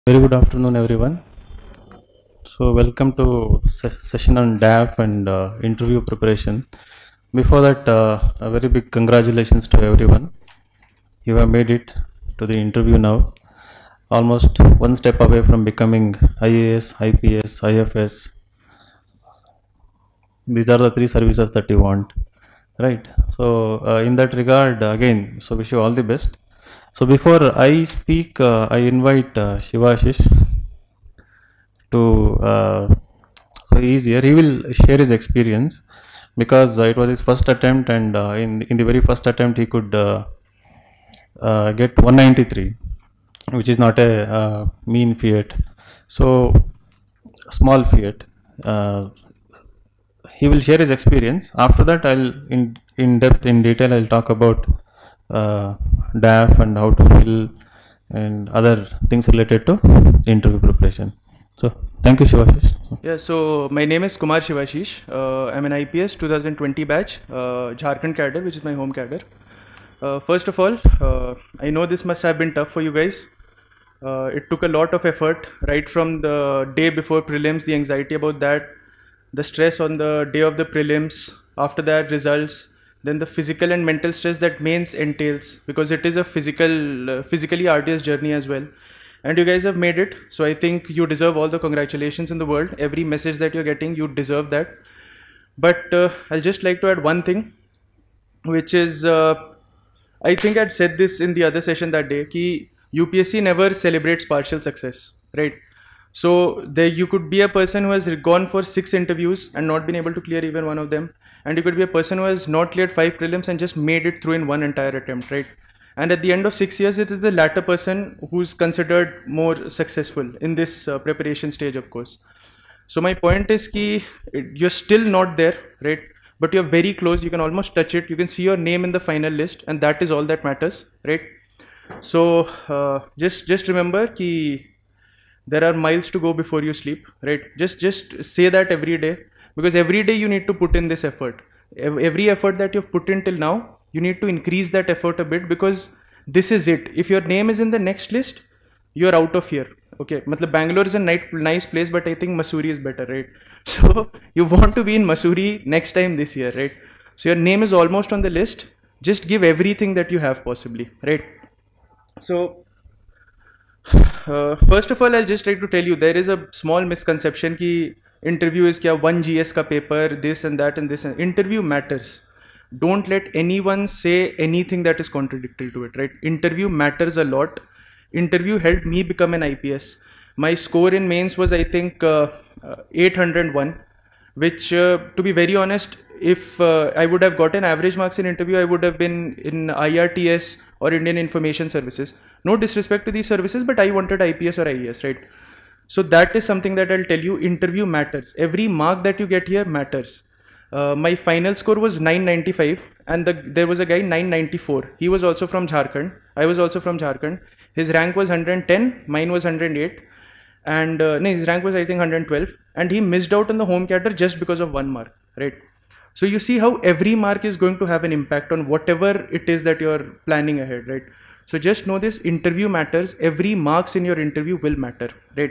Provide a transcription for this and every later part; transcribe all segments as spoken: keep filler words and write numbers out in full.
Very good afternoon, everyone. So, welcome to se session on D A F and uh, interview preparation. Before that, uh, a very big congratulations to everyone. You have made it to the interview now. Almost one step away from becoming I A S, I P S, I F S. These are the three services that you want, right? So, uh, in that regard, again, so wish you all the best. So, before I speak, uh, I invite uh, Shivashish to uh, so he is here. He will share his experience because uh, it was his first attempt, and uh, in in the very first attempt he could uh, uh, get one ninety-three, which is not a uh, mean fiat. So small fiat. Uh, he will share his experience. After that, I'll in in depth in detail I'll talk about uh, D A F and how to fill and other things related to interview preparation. So thank you, Shivashish. Yeah, so my name is Kumar Shivashish. Uh, I'm an I P S twenty twenty batch, uh, Jharkhand cadre, which is my home cadre. Uh, first of all, uh, I know this must have been tough for you guys. Uh, it took a lot of effort, right from the day before prelims, the anxiety about that, the stress on the day of the prelims, after that results, then the physical and mental stress that mains entails, because it is a physical, uh, physically arduous journey as well. And you guys have made it, so I think you deserve all the congratulations in the world. Every message that you're getting, you deserve that. But uh, I'll just like to add one thing, which is, uh, I think I'd said this in the other session that day, ki U P S C never celebrates partial success, right? So there you could be a person who has gone for six interviews and not been able to clear even one of them. And you could be a person who has not cleared five prelims and just made it through in one entire attempt, right? And at the end of six years, it is the latter person who's considered more successful in this uh, preparation stage, of course. So my point is ki you're still not there, right? But you're very close. You can almost touch it. You can see your name in the final list, and that is all that matters, right? So uh, just just remember ki there are miles to go before you sleep, right? Just just say that every day, because every day you need to put in this effort. Every effort that you've put in till now, you need to increase that effort a bit, because this is it. If your name is in the next list, you're out of here. Okay, matlab Bangalore is a nice place, but I think Mussoorie is better, right? So you want to be in Mussoorie next time this year, right? So your name is almost on the list. Just give everything that you have possibly, right? So uh, first of all, I'll just try to tell you, there is a small misconception ki interview is kya one G S ka paper, this and that and this. And interview matters. Don't let anyone say anything that is contradictory to it, right? Interview matters a lot. Interview helped me become an I P S. My score in mains was, I think, uh, uh, eight hundred one, which, uh, to be very honest, if uh, I would have gotten average marks in interview, I would have been in I R T S or Indian Information Services. No disrespect to these services, but I wanted I P S or I A S, right? So that is something that I'll tell you, interview matters. Every mark that you get here matters. Uh, my final score was nine ninety-five, and the, there was a guy nine ninety-four. He was also from Jharkhand. I was also from Jharkhand. His rank was one hundred ten, mine was one hundred eight, and uh, no, his rank was, I think, one hundred twelve, and he missed out on the home cadre just because of one mark, right? So you see how every mark is going to have an impact on whatever it is that you're planning ahead, right? So just know this, interview matters. Every marks in your interview will matter, right?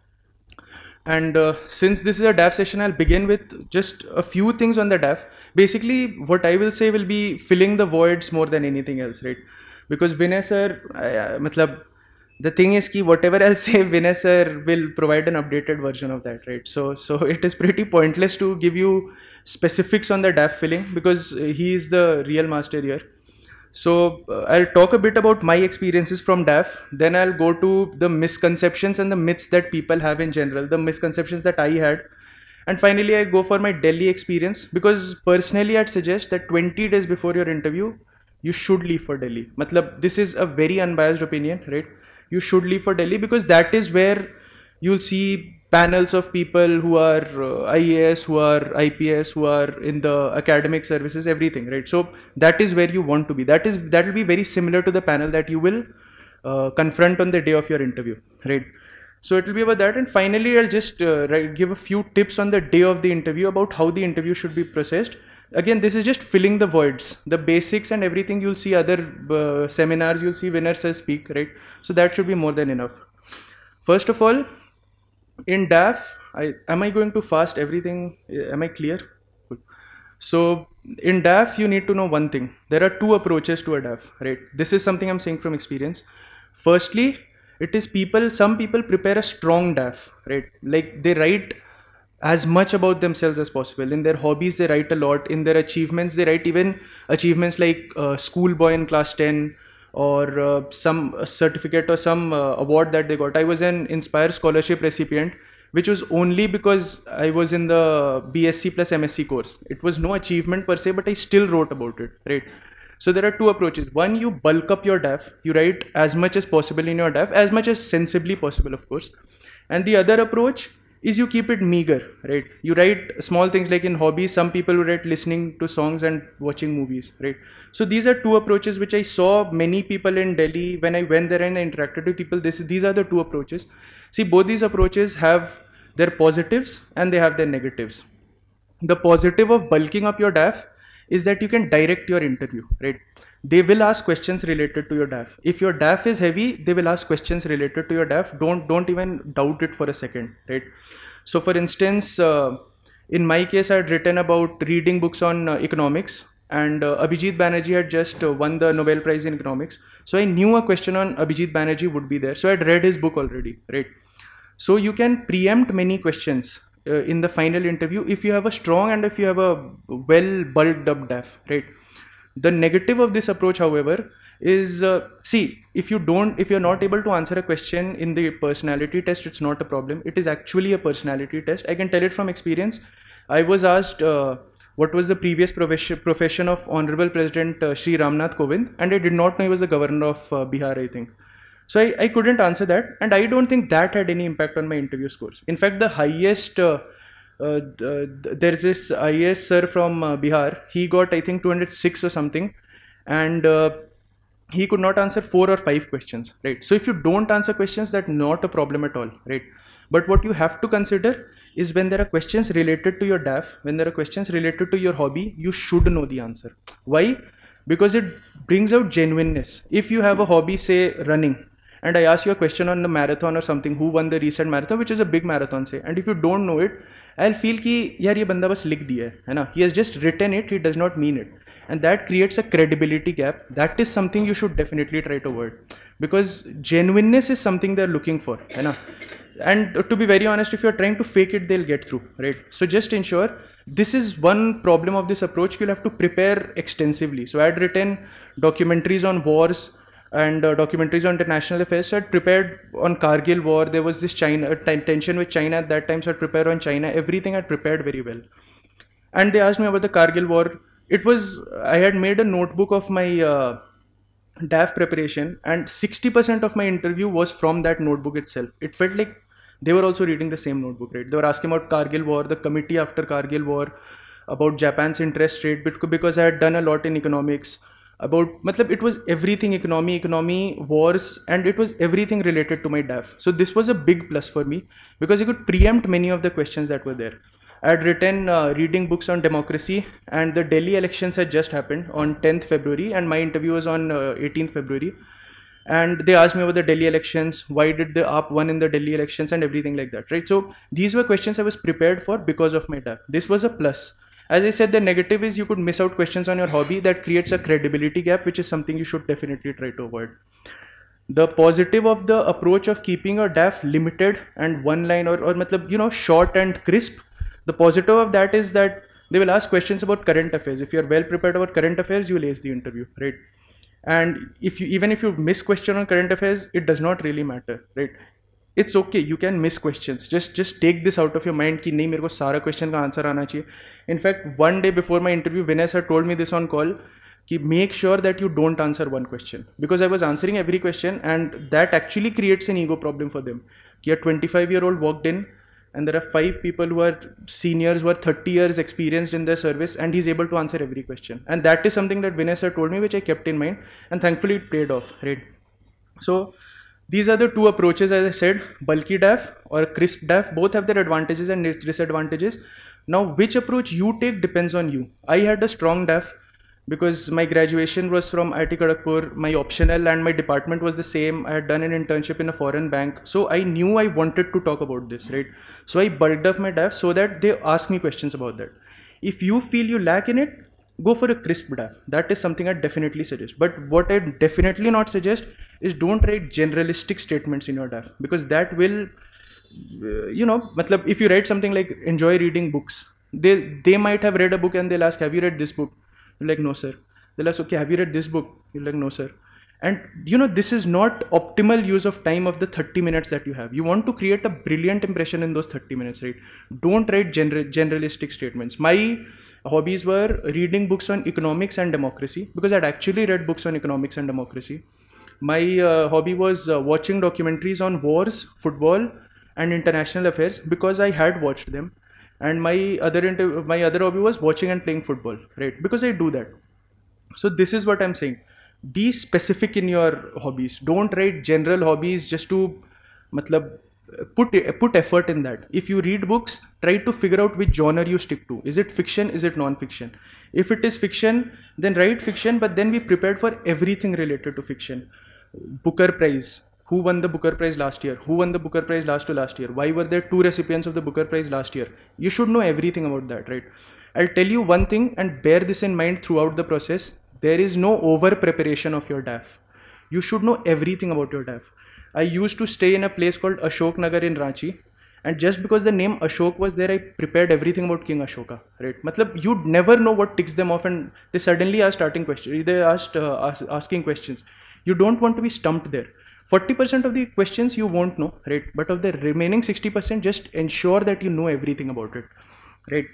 And uh, since this is a D A F session, I'll begin with just a few things on the D A F. Basically, what I will say will be filling the voids more than anything else, right? Because Vinay sir, uh, matlab, the thing is ki whatever I'll say, Vinay sir will provide an updated version of that, right? So, so it is pretty pointless to give you specifics on the D A F filling, because he is the real master here. So uh, I'll talk a bit about my experiences from D A F, then I'll go to the misconceptions and the myths that people have in general, the misconceptions that I had, and finally I go for my Delhi experience, because personally I'd suggest that twenty days before your interview, you should leave for Delhi. Matlab, this is a very unbiased opinion, right? You should leave for Delhi, because that is where you'll see panels of people who are uh, I A S, who are I P S, who are in the academic services, everything, right? So that is where you want to be. That is, that will be very similar to the panel that you will uh, confront on the day of your interview, right? So it will be about that. And finally, I'll just uh, right, give a few tips on the day of the interview about how the interview should be processed. Again, this is just filling the voids, the basics and everything. You'll see other uh, seminars, you'll see winners speak, right? So that should be more than enough. First of all, in D A F, I, am I going to fast everything? Am I clear? Good. So in D A F, you need to know one thing. There are two approaches to a D A F, right? This is something I'm saying from experience. Firstly, it is people, some people prepare a strong D A F, right? Like they write as much about themselves as possible. In their hobbies, they write a lot. In their achievements, they write even achievements like uh, schoolboy in class ten, or uh, some certificate or some uh, award that they got. I was an Inspire scholarship recipient, which was only because I was in the B S c plus M S c course. It was no achievement per se, but I still wrote about it, right? So there are two approaches. One, you bulk up your D A F. You write as much as possible in your D A F, as much as sensibly possible, of course. And the other approach is you keep it meager, right? You write small things like in hobbies, some people write listening to songs and watching movies, right? So these are two approaches which I saw many people in Delhi when I went there and I interacted with people. This, these are the two approaches. See, both these approaches have their positives and they have their negatives. The positive of bulking up your D A F is that you can direct your interview, right? They will ask questions related to your D A F. If your D A F is heavy, they will ask questions related to your D A F. Don't, don't even doubt it for a second, right? So for instance, uh, in my case, I had written about reading books on uh, economics, and uh, Abhijit Banerjee had just uh, won the Nobel Prize in economics. So I knew a question on Abhijit Banerjee would be there. So I had read his book already, right? So you can preempt many questions uh, in the final interview if you have a strong and if you have a well bulked up D A F, right? The negative of this approach, however, is uh, see, if you don't, if you're not able to answer a question in the personality test, it's not a problem. It is actually a personality test. I can tell it from experience. I was asked uh, what was the previous profession, profession of Honorable President uh, Shri Ramnath Kovind, and I did not know he was the governor of uh, Bihar, I think. So I, I couldn't answer that, and I don't think that had any impact on my interview scores. In fact, the highest, uh, uh, uh, there's this I A S sir from uh, Bihar, he got I think two hundred six or something, and uh, he could not answer four or five questions, right? So if you don't answer questions, that's not a problem at all, right? But what you have to consider is when there are questions related to your D A F, when there are questions related to your hobby, you should know the answer. Why? Because it brings out genuineness. If you have a hobby, say running, and I ask you a question on the marathon or something, who won the recent marathon, which is a big marathon, say, and if you don't know it, I'll feel ki, yaar, ye banda bas likh diya hai, hai na? He has just written it, he does not mean it. And that creates a credibility gap. That is something you should definitely try to avoid. Because genuineness is something they're looking for, hai na? And to be very honest, if you're trying to fake it, they'll get through, right? So just ensure, this is one problem of this approach, you'll have to prepare extensively. So I had written documentaries on wars, and uh, documentaries on international affairs. So I prepared on Kargil war. There was this China tension with China at that time. So I prepared on China. Everything I prepared very well. And they asked me about the Kargil war. It was, I had made a notebook of my uh, D A F preparation, and sixty percent of my interview was from that notebook itself. It felt like they were also reading the same notebook, right? They were asking about Kargil war, the committee after Kargil war, about Japan's interest rate, because I had done a lot in economics. About, matlab, it was everything, economy, economy, wars, and it was everything related to my D A F. So this was a big plus for me because I could preempt many of the questions that were there. I had written uh, reading books on democracy, and the Delhi elections had just happened on tenth February, and my interview was on uh, eighteenth February. And they asked me about the Delhi elections, why did the A P won in the Delhi elections, and everything like that, right? So these were questions I was prepared for because of my D A F. This was a plus. As I said, the negative is you could miss out questions on your hobby. That creates a credibility gap, which is something you should definitely try to avoid. The positive of the approach of keeping your D A F limited and one line, or, or matlab, you know, short and crisp, the positive of that is that they will ask questions about current affairs. If you're well prepared about current affairs, you will ace the interview, right? And if you, even if you miss question on current affairs, it does not really matter, right? It's okay, you can miss questions. Just just take this out of your mind कि नहीं मेरे को सारा question का answer आना चाहिए. In fact, one day before my interview, Vinay sir told me this on call कि make sure that you don't answer one question, because I was answering every question, and that actually creates an ego problem for them. कि a twenty-five year old walked in, and there are five people who are seniors who are thirty years experienced in their service, and he's able to answer every question. And that is something that Vinay sir told me, which I kept in mind, and thankfully it paid off, right? So these are the two approaches, as I said, bulky D A F or crisp D A F. Both have their advantages and disadvantages. Now, which approach you take depends on you. I had a strong D A F. because my graduation was from I I T Kharagpur, my optional and my department was the same. I had done an internship in a foreign bank, so I knew I wanted to talk about this, right? So I bulked up my D A F so that they ask me questions about that. If you feel you lack in it, go for a crisp D A F. That is something I definitely suggest. But what I definitely not suggest is don't write generalistic statements in your D A F, because that will, uh, you know, matlab, if you write something like enjoy reading books, they they might have read a book and they'll ask, have you read this book? You're like, no sir. They'll ask, okay, have you read this book? You're like, no sir. And you know, this is not optimal use of time of the thirty minutes that you have. You want to create a brilliant impression in those thirty minutes, right? Don't write gener generalistic statements. My hobbies were reading books on economics and democracy, because I'd actually read books on economics and democracy. My uh, hobby was uh, watching documentaries on wars, football, and international affairs, because I had watched them. And my other my other hobby was watching and playing football, right? Because I do that. So this is what I'm saying. Be specific in your hobbies. Don't write general hobbies just to matlab, put put effort in that. If you read books, try to figure out which genre you stick to. Is it fiction? Is it non-fiction? If it is fiction, then write fiction, but then be prepared for everything related to fiction. Booker Prize. Who won the Booker Prize last year? Who won the Booker Prize last to last year? Why were there two recipients of the Booker Prize last year? You should know everything about that, right? I'll tell you one thing, and bear this in mind throughout the process. There is no over preparation of your D A F. You should know everything about your D A F. I used to stay in a place called Ashok Nagar in Ranchi, and just because the name Ashok was there, I prepared everything about King Ashoka, right? Matlab, you'd never know what ticks them off, and they suddenly are starting questions. They asked uh, ask, asking questions. You don't want to be stumped there. forty percent of the questions you won't know, right? But of the remaining sixty percent, just ensure that you know everything about it, right?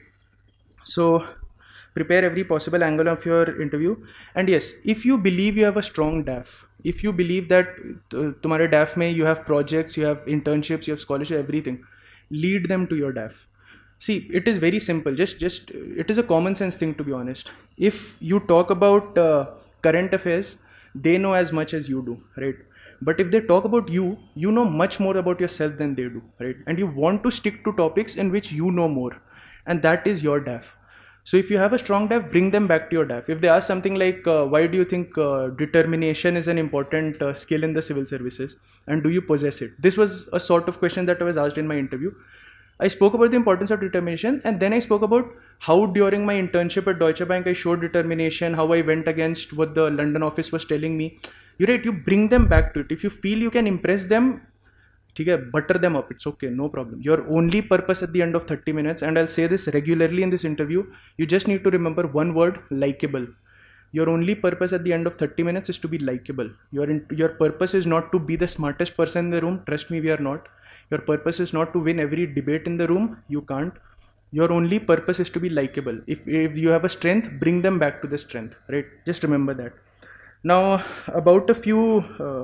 So prepare every possible angle of your interview. And yes, if you believe you have a strong D A F, if you believe that tumhare D A F mein you have projects, you have internships, you have scholarship, everything, lead them to your D A F. See, it is very simple. Just, just it is a common sense thing, to be honest. If you talk about uh, current affairs, they know as much as you do, right? But if they talk about you, you know much more about yourself than they do, right? And you want to stick to topics in which you know more, and that is your D A F. So if you have a strong D A F, bring them back to your D A F. If they ask something like, uh, why do you think uh, determination is an important uh, skill in the civil services, and do you possess it? This was a sort of question that I was asked in my interview. I spoke about the importance of determination, and then I spoke about how during my internship at Deutsche Bank I showed determination, how I went against what the London office was telling me. You're right, you bring them back to it. If you feel you can impress them, okay, butter them up, it's okay, no problem. Your only purpose at the end of thirty minutes, and I'll say this regularly in this interview, you just need to remember one word: likable. Your only purpose at the end of thirty minutes is to be likable. Your, in, your purpose is not to be the smartest person in the room. Trust me, we are not. Your purpose is not to win every debate in the room. You can't. Your only purpose is to be likable. If, if you have a strength, bring them back to the strength, right? Just remember that. Now, about a few uh,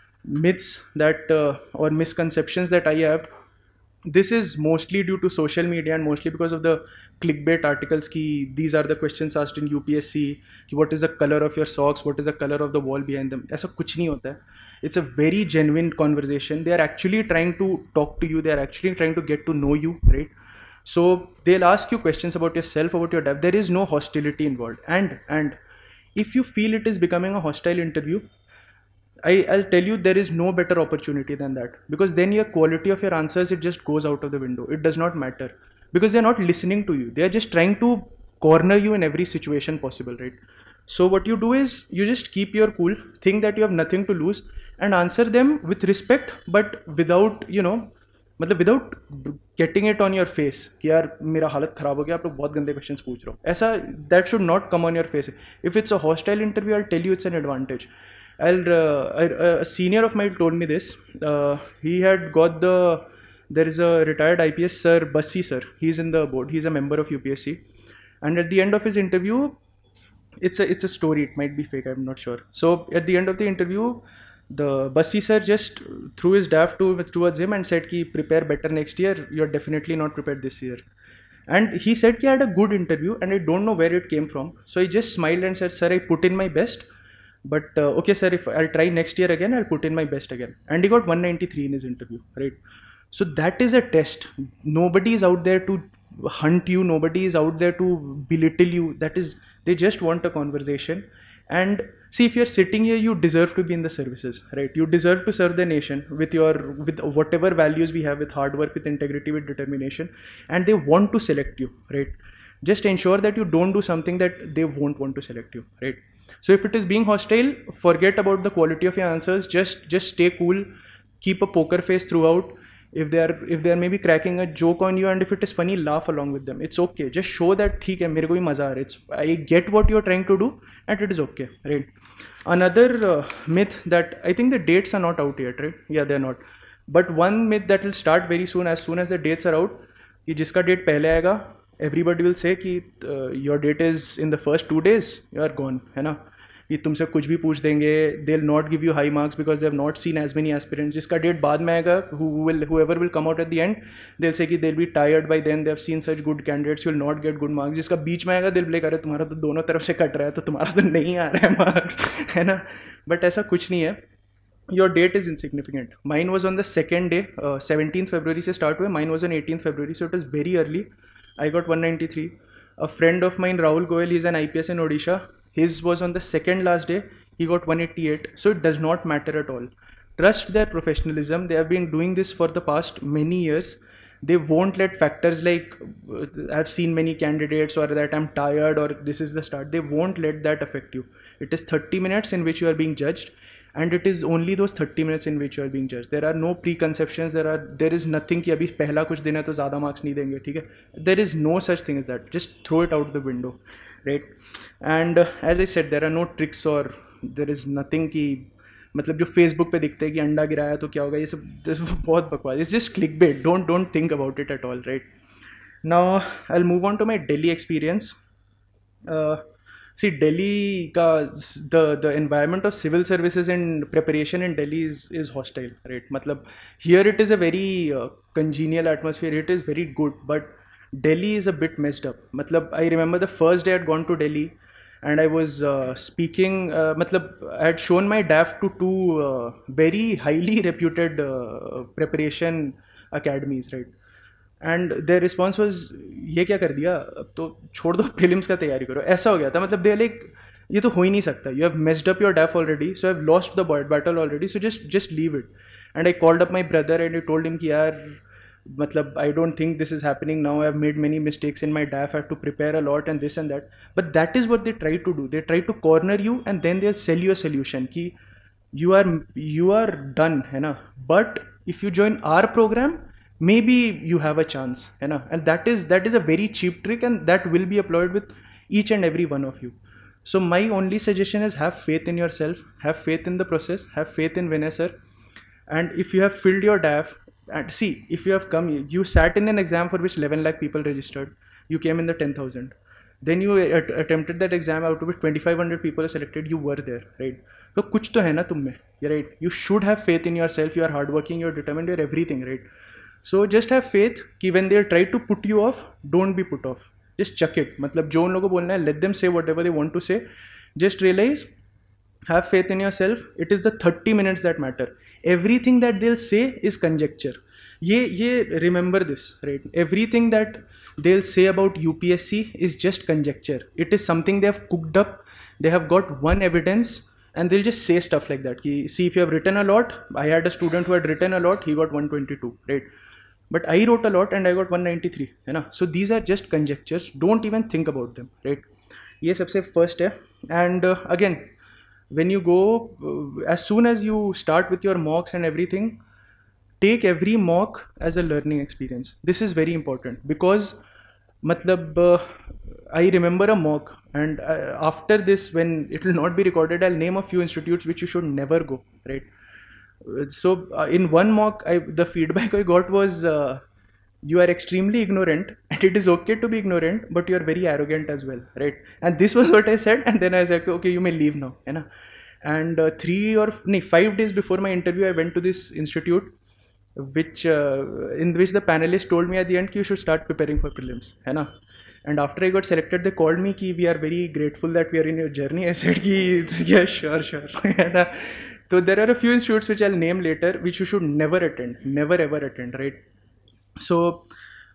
myths that uh, or misconceptions that I have. This is mostly due to social media and mostly because of the clickbait articles ki these are the questions asked in U P S C, ki what is the color of your socks, what is the color of the wall behind them. Aisa kuch nahi hota hai. It's a very genuine conversation. They are actually trying to talk to you. They are actually trying to get to know you, right? So they'll ask you questions about yourself, about your dev. There is no hostility involved. And and if you feel it is becoming a hostile interview, I, I'll tell you, there is no better opportunity than that, because then your quality of your answers, it just goes out of the window. It does not matter, because they're not listening to you. They're just trying to corner you in every situation possible, right? So what you do is you just keep your cool, think that you have nothing to lose, and answer them with respect, but without, you know, without getting it on your face कि यार मेरा हालत खराब हो गया, आप लोग बहुत गंदे questions पूछ रहे हो. ऐसा, that should not come on your face. If it's a hostile interview, I'll tell you it's an advantage. I'll, uh, a senior of mine told me this. Uh, he had got the, there is a retired I P S, Sir Bassi sir. He's in the board. He's a member of U P S C. And at the end of his interview, it's a, it's a story. It might be fake. I'm not sure. So at the end of the interview, the Bassi sir just threw his D A F to, towards him and said, ki prepare better next year. You're definitely not prepared this year. And he said, ki I had a good interview and I don't know where it came from. So he just smiled and said, sir, I put in my best. But uh, okay sir, if I'll try next year again, I'll put in my best again. And he got one ninety-three in his interview, right? So that is a test. Nobody is out there to hunt you, nobody is out there to belittle you. That is, they just want a conversation. And see, if you're sitting here, you deserve to be in the services, right? You deserve to serve the nation with your, with whatever values we have, with hard work, with integrity, with determination, and they want to select you, right? Just ensure that you don't do something that they won't want to select you, right? So if it is being hostile, forget about the quality of your answers. Just just stay cool, keep a poker face throughout. If they are if they are maybe cracking a joke on you, and if it is funny, laugh along with them. It's okay. Just show that ठीक है, मेरे को भी मजा आ रहा है. It's, I get what you're trying to do, and it is okay, right? Another uh, myth that I think the dates are not out yet, right? Yeah, they're not. But one myth that will start very soon, as soon as the dates are out, कि जिसका date पहले आएगा, everybody will say कि uh, your date is in the first two days, you are gone, है ना? ये तुमसे कुछ भी पूछ देंगे. They'll not give you high marks because they have not seen as many aspirants. जिसका डेट बाद में आएगा, who will whoever will come out at the end, they'll say कि they'll be tired by then, they have seen such good candidates, you will not get good marks. जिसका बीच में आएगा, they'll be like, अरे तुम्हारा तो दोनों तरफ से कट रहा है, तो तुम्हारा तो नहीं आ रहा है मार्क्स, है ना? बट ऐसा कुछ नहीं है. Your date is insignificant. Mine was on the second day, uh, seventeenth February से start हुए. Mine was on eighteenth February, so it was very early. I got one ninety-three. A friend of mine, Rahul Goyal, he's an I P S in Odisha. His was on the second last day. He got one eighty-eight. So it does not matter at all. Trust their professionalism. They have been doing this for the past many years. They won't let factors like uh, I've seen many candidates, or that I'm tired, or this is the start. They won't let that affect you. It is thirty minutes in which you are being judged. And it is only those thirty minutes in which you are being judged. There are no preconceptions. There are there is nothing कि अभी पहला कुछ दिन है तो ज़्यादा marks नहीं देंगे, ठीक है? There is no such thing as that. Just throw it out the window, right? And uh, as I said, there are no tricks, or there is nothing कि मतलब जो Facebook पे दिखते हैं कि अंडा गिराया तो क्या होगा, ये सब बहुत बकवास. It's just clickbait. Don't don't think about it at all, right? Now I'll move on to my Delhi experience. Uh, See, Delhi ka, the the environment of civil services and preparation in Delhi is is hostile, right? Matlab, here it is a very uh, congenial atmosphere. It is very good, but Delhi is a bit messed up. Matlab, I remember the first day I had gone to Delhi, and I was uh, speaking. Uh, matlab, I had shown my D A F to two uh, very highly reputed uh, preparation academies, right? And their response was, ये क्या कर दिया, अब तो छोड़ दो, prelims का तैयारी करो. ऐसा हो गया था. मतलब दे लाइक, ये तो हो ही नहीं सकता. You have messed up your DAF already, so have lost the battle already, so just just leave it. And I called up my brother and I told him कि यार, मतलब I don't think this is happening now. I have made many mistakes in my DAF, I have to prepare a lot and this and that. But that is what they try to do. They try to corner you and then they sell you a solution कि you are you are done, है ना? But if you join our programme, maybe you have a chance, है ना? And that is that is a very cheap trick, and that will be employed with each and every one of you. So my only suggestion is have faith in yourself, have faith in the process, have faith in Vinay sir. And if you have filled your D A F, and see, if you have come, you sat in an exam for which eleven lakh people registered, you came in the ten thousand. Then you at, attempted that exam, out of which twenty-five hundred people are selected, you were there, right? So कुछ तो है ना तुम में, right? You should have faith in yourself. You are hardworking, you are determined, you are everything, right? So just have faith कि when they try to put you off, don't be put off. Just chuck it. मतलब जो उन लोगों को बोलना है, let them say whatever they want to say. Just realize, have faith in yourself. It is the thirty minutes that matter. Everything that they'll say is conjecture. ये ये remember this, right? Everything that they'll say about U P S C is just conjecture. It is something they have cooked up. They have got one evidence. And they'll just say stuff like that. Ki, see, if you have written a lot, I had a student who had written a lot, he got one twenty-two, right? But I wrote a lot and I got one ninety-three, है ना? So these are just conjectures. Don't even think about them, right? ये सबसे first है. And uh, again, when you go, uh, as soon as you start with your mocks and everything, take every mock as a learning experience. This is very important because, matlab, uh, I remember a mock, and uh, after this, when it will not be recorded, I'll name a few institutes which you should never go, right? So uh, in one mock, I, the feedback I got was, uh, you are extremely ignorant, and it is okay to be ignorant, but you are very arrogant as well, right? And this was what I said, and then I said, okay, you may leave now, है ना? And uh, three or no, five days before my interview, I went to this institute, which uh, in which the panelists told me at the end कि you should start preparing for prelims, है ना? And after I got selected, they called me कि we are very grateful that we are in your journey. I said कि yeah, sure, sure, है ना? So there are a few institutes which I'll name later, which you should never attend, never ever attend, right? So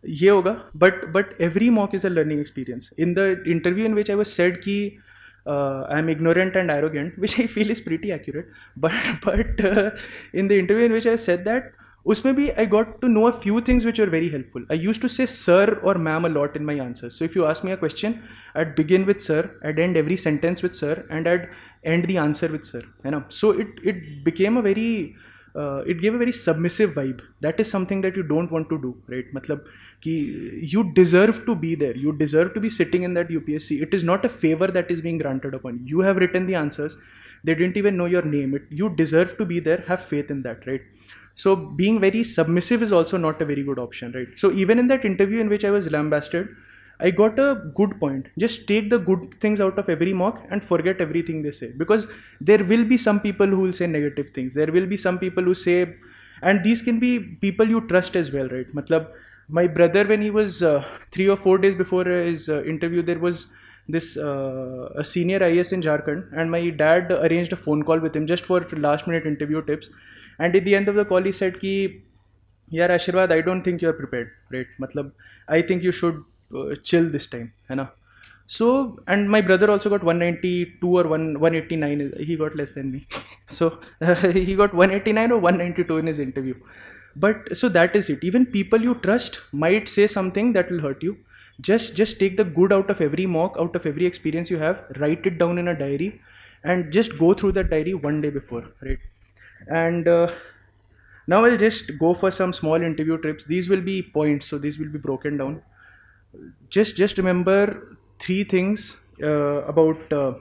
ये होगा. But but every mock is a learning experience. In the interview in which I was said कि uh, I'm ignorant and arrogant, which I feel is pretty accurate. But but uh, in the interview in which I said that, उसमें भी I got to know a few things which were very helpful. I used to say sir or ma'am a lot in my answers. So if you ask me a question, I'd begin with sir, I'd end every sentence with sir, and I'd end the answer with sir. You know, so it it became a very uh, it gave a very submissive vibe. That is something that you don't want to do, right? मतलब कि you deserve to be there. You deserve to be sitting in that U P S C. It is not a favor that is being granted upon you. You have written the answers. They didn't even know your name. It, you deserve to be there. Have faith in that, right? So being very submissive is also not a very good option, right? So even in that interview in which I was lambasted, I got a good point. Just take the good things out of every mock and forget everything they say. Because there will be some people who will say negative things. There will be some people who say, and these can be people you trust as well, right? Matlab, my brother, when he was uh, three or four days before his uh, interview, there was this uh, a senior I A S in Jharkhand, and my dad arranged a phone call with him just for last minute interview tips. And at the end of the call, he said ki, yaar Ashirwad, I don't think you're prepared, right? Matlab, I think you should uh, chill this time, hai na? So, and my brother also got one ninety-two or one eighty-nine, he got less than me. So, uh, he got one eighty-nine or one ninety-two in his interview. But, so that is it. Even people you trust might say something that will hurt you. Just, just take the good out of every mock, out of every experience you have, write it down in a diary, and just go through that diary one day before, right? And uh, now I'll just go for some small interview tips. These will be points, so these will be broken down. Just, just remember three things uh, about uh,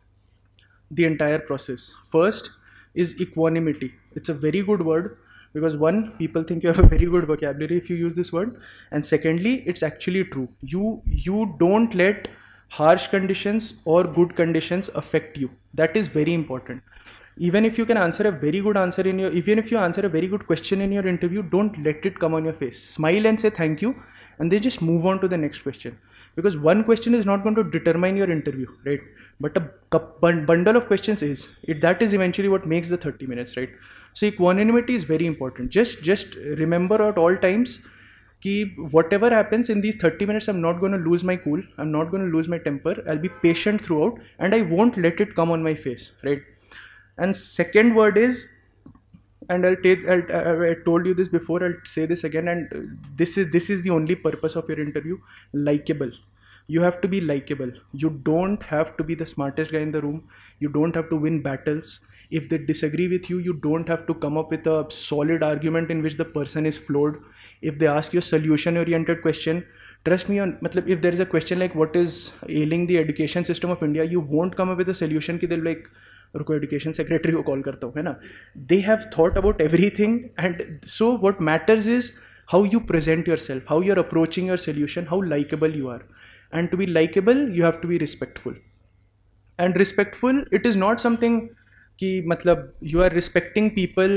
the entire process. First is equanimity. It's a very good word because one, people think you have a very good vocabulary if you use this word, and secondly, it's actually true. You you don't let harsh conditions or good conditions affect you. That is very important. Even if you can answer a very good answer in your, even if you answer a very good question in your interview, don't let it come on your face. Smile and say thank you, and then just move on to the next question. Because one question is not going to determine your interview, right? But a bundle of questions is. It, that is eventually what makes the thirty minutes, right? So equanimity is very important. Just, just remember at all times कि whatever happens in these thirty minutes, I'm not going to lose my cool. I'm not going to lose my temper. I'll be patient throughout, and I won't let it come on my face, right? And second word is, and I'll take, I'll, I, I told you this before, I'll say this again, and this is this is the only purpose of your interview: likable. You have to be likable. You don't have to be the smartest guy in the room. You don't have to win battles. If they disagree with you, you don't have to come up with a solid argument in which the person is floored. If they ask you a solution-oriented question, trust me, on, matlab, if there is a question like what is ailing the education system of India, you won't come up with a solution ki they'll like, रुको education secretary को call करता हूँ, है ना? They have thought about everything, and so what matters is how you present yourself, how you're approaching your solution, how likable you are. And to be likable, you have to be respectful. And respectful, it is not something कि मतलब you are respecting people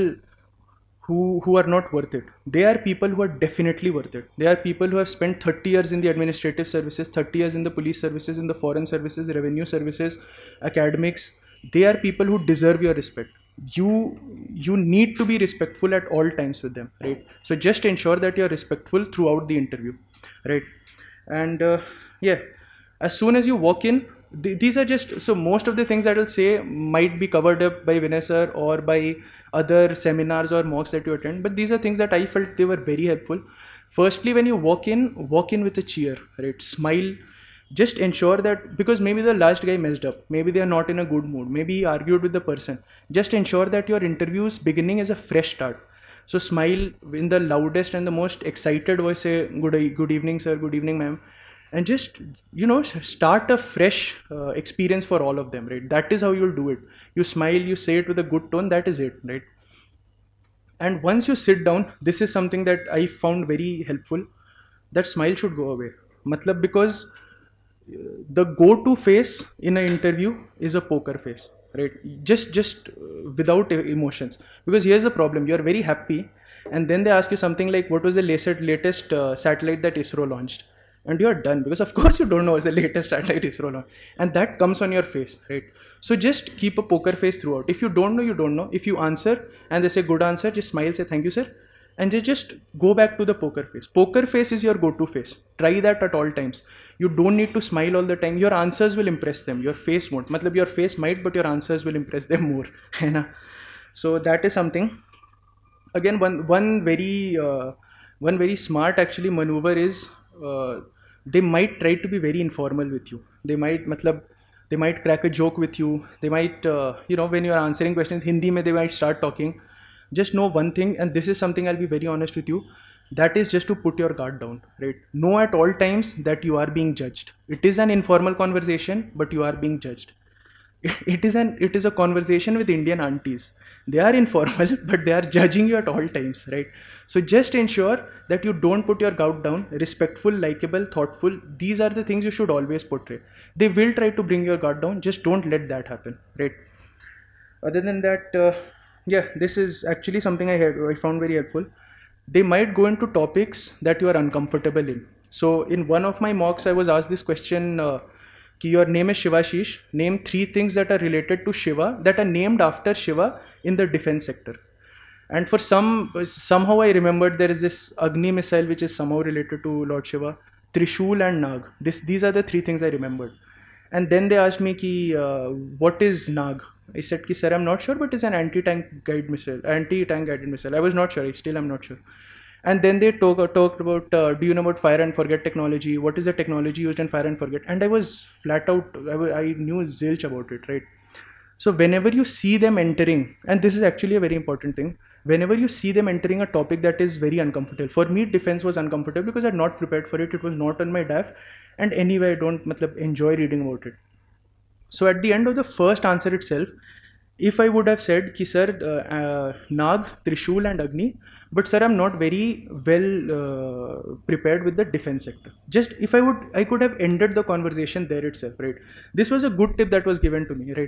who who are not worth it. They are people who are definitely worth it. They are people who have spent thirty years in the administrative services, thirty years in the police services, in the foreign services, revenue services, academics. They are people who deserve your respect. You you need to be respectful at all times with them, right? So just ensure that you are respectful throughout the interview, right? And uh, yeah, as soon as you walk in, th these are just, so most of the things that I'll say might be covered up by Vinay sir or by other seminars or mocks that you attend, but these are things that I felt they were very helpful. Firstly, when you walk in, walk in with a cheer, right? Smile. Just ensure that, because maybe the last guy messed up, maybe they are not in a good mood, maybe he argued with the person. Just ensure that your interview's beginning is a fresh start. So smile in the loudest and the most excited voice, say good, good evening sir, good evening ma'am, and just, you know, start a fresh uh, experience for all of them, right? That is how you'll do it. You smile, you say it with a good tone, that is it, right? And once you sit down, this is something that I found very helpful, that smile should go away. Matlab, because the go-to face in an interview is a poker face, right? Just just without emotions. Because here's the problem: you're very happy, and then they ask you something like, "What was the latest latest uh, satellite that ISRO launched?" And you're done, because of course you don't know what's the latest satellite ISRO launched, and that comes on your face, right? So just keep a poker face throughout. If you don't know, you don't know. If you answer and they say good answer, just smile, say thank you, sir. and they just go back to the poker face. Poker face is your go-to face. Try that at all times. You don't need to smile all the time. Your answers will impress them. Your face won't. Matlab, your face might, but your answers will impress them more. So that is something. Again, one one very uh, one very smart actually maneuver is uh, they might try to be very informal with you. They might, matlab, they might crack a joke with you. They might, uh, you know, when you are answering questions, Hindi mein they might start talking. Just know one thing, and this is something I'll be very honest with you, that is just to put your guard down, right? Know at all times that you are being judged. It is an informal conversation, but you are being judged. It is an it is a conversation with Indian aunties. They are informal, but they are judging you at all times, right? So just ensure that you don't put your guard down. Respectful, likable, thoughtful. These are the things you should always portray. They will try to bring your guard down. Just don't let that happen, right? Other than that, uh, yeah, this is actually something I had I found very helpful. They might go into topics that you are uncomfortable in. So in one of my mocks, I was asked this question. Uh, Your name is Shivashish. Name three things that are related to Shiva, that are named after Shiva in the defense sector. And for some, somehow I remembered there is this Agni missile which is somehow related to Lord Shiva, Trishul and Nag. This, these are the three things I remembered. And then they asked me, ki, uh, what is Nag? I said, ki, sir, I'm not sure, but it's an anti-tank guided missile, anti-tank guided missile. I was not sure. I still am not sure. And then they talk, uh, talked about, uh, do you know about fire and forget technology? What is the technology used in fire and forget? And I was flat out, I, was, I knew zilch about it, right? So whenever you see them entering, and this is actually a very important thing, whenever you see them entering a topic that is very uncomfortable. For me, defense was uncomfortable because I had not prepared for it. It was not on my D A F. And anyway, I don't matlab, enjoy reading about it. So at the end of the first answer itself, if I would have said, ki sir, uh, uh, Nag, Trishul and Agni, but sir, I'm not very well uh, prepared with the defense sector. Just if I would, I could have ended the conversation there itself, right? This was a good tip that was given to me, right?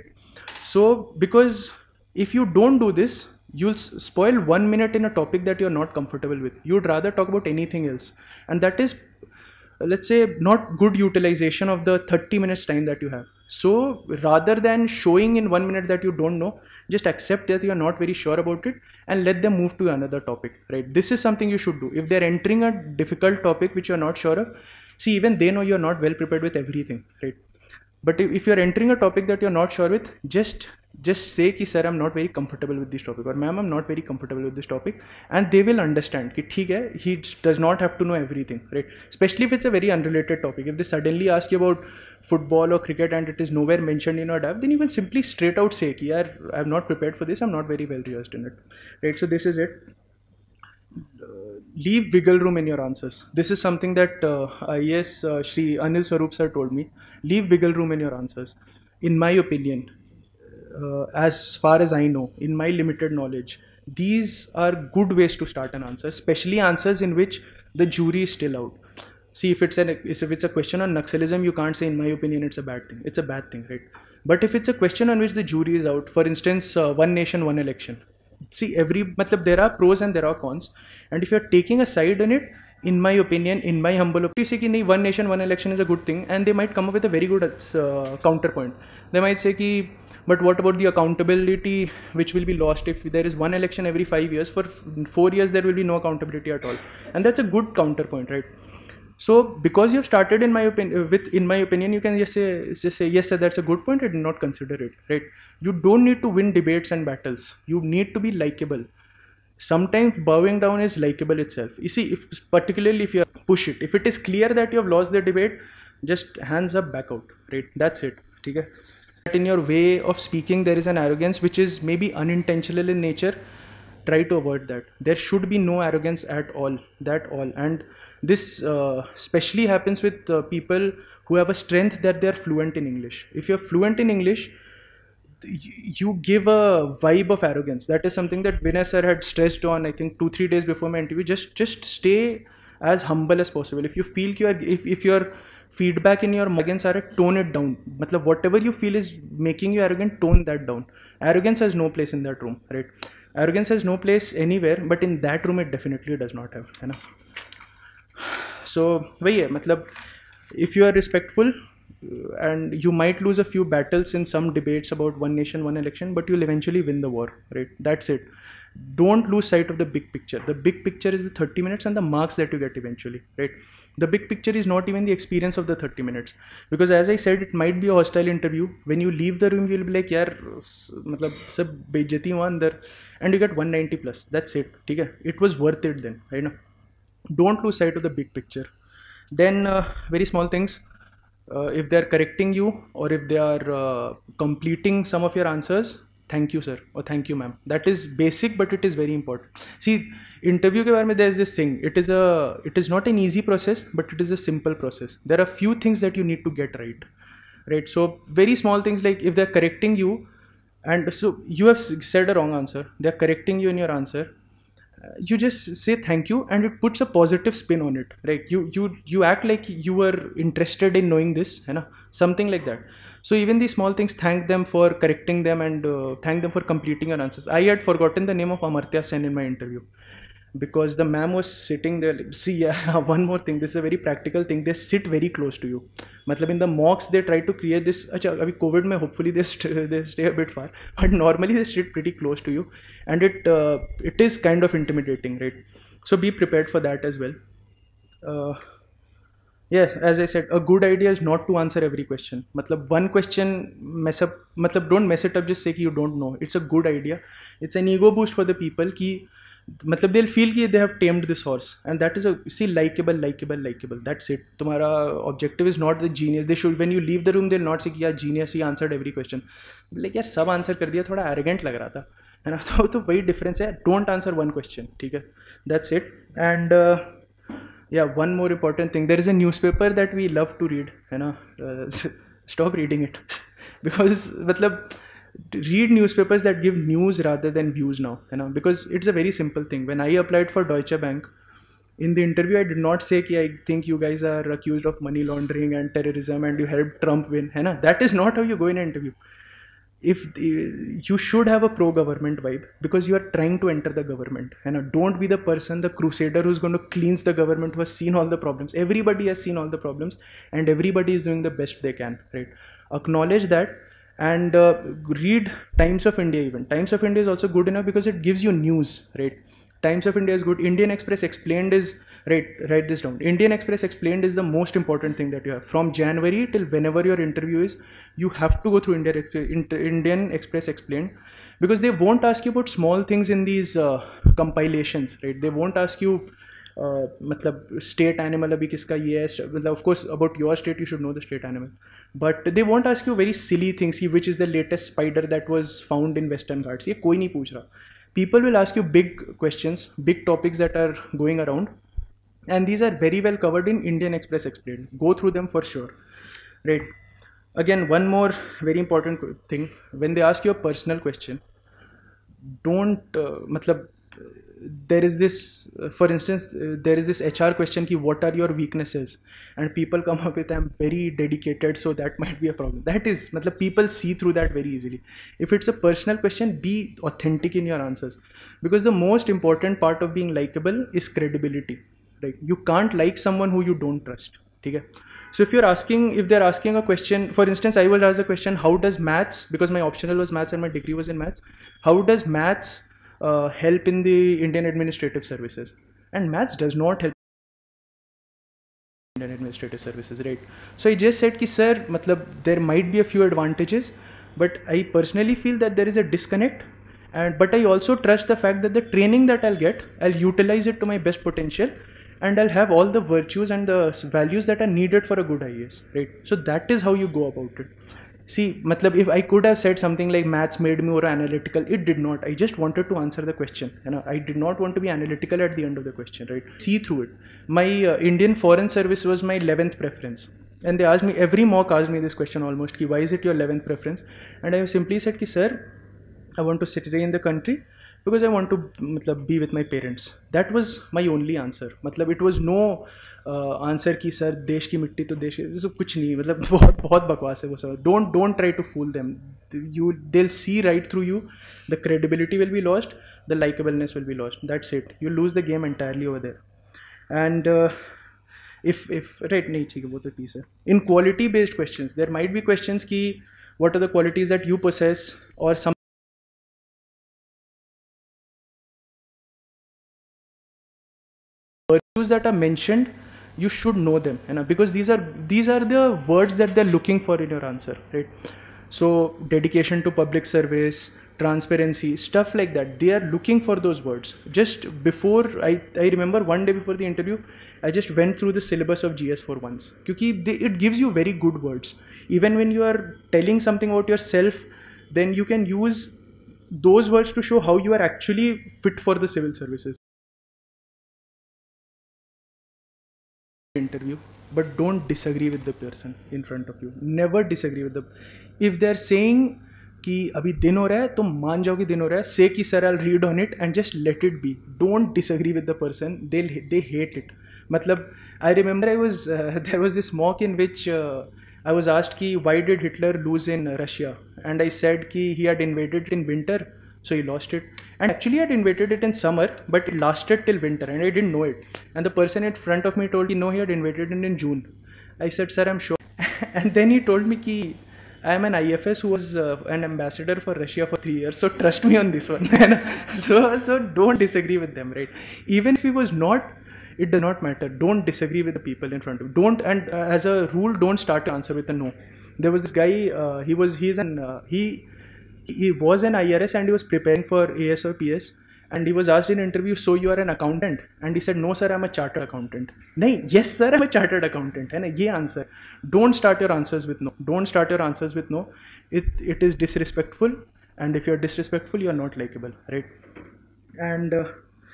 So, because if you don't do this, you'll spoil one minute in a topic that you're not comfortable with. You'd rather talk about anything else. And that is, let's say, not good utilization of the thirty minutes time that you have. So rather than showing in one minute that you don't know, just accept that you are not very sure about it and let them move to another topic, right? This is something you should do. If they're entering a difficult topic which you're not sure of, see, even they know you're not well prepared with everything, right? But if, if you're entering a topic that you're not sure with, just just say ki sir, I'm not very comfortable with this topic, or ma'am, I'm not very comfortable with this topic, and they will understand ki theek hai, he does not have to know everything, right? Especially if it's a very unrelated topic. If they suddenly ask you about football or cricket and it is nowhere mentioned in your D A F, then you can simply straight out say ki yaar, I'm not prepared for this, I'm not very well rehearsed in it, right? So this is it. Uh, leave wiggle room in your answers. This is something that uh, I E S uh, Shri Anil Swarup sir told me. Leave wiggle room in your answers. In my opinion, uh, as far as I know, in my limited knowledge, these are good ways to start an answer, especially answers in which the jury is still out. See, if it's an if it's a question on Naxalism, you can't say, in my opinion, it's a bad thing. It's a bad thing, right? But if it's a question on which the jury is out, for instance, uh, one nation, one election. See, every, matlab, there are pros and there are cons, and if you're taking a side in it, in my opinion, in my humble opinion, you say ki, one nation, one election is a good thing, and they might come up with a very good uh, counterpoint. They might say ki, but what about the accountability which will be lost if there is one election every five years? For four years, there will be no accountability at all, and that's a good counterpoint, right? So, because you have started, in my opinion, with in my opinion, you can just say, just say yes, sir, that's a good point. I did not consider it, right? You don't need to win debates and battles. You need to be likable. Sometimes bowing down is likable itself. You see, if, particularly if you push it, if it is clear that you have lost the debate, just hands up, back out, right? That's it. Okay? In your way of speaking, there is an arrogance which is maybe unintentional in nature. Try to avoid that. There should be no arrogance at all, that all. And this uh, especially happens with uh, people who have a strength that they are fluent in English. If you're fluent in English, you give a vibe of arrogance. That is something that Vinay sir had stressed on, I think, two, three days before my interview. Just just stay as humble as possible. If you feel you are, if, if your feedback in your arrogance are, tone it down. Matlab, whatever you feel is making you arrogant, tone that down. Arrogance has no place in that room, right? Arrogance has no place anywhere, but in that room it definitely does not have. You know? So, wahi hai, matlab, if you are respectful, and you might lose a few battles in some debates about one nation, one election, but you'll eventually win the war, right? That's it. don't lose sight of the big picture. The big picture is the thirty minutes and the marks that you get eventually, right? The big picture is not even the experience of the thirty minutes, because as I said, it might be a hostile interview. When you leave the room, you'll be like, yaar, matlab sab bejati hua andar, and you get one ninety plus. That's it. Okay? It was worth it then, right? Don't lose sight of the big picture. Then uh, very small things. Uh, if they are correcting you, or if they are uh, completing some of your answers, thank you sir or thank you ma'am. That is basic, but it is very important. See, interview ke bare mein there is this thing. It is a it is not an easy process, but it is a simple process. There are few things that you need to get right, right? So very small things, like if they are correcting you, and so you have said a wrong answer, they are correcting you in your answer, you just say thank you, and it puts a positive spin on it, right? You you you act like you were interested in knowing this, you know, something like that. So even these small things, thank them for correcting them, and uh, thank them for completing your answers. I had forgotten the name of Amartya Sen in my interview, because the ma'am was sitting there. See, yeah, one more thing, this is a very practical thing. They sit very close to you. Matlab in the mocks they try to create this. Achha, abhi COVID mein hopefully they st they stay a bit far, but normally they sit pretty close to you, and it uh, it is kind of intimidating, right? So be prepared for that as well. Uh, yeah, as I said, a good idea is not to answer every question. Matlab one question mess up, matlab don't mess it up just say ki you don't know. It's a good idea. It's an ego boost for the people ki matlab they'll feel ki they have tamed this horse, and that is a, see, likable, likable, likable. That's it. Tumhara objective is not the genius. They should, when you leave the room, they'll not say ki yeah, genius, he answered every question. Like yaar sab answer kar diya, thoda arrogant lag raha tha, है ना? तो तो वही difference है. Don't answer one question, ठीक है? That's it. And uh, yeah, one more important thing. There is a newspaper that we love to read, है ना? Uh, stop reading it because matlab read newspapers that give news rather than views now, you know, because it's a very simple thing. When I applied for Deutsche Bank, in the interview I did not say ki I think you guys are accused of money laundering and terrorism and you helped Trump win, है ना? That is not how you go in an interview. If the, you should have a pro-government vibe, because you are trying to enter the government, and don't be the person, the crusader who's going to cleanse the government, who has seen all the problems. Everybody has seen all the problems, and everybody is doing the best they can, right? Acknowledge that, and uh, read Times of India. Even Times of India is also good enough because it gives you news, right? Times of India is good. Indian Express Explained is, right, write this down. Indian Express Explained is the most important thing that you have. From January till whenever your interview is, you have to go through Indian, Indian Express Explained, because they won't ask you about small things in these uh, compilations, right? They won't ask you, uh, matlab, state animal abhi kiska ye hai. Of course, about your state, you should know the state animal. But they won't ask you very silly things, which is the latest spider that was found in Western Ghats. Ye koi nahi pooch raha. People will ask you big questions, big topics that are going around. And these are very well covered in Indian Express Explained. Go through them for sure, right? Again, one more very important thing. When they ask you a personal question, don't, uh, matlab, there is this, uh, for instance, uh, there is this H R question ki what are your weaknesses? And people come up with, I'm very dedicated, so that might be a problem. That is, matlab, people see through that very easily. If it's a personal question, be authentic in your answers. Because the most important part of being likable is credibility. Right? You can't like someone who you don't trust. Okay? So if you're asking, if they're asking a question, for instance, I was asked a question, how does maths, because my optional was maths and my degree was in maths, how does maths uh, help in the Indian Administrative Services? And maths does not help Indian Administrative Services, right? So I just said ki sir, matlab, there might be a few advantages, but I personally feel that there is a disconnect. And but I also trust the fact that the training that I'll get, I'll utilize it to my best potential, and I'll have all the virtues and the values that are needed for a good I A S, right? So that is how you go about it. See, matlab, if I could have said something like maths made me more analytical, it did not. I just wanted to answer the question. You know, I did not want to be analytical at the end of the question, right? See through it. My uh, Indian Foreign Service was my eleventh preference. And they asked me, every mock asked me this question almost, ki, why is it your eleventh preference? And I simply said, ki, sir, I want to stay in the country because I want to matlab, be with my parents. That was my only answer. Matlab, it was no uh, answer ki sir desh ki mitti to desh ki, so kuch nahi. Matlab, bahut bahut bakwas hai wo sab. Don't don't try to fool them. You they'll see right through you. The credibility will be lost. The likableness will be lost. That's it. You lose the game entirely over there. And uh, if if right nahi theek hai wo to piece hai. In quality based questions, there might be questions ki what are the qualities that you possess or some values that are mentioned, you should know them, you know, because these are these are the words that they're looking for in your answer, right? So dedication to public service, transparency, stuff like that, they are looking for those words. Just before, I, I remember one day before the interview, I just went through the syllabus of G S for once. Because they, it gives you very good words. Even when you are telling something about yourself, then you can use those words to show how you are actually fit for the civil services. Interview, but don't disagree with the person in front of you. Never disagree with them. If they're saying कि अभी दिन हो रहा है तो मान जाओ कि दिन हो रहा है, say कि sir I'll read on it and just let it be. Don't disagree with the person. They'll they hate it. मतलब I remember I was uh, there was this mock in which uh, I was asked कि why did Hitler lose in Russia, and I said कि he had invaded in winter, so he lost it. And actually I had invaded it in summer, but it lasted till winter and I didn't know it. And the person in front of me told me no, he had invaded it in June. I said, sir, I'm sure. And then he told me कि I am an I F S who was uh, an ambassador for Russia for three years, so trust me on this one. so so don't disagree with them, right? Even if he was not, it does not matter. Don't disagree with the people in front of you. Don't, and uh, as a rule, don't start your answer with a no. There was this guy, uh, he was, he's an, uh, he, he was an I R S and he was preparing for A S or P S, and he was asked in an interview, so you are an accountant? And he said, no sir, I'm a chartered accountant. No, yes sir, I'm a chartered accountant. And ye answer. Don't start your answers with no. Don't start your answers with no. It, it is disrespectful, and if you're disrespectful, you're not likable, right? And uh,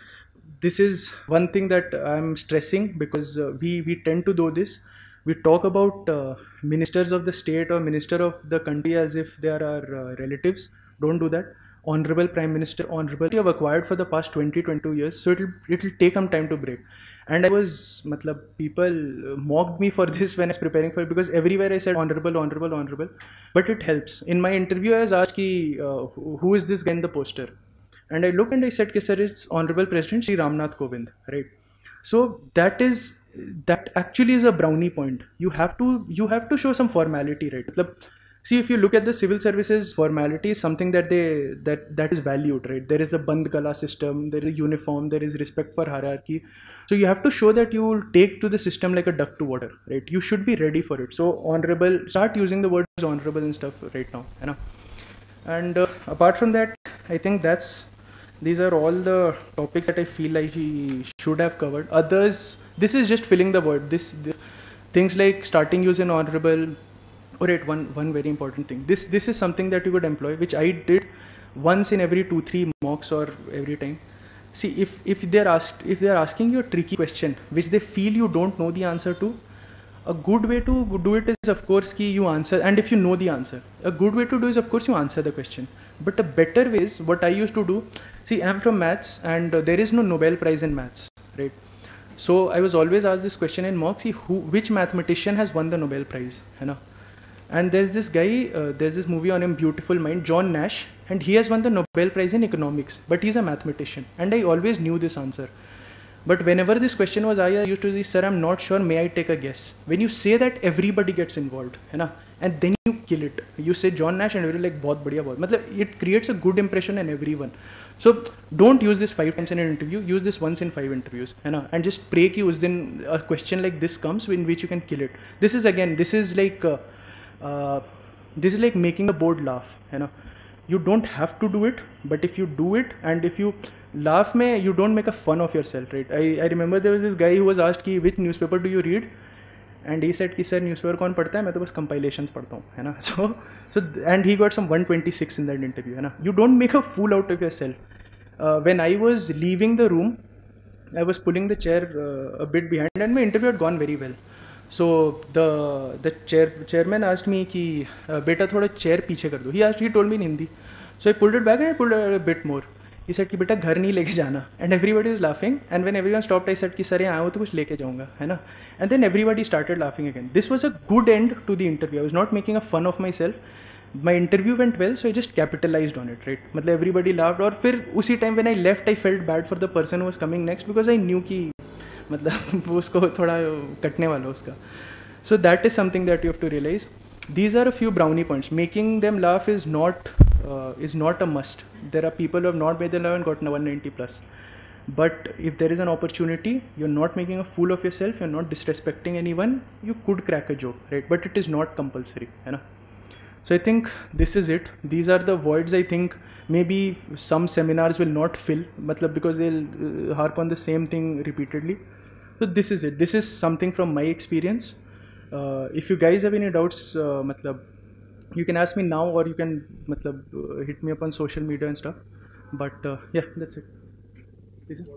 this is one thing that I'm stressing, because uh, we, we tend to do this. We talk about uh, ministers of the state or minister of the country as if they are our uh, relatives. Don't do that. Honorable Prime Minister, honorable, you have acquired for the past twenty, twenty-two years, so it'll it'll take some time to break. And I was, matlab, people mocked me for this when I was preparing for it, because everywhere I said honorable, honorable, honorable. But it helps. In my interview, I was asked, ki, uh, who is this guy in the poster? And I looked and I said, sir, it's Honorable President Shri Ramnath Kovind, right? So that is, that actually is a brownie point. You have to, you have to show some formality, right? Matlab, see, if you look at the civil services formality, something that they that that is valued, right? There is a band gala system, there is uniform, there is respect for hierarchy. So you have to show that you will take to the system like a duck to water, right? You should be ready for it. So honorable, start using the words honorable and stuff right now, you know. And uh, apart from that, I think that's these are all the topics that I feel like he should have covered. Others, this is just filling the word. This the, things like starting using honorable. Alright, one one very important thing. This this is something that you could employ, which I did once in every two three mocks or every time. See, if if they're asked if they're asking you a tricky question which they feel you don't know the answer to, a good way to do it is of course ki you answer, and if you know the answer, a good way to do is of course you answer the question. But a better way is what I used to do. See, I'm from maths, and uh, there is no Nobel Prize in maths, right? So I was always asked this question in mocks: who, which mathematician has won the Nobel Prize? You know? And there's this guy, uh, there's this movie on him, Beautiful Mind, John Nash, and he has won the Nobel Prize in economics, but he's a mathematician, and I always knew this answer. But whenever this question was asked, I used to say, sir, I'm not sure, may I take a guess? When you say that, everybody gets involved, you know? And then you kill it. You say John Nash and everybody like, bahut badhiya, bahut. Matlab, it creates a good impression in everyone. So don't use this five times in an interview, use this once in five interviews, you know? And just pray ki us din a question like this comes in which you can kill it. This is again, this is like, uh, uh, this is like making the board laugh, you know? You don't have to do it, but if you do it and if you laugh, mein, you don't make a fun of yourself, right? I, I remember there was this guy who was asked ki, which newspaper do you read? And he said ki, sir, newspaper kaun padhta hai? Main to bas compilations padhta hu, hai na? So, so, and he got some one twenty-six in that interview, hai na? You don't make a fool out of yourself. Uh, when I was leaving the room, I was pulling the chair uh, a bit behind, and my interview had gone very well. So the the chair chairman asked me ki, beta thoda chair piche kar do. He asked, he told me in Hindi. So I pulled it back and I pulled it a bit more. He said कि बेटा घर नहीं लेके जाना, and everybody was laughing. And when everyone stopped, I said कि sir यहाँ आया तो कुछ लेके जाऊँगा, है ना? And then everybody started laughing again. This was a good end to the interview. I was not making a fun of myself. My interview went well, so I just capitalized on it, right? मतलब everybody laughed. और फिर उसी time when I left, I felt bad for the person who was coming next, because I knew कि मतलब उसको थोड़ा कटने वाला उसका. So that is something that you have to realize. These are a few brownie points. Making them laugh is not uh, is not a must. There are people who have not made them laugh and got one ninety plus. but if there is an opportunity, you're not making a fool of yourself, you're not disrespecting anyone, you could crack a joke, right? But it is not compulsory, you know. So I think this is it. These are the voids I think maybe some seminars will not fill, matlab, because they'll uh, harp on the same thing repeatedly. So this is it. This is something from my experience. Uh, if you guys have any doubts, uh, matlab, you can ask me now, or you can matlab, uh, hit me up on social media and stuff. But uh, yeah, that's it. Is it?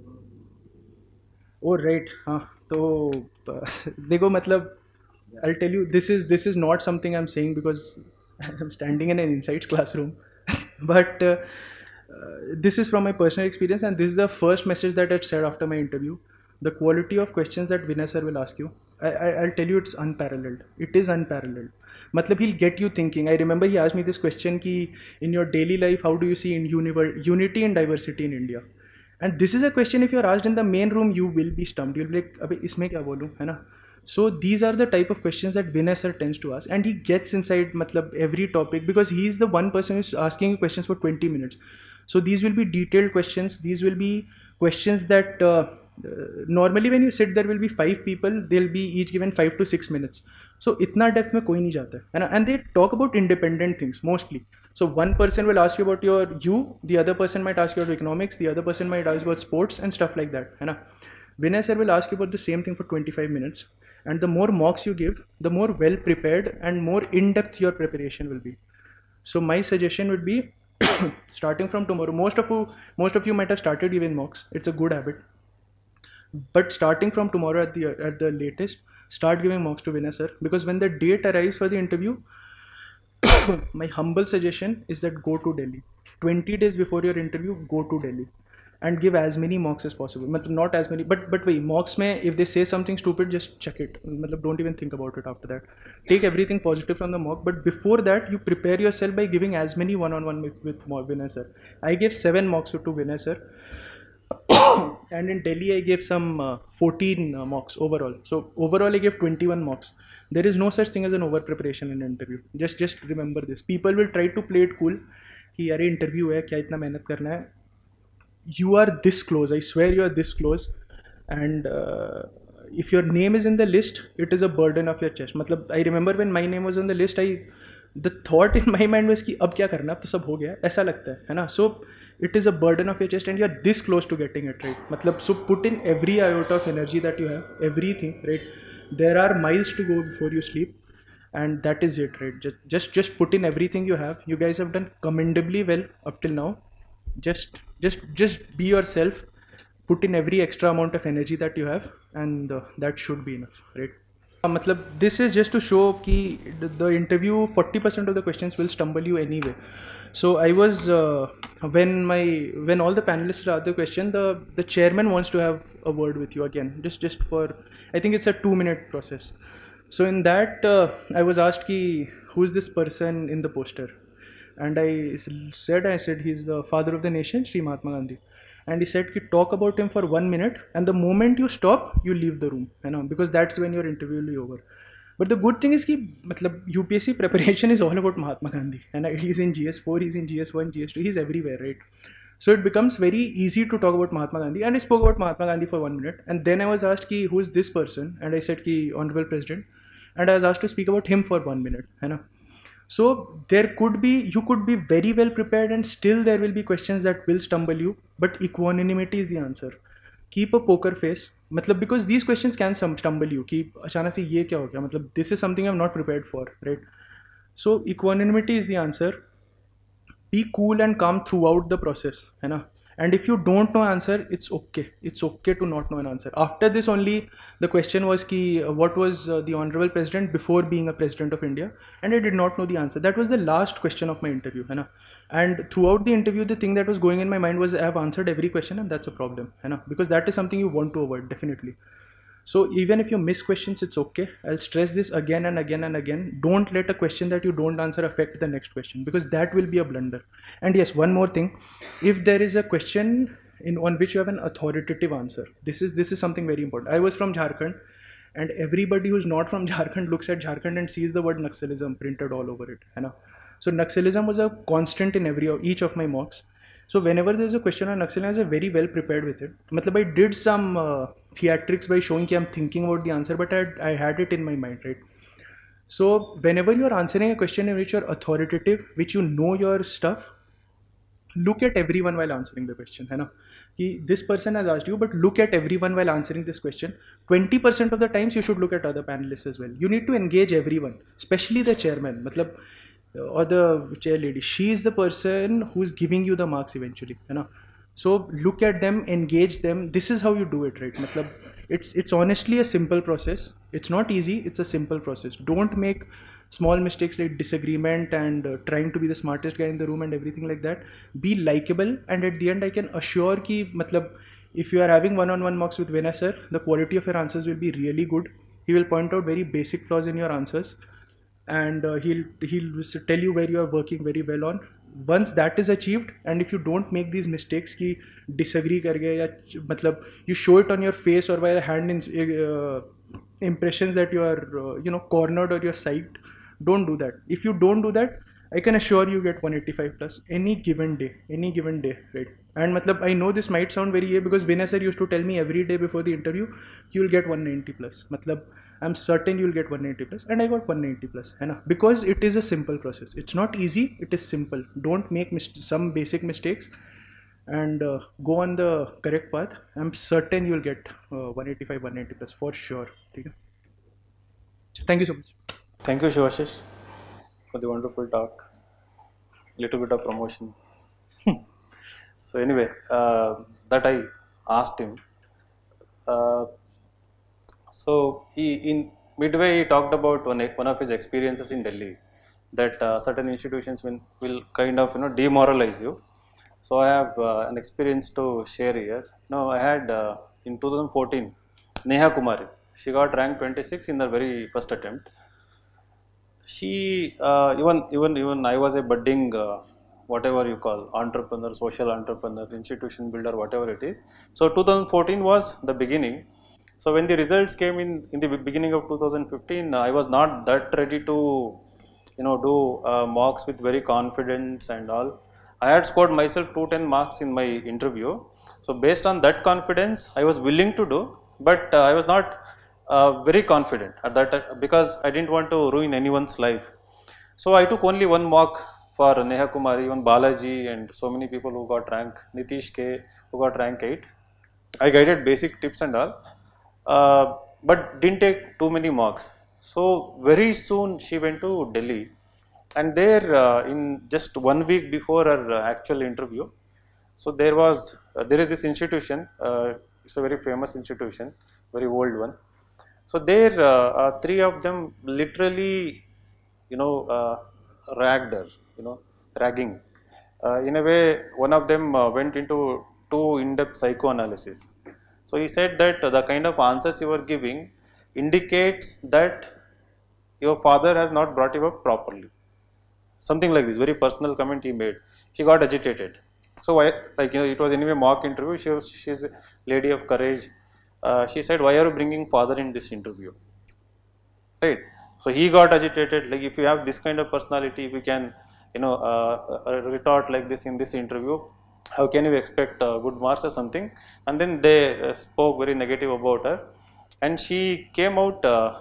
Oh right, हाँ तो देखो मतलब I'll tell you, this is this is not something I'm saying because I'm standing in an insights classroom, but uh, uh, this is from my personal experience, and this is the first message that I said after my interview. The quality of questions that Vinay sir will ask you, I, I, I'll tell you, it's unparalleled. It is unparalleled. Matlab, he'll get you thinking. I remember he asked me this question ki, in your daily life, how do you see in univer- unity and diversity in India? And this is a question, if you're asked in the main room, you will be stumped. You'll be like, abhi isme kya bolu, hai na? So these are the type of questions that Vinay sir tends to ask, and he gets inside matlab, every topic, because he's the one person who's asking you questions for twenty minutes. So these will be detailed questions. These will be questions that uh, uh, normally when you sit, there will be five people. They'll be each given five to six minutes. So itna depth mein koi nahi jata hai, and they talk about independent things mostly. So one person will ask you about your you, the other person might ask you about economics, the other person might ask you about sports and stuff like that. Hai na? Vinay sir will ask you about the same thing for twenty-five minutes. And the more mocks you give, the more well prepared and more in-depth your preparation will be. So my suggestion would be, starting from tomorrow, most of you, most of you might have started giving mocks. It's a good habit. But starting from tomorrow at the at the latest, start giving mocks to Vinay sir, because when the date arrives for the interview, my humble suggestion is that go to Delhi. twenty days before your interview, go to Delhi and give as many mocks as possible. Matlab, not as many, but but wait, mocks mein, if they say something stupid, just check it. Matlab, don't even think about it after that. Take everything positive from the mock, but before that, you prepare yourself by giving as many one-on-one with, with Vinay sir. I gave seven mocks to Vinay sir. And in Delhi, I gave some uh, fourteen uh, mocks overall. So overall, I gave twenty-one mocks. There is no such thing as an over preparation in an interview. Just just remember this. People will try to play it cool. कि अरे interview है, क्या इतना मेहनत करना है? You are this close. I swear you are this close. And uh, if your name is in the list, it is a burden of your chest. Matlab, I remember when my name was on the list, I the thought in my mind was कि अब क्या करना, अब तो सब हो गया, ऐसा लगता है, है ना? So it is a burden of your chest, and you are this close to getting it right. Matlab, so put in every iota of energy that you have, everything, right? There are miles to go before you sleep, and that is it, right? Just just just put in everything you have. You guys have done commendably well up till now. Just just just be yourself. Put in every extra amount of energy that you have, and uh, that should be enough, right? Uh, matlab, this is just to show ki the interview, forty percent of the questions will stumble you anyway. So I was uh, when my when all the panelists asked the question, the the chairman wants to have a word with you again, just just for, I think it's a two minute process. So in that uh, I was asked ki who is this person in the poster, and I said I said he's the father of the nation, Shri Mahatma Gandhi. And he said, talk about him for one minute, and the moment you stop, you leave the room, you know, because that's when your interview will be over. But the good thing is कि मतलब U P S C preparation is all about Mahatma Gandhi, and he's in G S four, he's in G S one, G S two, he's everywhere, right? So it becomes very easy to talk about Mahatma Gandhi, and I spoke about Mahatma Gandhi for one minute, and then I was asked कि who is this person, and I said कि Honorable President, and I was asked to speak about him for one minute, you know. So there could be, you could be very well prepared, and still there will be questions that will stumble you, but equanimity is the answer. Keep a poker face, matlab, because these questions can stumble you. Ki अचानक से ये क्या हो गया? मतलब this is something I'm not prepared for, right? So equanimity is the answer. Be cool and calm throughout the process, है ना? And if you don't know answer, it's okay. It's okay to not know an answer. After this only, the question was ki, uh, what was uh, the Honorable President before being a President of India? And I did not know the answer. That was the last question of my interview. Hai na? And throughout the interview, the thing that was going in my mind was I have answered every question, and that's a problem. Hai na? Because that is something you want to avoid, definitely. So even if you miss questions, it's okay. I'll stress this again and again and again. Don't let a question that you don't answer affect the next question, because that will be a blunder. And yes, one more thing. If there is a question in on which you have an authoritative answer, this is this is something very important. I was from Jharkhand, and everybody who's not from Jharkhand looks at Jharkhand and sees the word Naxalism printed all over it. You know? So Naxalism was a constant in every each of my mocks. So whenever there's a question on Naxal, I was very well prepared with it. Matlab, I did some uh, theatrics by showing that I'm thinking about the answer, but I had, I had it in my mind, right? So whenever you're answering a question in which you're authoritative, which you know your stuff, look at everyone while answering the question. है ना? कि this person has asked you, but look at everyone while answering this question. twenty percent of the times you should look at other panelists as well. You need to engage everyone, especially the chairman. matlab, or the chair lady. She is the person who is giving you the marks eventually. है ना? So look at them, engage them. This is how you do it, right? matlab, it's it's honestly a simple process. It's not easy. It's a simple process. Don't make small mistakes like disagreement and uh, trying to be the smartest guy in the room and everything like that. Be likable, and at the end I can assure ki matlab, if you are having one-on-one mocks with Vinay sir, the quality of your answers will be really good. He will point out very basic flaws in your answers, and uh, he'll he'll tell you where you are working very well on. Once that is achieved, and if you don't make these mistakes ki disagree karge ya matlab you show it on your face or by hand in uh, impressions that you are uh, you know cornered or you're psyched, don't do that. If you don't do that, I can assure you get one eighty-five plus any given day, any given day, right? And matlab, I know this might sound very, because Vinay sir used to tell me every day before the interview, you will get one ninety plus. Matlab, I'm certain you'll get one ninety plus, and I got one ninety plus, है ना? Because it is a simple process. It's not easy, it is simple. Don't make some basic mistakes and uh, go on the correct path. I'm certain you'll get uh, one eighty-five, one ninety plus for sure. Okay? Thank you so much. Thank you, Shivashish, for the wonderful talk. Little bit of promotion. So anyway, uh, that I asked him. Uh, so he, in midway he talked about one, one of his experiences in Delhi, that uh, certain institutions will, will kind of you know demoralize you. So I have uh, an experience to share here. Now I had uh, in two thousand fourteen Neha Kumari. She got ranked twenty-six in the very first attempt. She uh, even even even I was a budding uh, whatever you call entrepreneur, social entrepreneur, institution builder, whatever it is. So two thousand fourteen was the beginning. So when the results came in in the beginning of two thousand fifteen, I was not that ready to you know do uh, mocks with very confidence and all. I had scored myself two ten marks in my interview. So based on that confidence, I was willing to do, but uh, I was not uh, very confident at that time because I didn't want to ruin anyone's life. So I took only one mock for Neha Kumari, even Balaji, and so many people who got rank, Nitish K, who got rank eight. I guided basic tips and all, uh, but didn't take too many marks. So very soon she went to Delhi. And there, uh, in just one week before her uh, actual interview, so there was, uh, there is this institution, uh, it's a very famous institution, very old one. So there, uh, uh, three of them literally, you know, uh, ragged her, you know, ragging. Uh, in a way, one of them uh, went into too in-depth psychoanalysis. So he said that uh, the kind of answers you were giving indicates that your father has not brought you up properly. Something like this, very personal comment he made. She got agitated. So why, like you know, it was anyway mock interview. She was, she's a lady of courage. Uh, she said, "Why are you bringing father in this interview?" Right. So he got agitated. Like if you have this kind of personality, we can, you know, uh, uh, retort like this in this interview. How can you expect uh, good marks or something? And then they uh, spoke very negative about her, and she came out uh,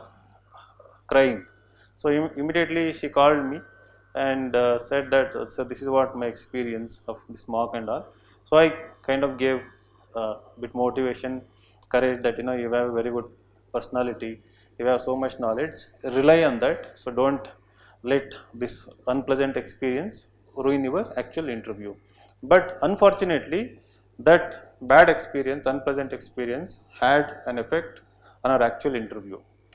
crying. So im immediately she called me and uh, said that, uh, so this is what my experience of this mock and all. So I kind of gave a uh, bit motivation, courage that you know you have a very good personality, you have so much knowledge, rely on that. So don't let this unpleasant experience ruin your actual interview. But unfortunately, that bad experience, unpleasant experience had an effect on our actual interview.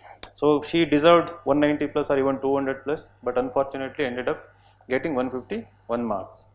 So she deserved one ninety plus or even two hundred plus, but unfortunately ended up getting one fifty-one marks.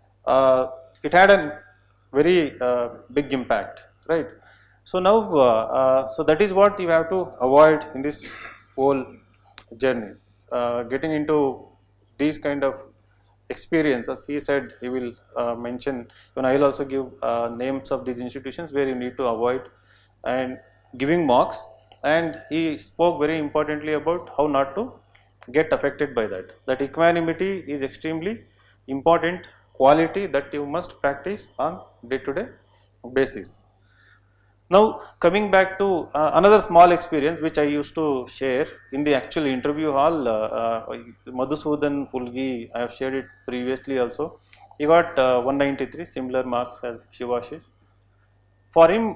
Uh, it had a very uh, big impact, right? So now, uh, uh, so that is what you have to avoid in this whole journey. Uh, getting into these kind of experiences, he said he will uh, mention, and I will also give uh, names of these institutions where you need to avoid and giving marks. And he spoke very importantly about how not to get affected by that. That equanimity is extremely important quality that you must practice on day-to-day basis. Now coming back to uh, another small experience which I used to share in the actual interview hall, uh, uh, Madhusudan Pulgi, I have shared it previously also. He got uh, one ninety-three, similar marks as Shivashish. For him,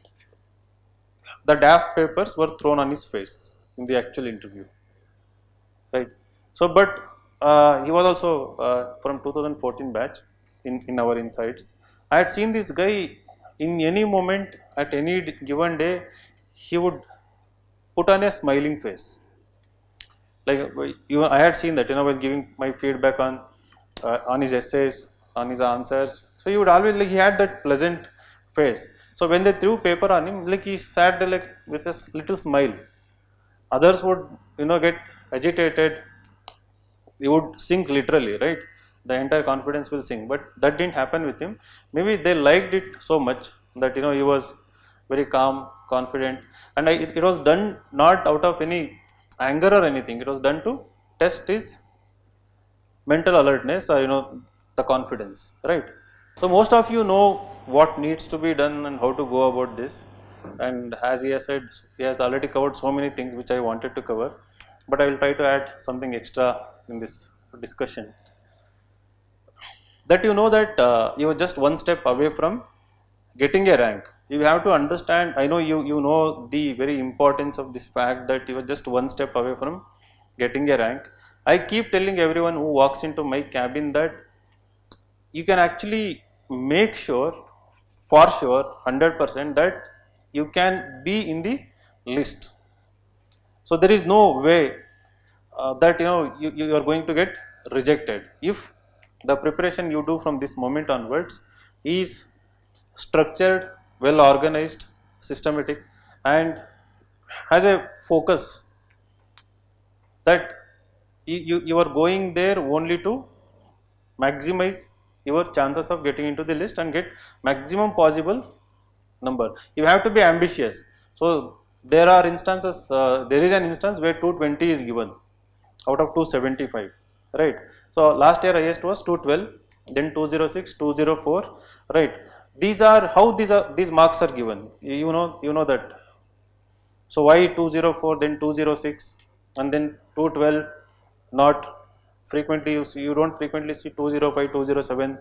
the D A F papers were thrown on his face in the actual interview, right? So, but uh, he was also uh, from two thousand fourteen batch in, in our insights. I had seen this guy in any moment at any given day, he would put on a smiling face. Like you, I had seen that, you know, while giving my feedback on uh, on his essays, on his answers. So he would always, like, he had that pleasant face. So when they threw paper on him, like he sat there like with a little smile. Others would, you know, get agitated. He would sink literally, right? The entire confidence will sink. But that didn't happen with him. Maybe they liked it so much that, you know, he was very calm, confident, and I, it, it was done not out of any anger or anything. It was done to test his mental alertness or, you know, the confidence, right? So most of you know what needs to be done and how to go about this, and as he has said, he has already covered so many things which I wanted to cover, but I will try to add something extra in this discussion. That you know that uh, you are just one step away from getting a rank. You have to understand, I know you, you know the very importance of this fact that you are just one step away from getting a rank. I keep telling everyone who walks into my cabin that you can actually make sure, for sure, one hundred percent that you can be in the list. So there is no way uh, that, you know, you, you are going to get rejected if the preparation you do from this moment onwards is structured, well organized, systematic, and has a focus that you, you, you are going there only to maximize your chances of getting into the list and get maximum possible number. You have to be ambitious. So there are instances, uh, there is an instance where two twenty is given out of two seventy-five, right? So last year highest was two twelve, then two oh six, two oh four, right? These are how these are these marks are given. You know, you know that. So why two oh four, then two oh six, and then two twelve? Not frequently you see, you don't frequently see two oh five, two oh seven.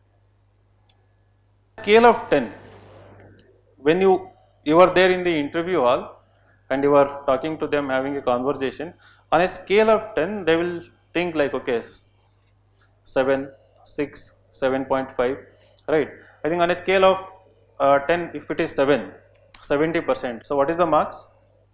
Scale of ten. When you you are there in the interview hall and you are talking to them, having a conversation, on a scale of ten, they will think like, okay, seven, six, seven point five, right? I think on a scale of uh, ten, if it is seven, seventy percent. So what is the marks?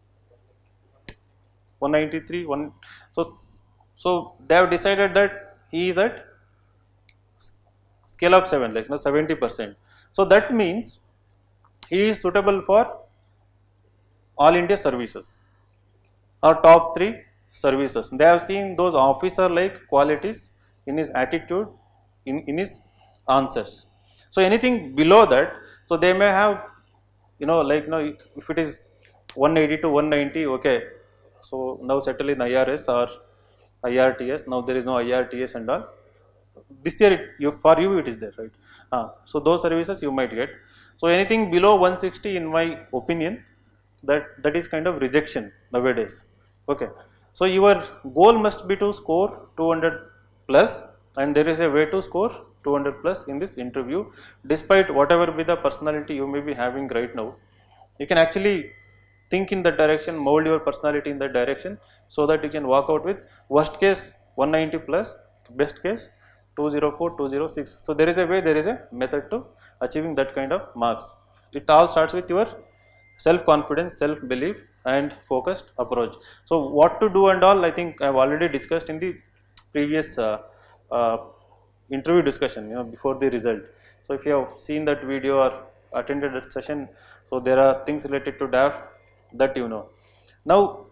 one ninety-three, one. So, so they have decided that he is at scale of seven, like, you know, seventy percent. So that means he is suitable for all India services or top three services. They have seen those officer like qualities in his attitude, in, in his answers. So anything below that, so they may have, you know, like, you know, if it is one eighty to one ninety, okay, so now settle in I R S or I R T S. Now there is no I R T S and all. This year, it, you, for you it is there, right? Uh, so those services you might get. So anything below one sixty, in my opinion, that that is kind of rejection nowadays. Okay. So your goal must be to score two hundred plus, and there is a way to score two hundred plus in this interview. Despite whatever be the personality you may be having right now, you can actually think in that direction, mold your personality in that direction, so that you can walk out with worst case one ninety plus, best case two oh four, two oh six. So there is a way, there is a method to achieving that kind of marks. It all starts with your self-confidence, self-belief and focused approach. So what to do and all, I think I have already discussed in the previous uh, uh, interview discussion, you know, before the result. So if you have seen that video or attended that session, so there are things related to D A F that you know. Now,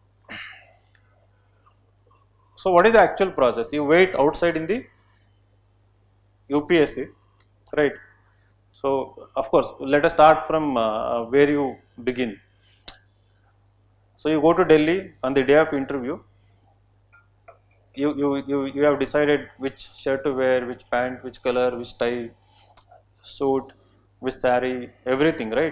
so what is the actual process? You wait outside in the U P S C, right? So of course, let us start from uh, where you begin. So you go to Delhi on the day of interview. you, you, you, you have decided which shirt to wear, which pant, which color, which tie, suit, which saree, everything, right?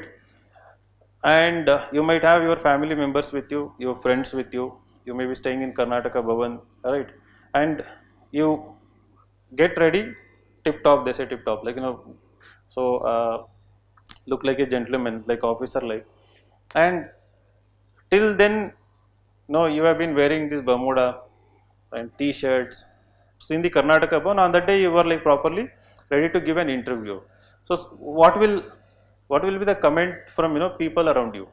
And uh, you might have your family members with you, your friends with you, you may be staying in Karnataka Bhavan, right? And you get ready, tip top, they say tip top, like, you know, so uh, look like a gentleman, like officer like. And till then, no, you have been wearing this Bermuda and t-shirts. So in the Karnataka Bhavan, on that day you were like properly ready to give an interview. So what will what will be the comment from, you know, people around you?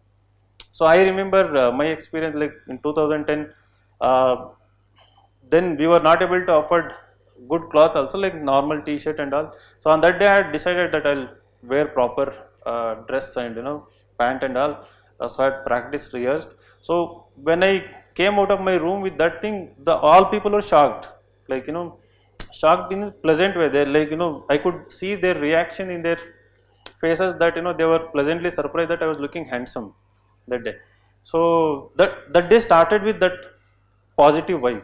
So I remember uh, my experience, like in two thousand ten, uh, then we were not able to afford good cloth also, like normal t-shirt and all. So on that day I had decided that I'll wear proper uh, dress and, you know, pant and all. Uh, so I had practiced, rehearsed. So when I came out of my room with that thing, the all people were shocked, like, you know, shocked in a pleasant way. They, like, you know, I could see their reaction in their faces, that, you know, they were pleasantly surprised that I was looking handsome that day. So that that day started with that positive vibe,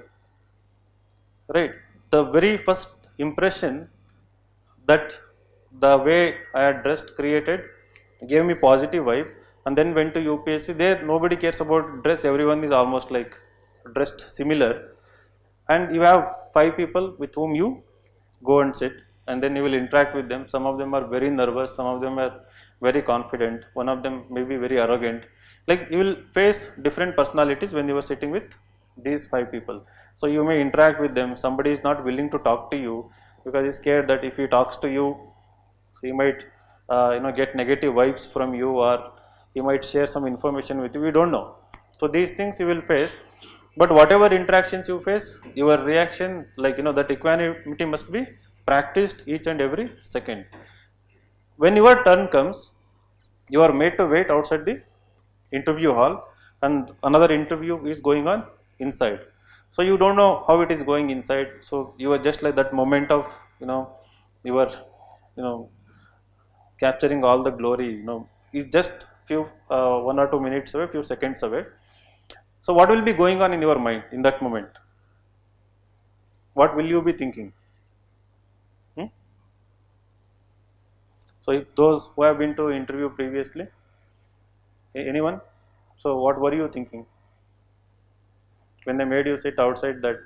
right? The very first impression that the way I had dressed created gave me positive vibe, and then went to U P S C. There nobody cares about dress, everyone is almost like dressed similar, and you have five people with whom you go and sit, and then you will interact with them. Some of them are very nervous, some of them are very confident, one of them may be very arrogant. Like, you will face different personalities when you are sitting with these five people. So you may interact with them. Somebody is not willing to talk to you because he is scared that if he talks to you, so he might uh, you know, get negative vibes from you, or he might share some information with you, we don't know. So these things you will face, but whatever interactions you face, your reaction, like, you know, that equanimity must be practiced each and every second. When your turn comes, you are made to wait outside the interview hall, and another interview is going on inside. So you don't know how it is going inside. So you are just like that moment of, you know, you are, you know, capturing all the glory, you know, is just few uh, one or two minutes away, few seconds away. So what will be going on in your mind in that moment? What will you be thinking? Hmm? So if those who have been to interview previously, anyone? So what were you thinking when they made you sit outside that?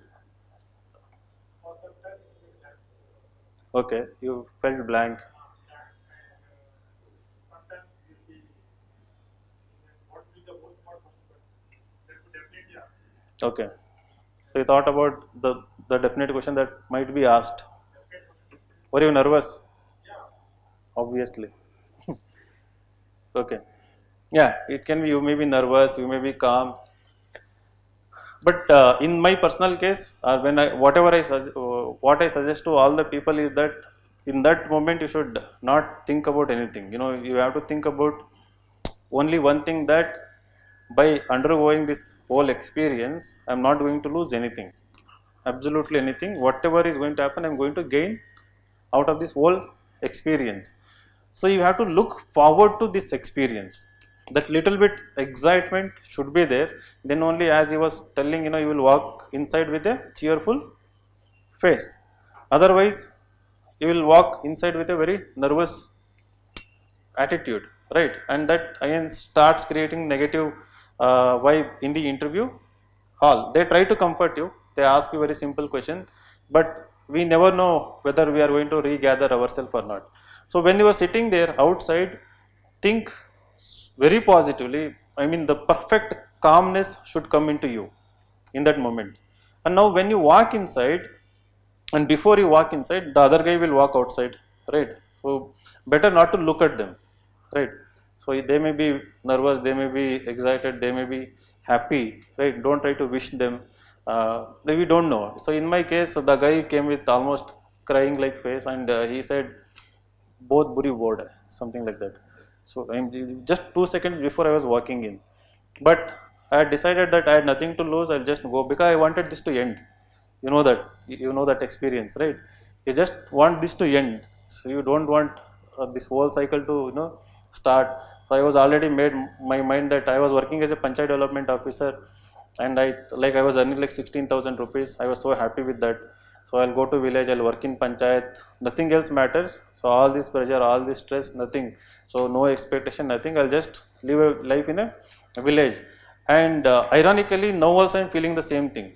Okay, you felt blank. Okay, so you thought about the the definite question that might be asked. Were you nervous? Obviously. Okay. Yeah, it can be, you may be nervous, you may be calm. But uh, in my personal case, uh, when I whatever I uh, what I suggest to all the people is that in that moment you should not think about anything. You know, you have to think about only one thing, that by undergoing this whole experience, I am not going to lose anything, absolutely anything. Whatever is going to happen, I am going to gain out of this whole experience. So you have to look forward to this experience. That little bit excitement should be there. Then only, as he was telling, you know, you will walk inside with a cheerful face. Otherwise, you will walk inside with a very nervous attitude, right? And that again starts creating negative uh, vibe in the interview hall. They try to comfort you. They ask you very simple question, but we never know whether we are going to regather ourselves or not. So when you are sitting there outside, think very positively. I mean, the perfect calmness should come into you in that moment. And now when you walk inside, and before you walk inside, the other guy will walk outside, right? So better not to look at them, right? So they may be nervous, they may be excited, they may be happy, right? Don't try to wish them. Uh, we don't know. So in my case, the guy came with almost crying like face, and uh, he said, both buri board, something like that. So I'm just two seconds before I was walking in, but I had decided that I had nothing to lose. I'll just go, because I wanted this to end. You know that, you know that experience, right? You just want this to end. So you don't want uh, this whole cycle to, you know, start. So I was already made my mind that I was working as a panchayat development officer. and I like I was earning like sixteen thousand rupees. I was so happy with that. So I'll go to village, I'll work in panchayat, nothing else matters. So all this pressure, all this stress, nothing. So no expectation, nothing. I'll just live a life in a village. And uh, ironically, now also I'm feeling the same thing.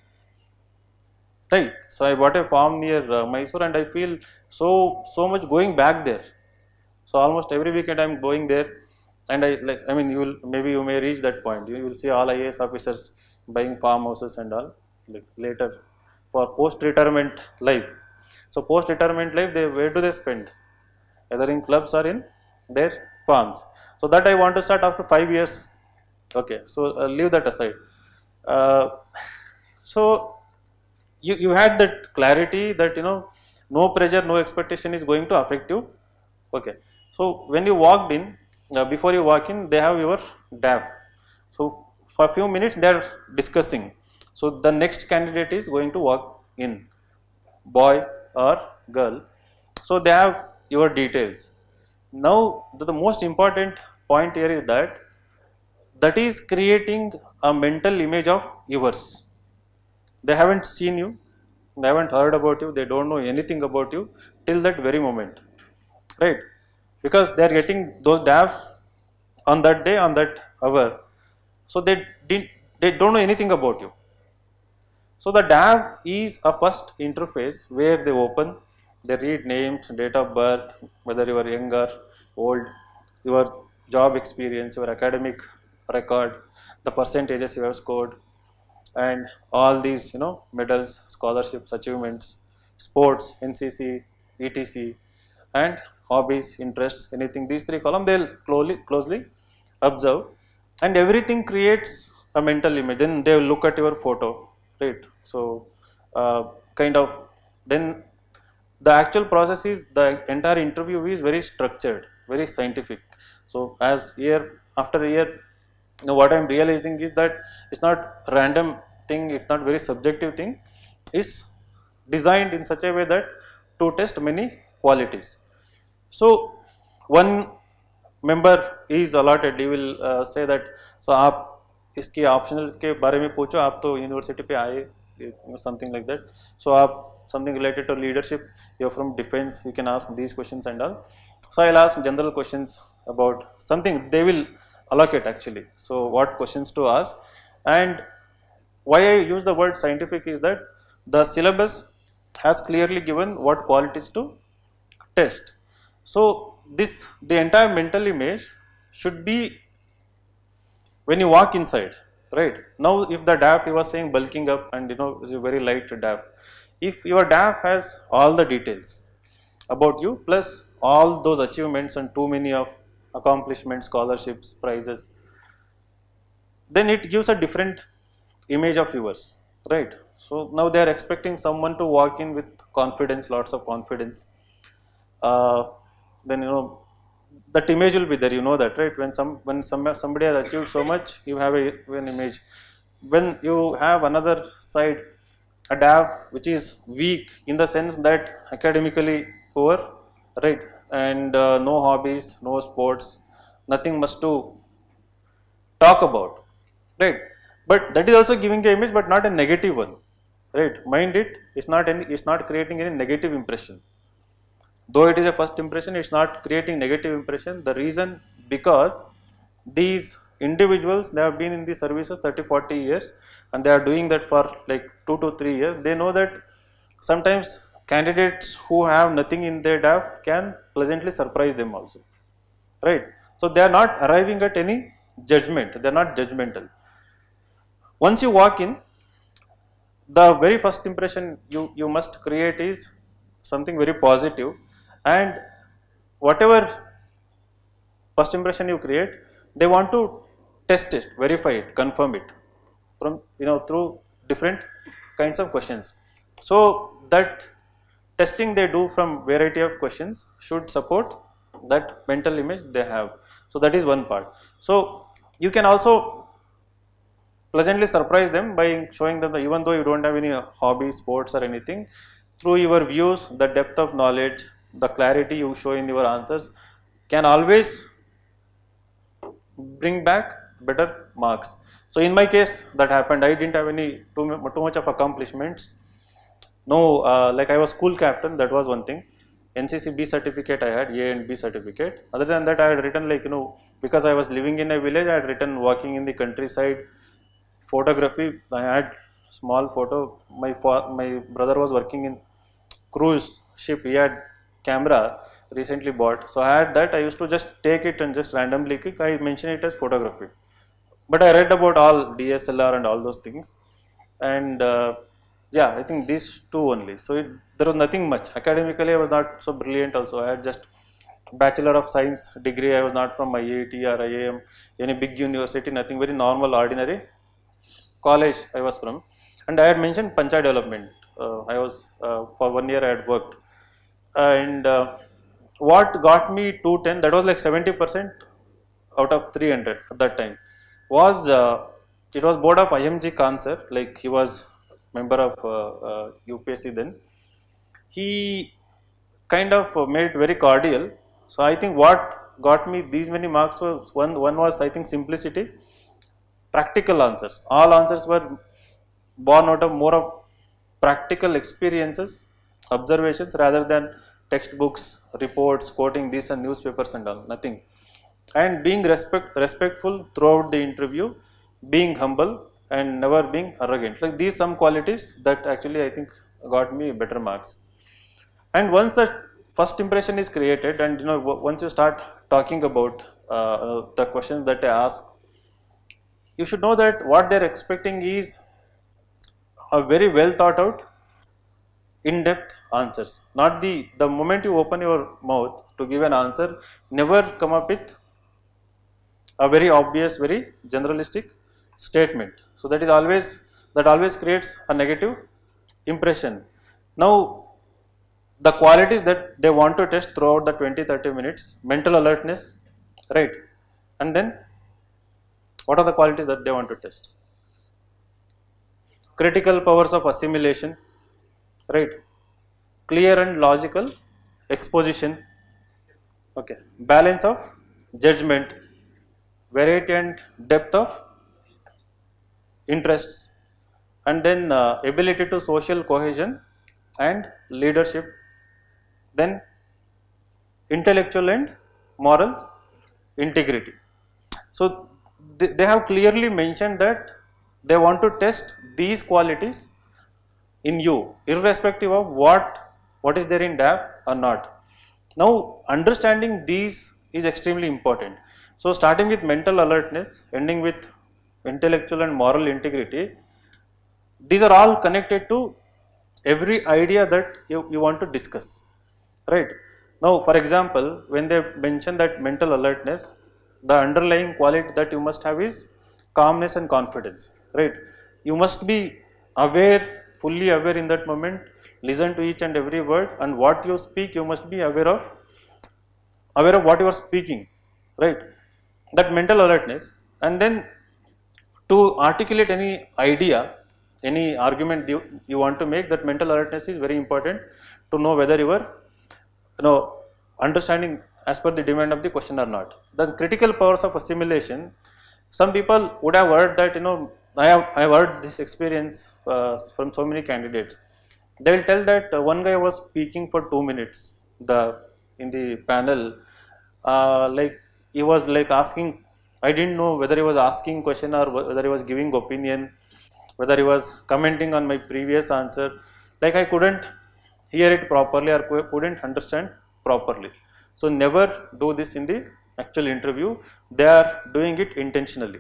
Right. So I bought a farm near uh, Mysore, and I feel so so much going back there. So almost every weekend I'm going there, and I like I mean you will maybe you may reach that point. You will see all I A S officers buying farmhouses and all like later for post-retirement life. So post-retirement life, they where do they spend? Either in clubs or in their farms. So that I want to start after five years. Okay, so uh, leave that aside. Uh, so you you had that clarity that you know no pressure, no expectation is going to affect you. Okay, so when you walked in, uh, before you walk in, they have your D A F. So for a few minutes they are discussing. So the next candidate is going to walk in, boy or girl. So they have your details. Now the, the most important point here is that that is creating a mental image of yours. They haven't seen you, they haven't heard about you, they don't know anything about you till that very moment, right? Because they are getting those D A Fs on that day, on that hour. So they didn't, they don't know anything about you. So the D A F is a first interface where they open, they read names, date of birth, whether you are young or old, your job experience, your academic record, the percentages you have scored, and all these you know medals, scholarships, achievements, sports, N C C, E T C, and hobbies, interests, anything. These three columns they will closely closely observe, and everything creates a mental image. Then they will look at your photo, right? So uh, kind of then the actual process is the entire interview is very structured, very scientific. So as year after year, now what I am realizing is that it's not random thing, it's not very subjective thing, it's designed in such a way that to test many qualities. So one member is allotted, he will uh, say that so आप इसके optional के बारे में पूछो, आप तो university पे आए, something like that. So आप something related to leadership, you're from defense, you can ask these questions and all. So I'll ask general questions about something, they will allocate actually. So what questions to ask, and why I use the word scientific is that the syllabus has clearly given what qualities to test. So this the entire mental image should be when you walk inside, right? Now if the D A F, he was saying bulking up and you know is a very light D A F. If your D A F has all the details about you plus all those achievements and too many of accomplishments, scholarships, prizes, then it gives a different image of yours, right? So now they are expecting someone to walk in with confidence, lots of confidence. Uh, then you know that image will be there. You know that, right? When some when some somebody has achieved so much, you have a an image. When you have another side, a D A F which is weak in the sense that academically poor, right? And uh, no hobbies, no sports, nothing much to talk about, right? But that is also giving the image, but not a negative one, right? Mind it, it's not any, it's not creating any negative impression. Though it is a first impression, it's not creating negative impression. The reason because these individuals, they have been in the services thirty forty years and they are doing that for like two to three years. They know that sometimes candidates who have nothing in their D A F can pleasantly surprise them also, right? So they are not arriving at any judgment, they are not judgmental. Once you walk in, the very first impression you, you must create is something very positive, and whatever first impression you create, they want to test it, verify it, confirm it from you know through different kinds of questions. So that testing they do from variety of questions should support that mental image they have. So that is one part. So you can also pleasantly surprise them by showing them that even though you don't have any hobby, sports or anything, through your views, the depth of knowledge, the clarity you show in your answers can always bring back better marks. So in my case, that happened. I didn't have any too, too much of accomplishments. No, uh, like I was school captain, that was one thing. N C C B certificate I had, A and B certificate. Other than that, I had written like, you know, because I was living in a village, I had written working in the countryside, photography. I had small photo. My my brother was working in cruise ship. He had camera recently bought. So I had that. I used to just take it and just randomly click. I mention it as photography. But I read about all D S L R and all those things, and uh, yeah, I think these two only. So it, there was nothing much. Academically, I was not so brilliant. Also, I had just Bachelor of Science degree. I was not from I I T or I I M, any big university. Nothing, very normal, ordinary college I was from. And I had mentioned Panchayat development. Uh, I was uh, for one year I had worked, and uh, what got me two ten, that was like seventy percent out of three hundred at that time, was uh, it was board of I M G Khan sir, like he was member of uh, uh, U P S C then. He kind of uh, made it very cordial. So I think what got me these many marks was one, one was I think simplicity, practical answers. All answers were born out of more of practical experiences, observations, rather than textbooks, reports, quoting this and newspapers and all, nothing. And being respect, respectful throughout the interview, being humble and never being arrogant. Like these some qualities that actually I think got me better marks. And once the first impression is created, and you know, once you start talking about uh, the questions that I ask, you should know that what they are expecting is a very well thought out, in-depth answers. Not the, the moment you open your mouth to give an answer, never come up with a very obvious, very generalistic statement. So that is always, that always creates a negative impression. Now, the qualities that they want to test throughout the twenty to thirty minutes, mental alertness, right? And then, what are the qualities that they want to test? Critical powers of assimilation, right? Clear and logical exposition, okay? Balance of judgment, variety and depth of interests, and then uh, ability to social cohesion and leadership, then intellectual and moral integrity. So they, they have clearly mentioned that they want to test these qualities in you, irrespective of what what is there in D A F or not. Now understanding these is extremely important. So starting with mental alertness, ending with intellectual and moral integrity, these are all connected to every idea that you, you want to discuss, right? Now for example, when they mention that mental alertness, the underlying quality that you must have is calmness and confidence, right? You must be aware, fully aware in that moment, listen to each and every word, and what you speak you must be aware of, aware of what you are speaking, right? That mental alertness. And then to articulate any idea, any argument you, you want to make, that mental alertness is very important to know whether you are, you know, understanding as per the demand of the question or not. The critical powers of assimilation, some people would have heard that, you know, I have, I have heard this experience uh, from so many candidates. They will tell that uh, one guy was speaking for two minutes the in the panel, uh, like he was like asking, I didn't know whether he was asking question or whether he was giving opinion, whether he was commenting on my previous answer, like I couldn't hear it properly or couldn't understand properly. So never do this in the actual interview. They are doing it intentionally,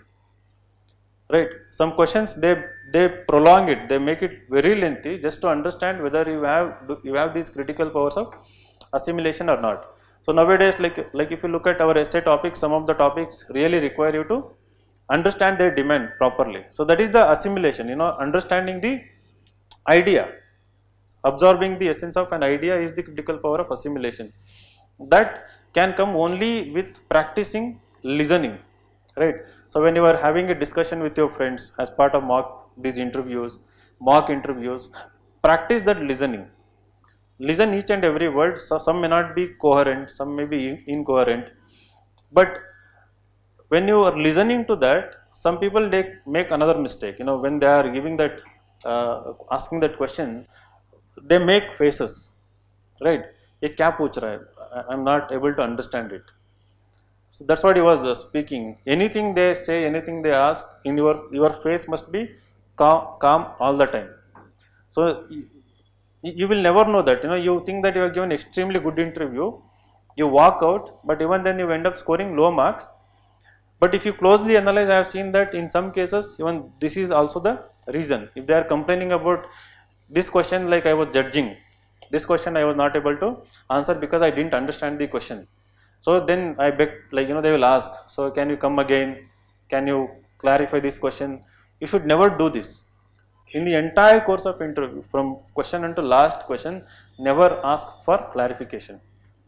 right? Some questions they they prolong it, they make it very lengthy just to understand whether you have you have these critical powers of assimilation or not. So nowadays, like like if you look at our essay topics, some of the topics really require you to understand their demand properly. So that is the assimilation, you know, understanding the idea, absorbing the essence of an idea is the critical power of assimilation. That can come only with practicing listening, right? So when you are having a discussion with your friends as part of mock these interviews, mock interviews, practice that listening. Listen each and every word. So some may not be coherent, some may be incoherent, but when you are listening to that, some people make, make another mistake, you know, when they are giving that, uh, asking that question, they make faces, right? Ye kya pooch raha hai? I am not able to understand it. So that's what he was uh, speaking. Anything they say, anything they ask, in your your face must be calm, calm all the time. So you, you will never know that. You know, you think that you have given extremely good interview, you walk out, but even then you end up scoring low marks. But if you closely analyze, I have seen that in some cases, even this is also the reason. If they are complaining about this question, like I was judging, this question I was not able to answer because I didn't understand the question. So then I beg, like, you know, they will ask, so can you come again? Can you clarify this question? You should never do this. In the entire course of interview, from question until last question, never ask for clarification.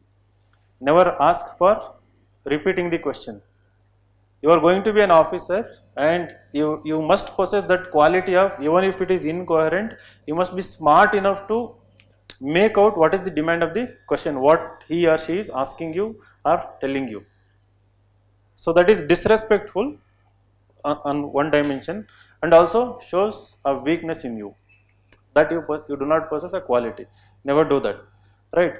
Never ask for repeating the question. You are going to be an officer and you, you must possess that quality of, even if it is incoherent, you must be smart enough to make out what is the demand of the question, what he or she is asking you or telling you. So that is disrespectful on, on one dimension, and also shows a weakness in you, that you, you do not possess a quality. Never do that, right?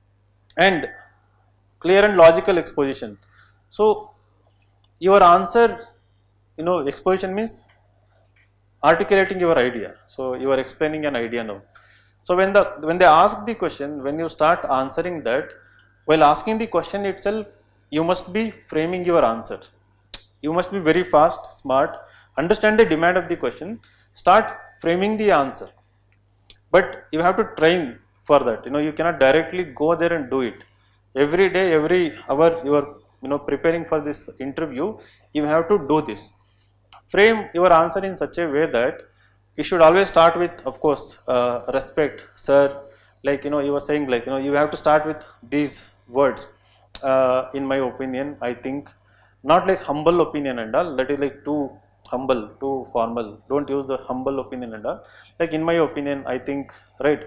And clear and logical exposition. So your answer, you know, exposition means articulating your idea. So you are explaining an idea now. So when the when they ask the question, when you start answering that, while asking the question itself, you must be framing your answer. You must be very fast, smart, understand the demand of the question, start framing the answer. But you have to train for that. You know, you cannot directly go there and do it. Every day, every hour, you are, you know, preparing for this interview, you have to do this. Frame your answer in such a way that you should always start with, of course, uh, respect, sir. Like, you know, you were saying, like, you know, you have to start with these words. Uh, in my opinion, I think, not like humble opinion and all. That is like too humble, too formal. Don't use the humble opinion and all. Like, in my opinion, I think, right?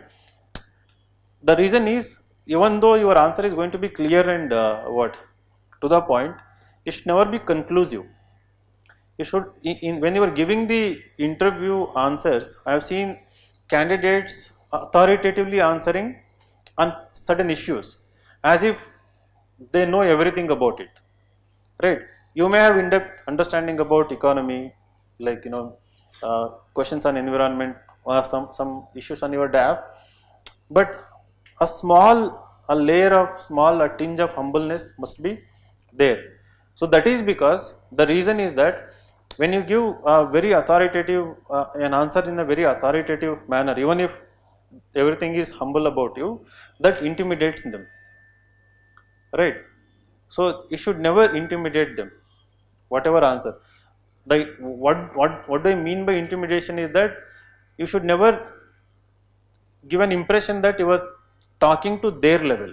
The reason is, even though your answer is going to be clear and uh, what to the point, it should never be conclusive. You should, in, in when you are giving the interview answers, I have seen candidates authoritatively answering on certain issues as if they know everything about it, right? You may have in-depth understanding about economy, like, you know, uh, questions on environment or some some issues on your D A F, but a small, a layer of small, a tinge of humbleness must be there. So that is because the reason is that when you give a very authoritative, uh, an answer in a very authoritative manner, even if everything is humble about you, that intimidates them, right? So you should never intimidate them, whatever answer. The, what, what, what do I mean by intimidation is that you should never give an impression that you are talking to their level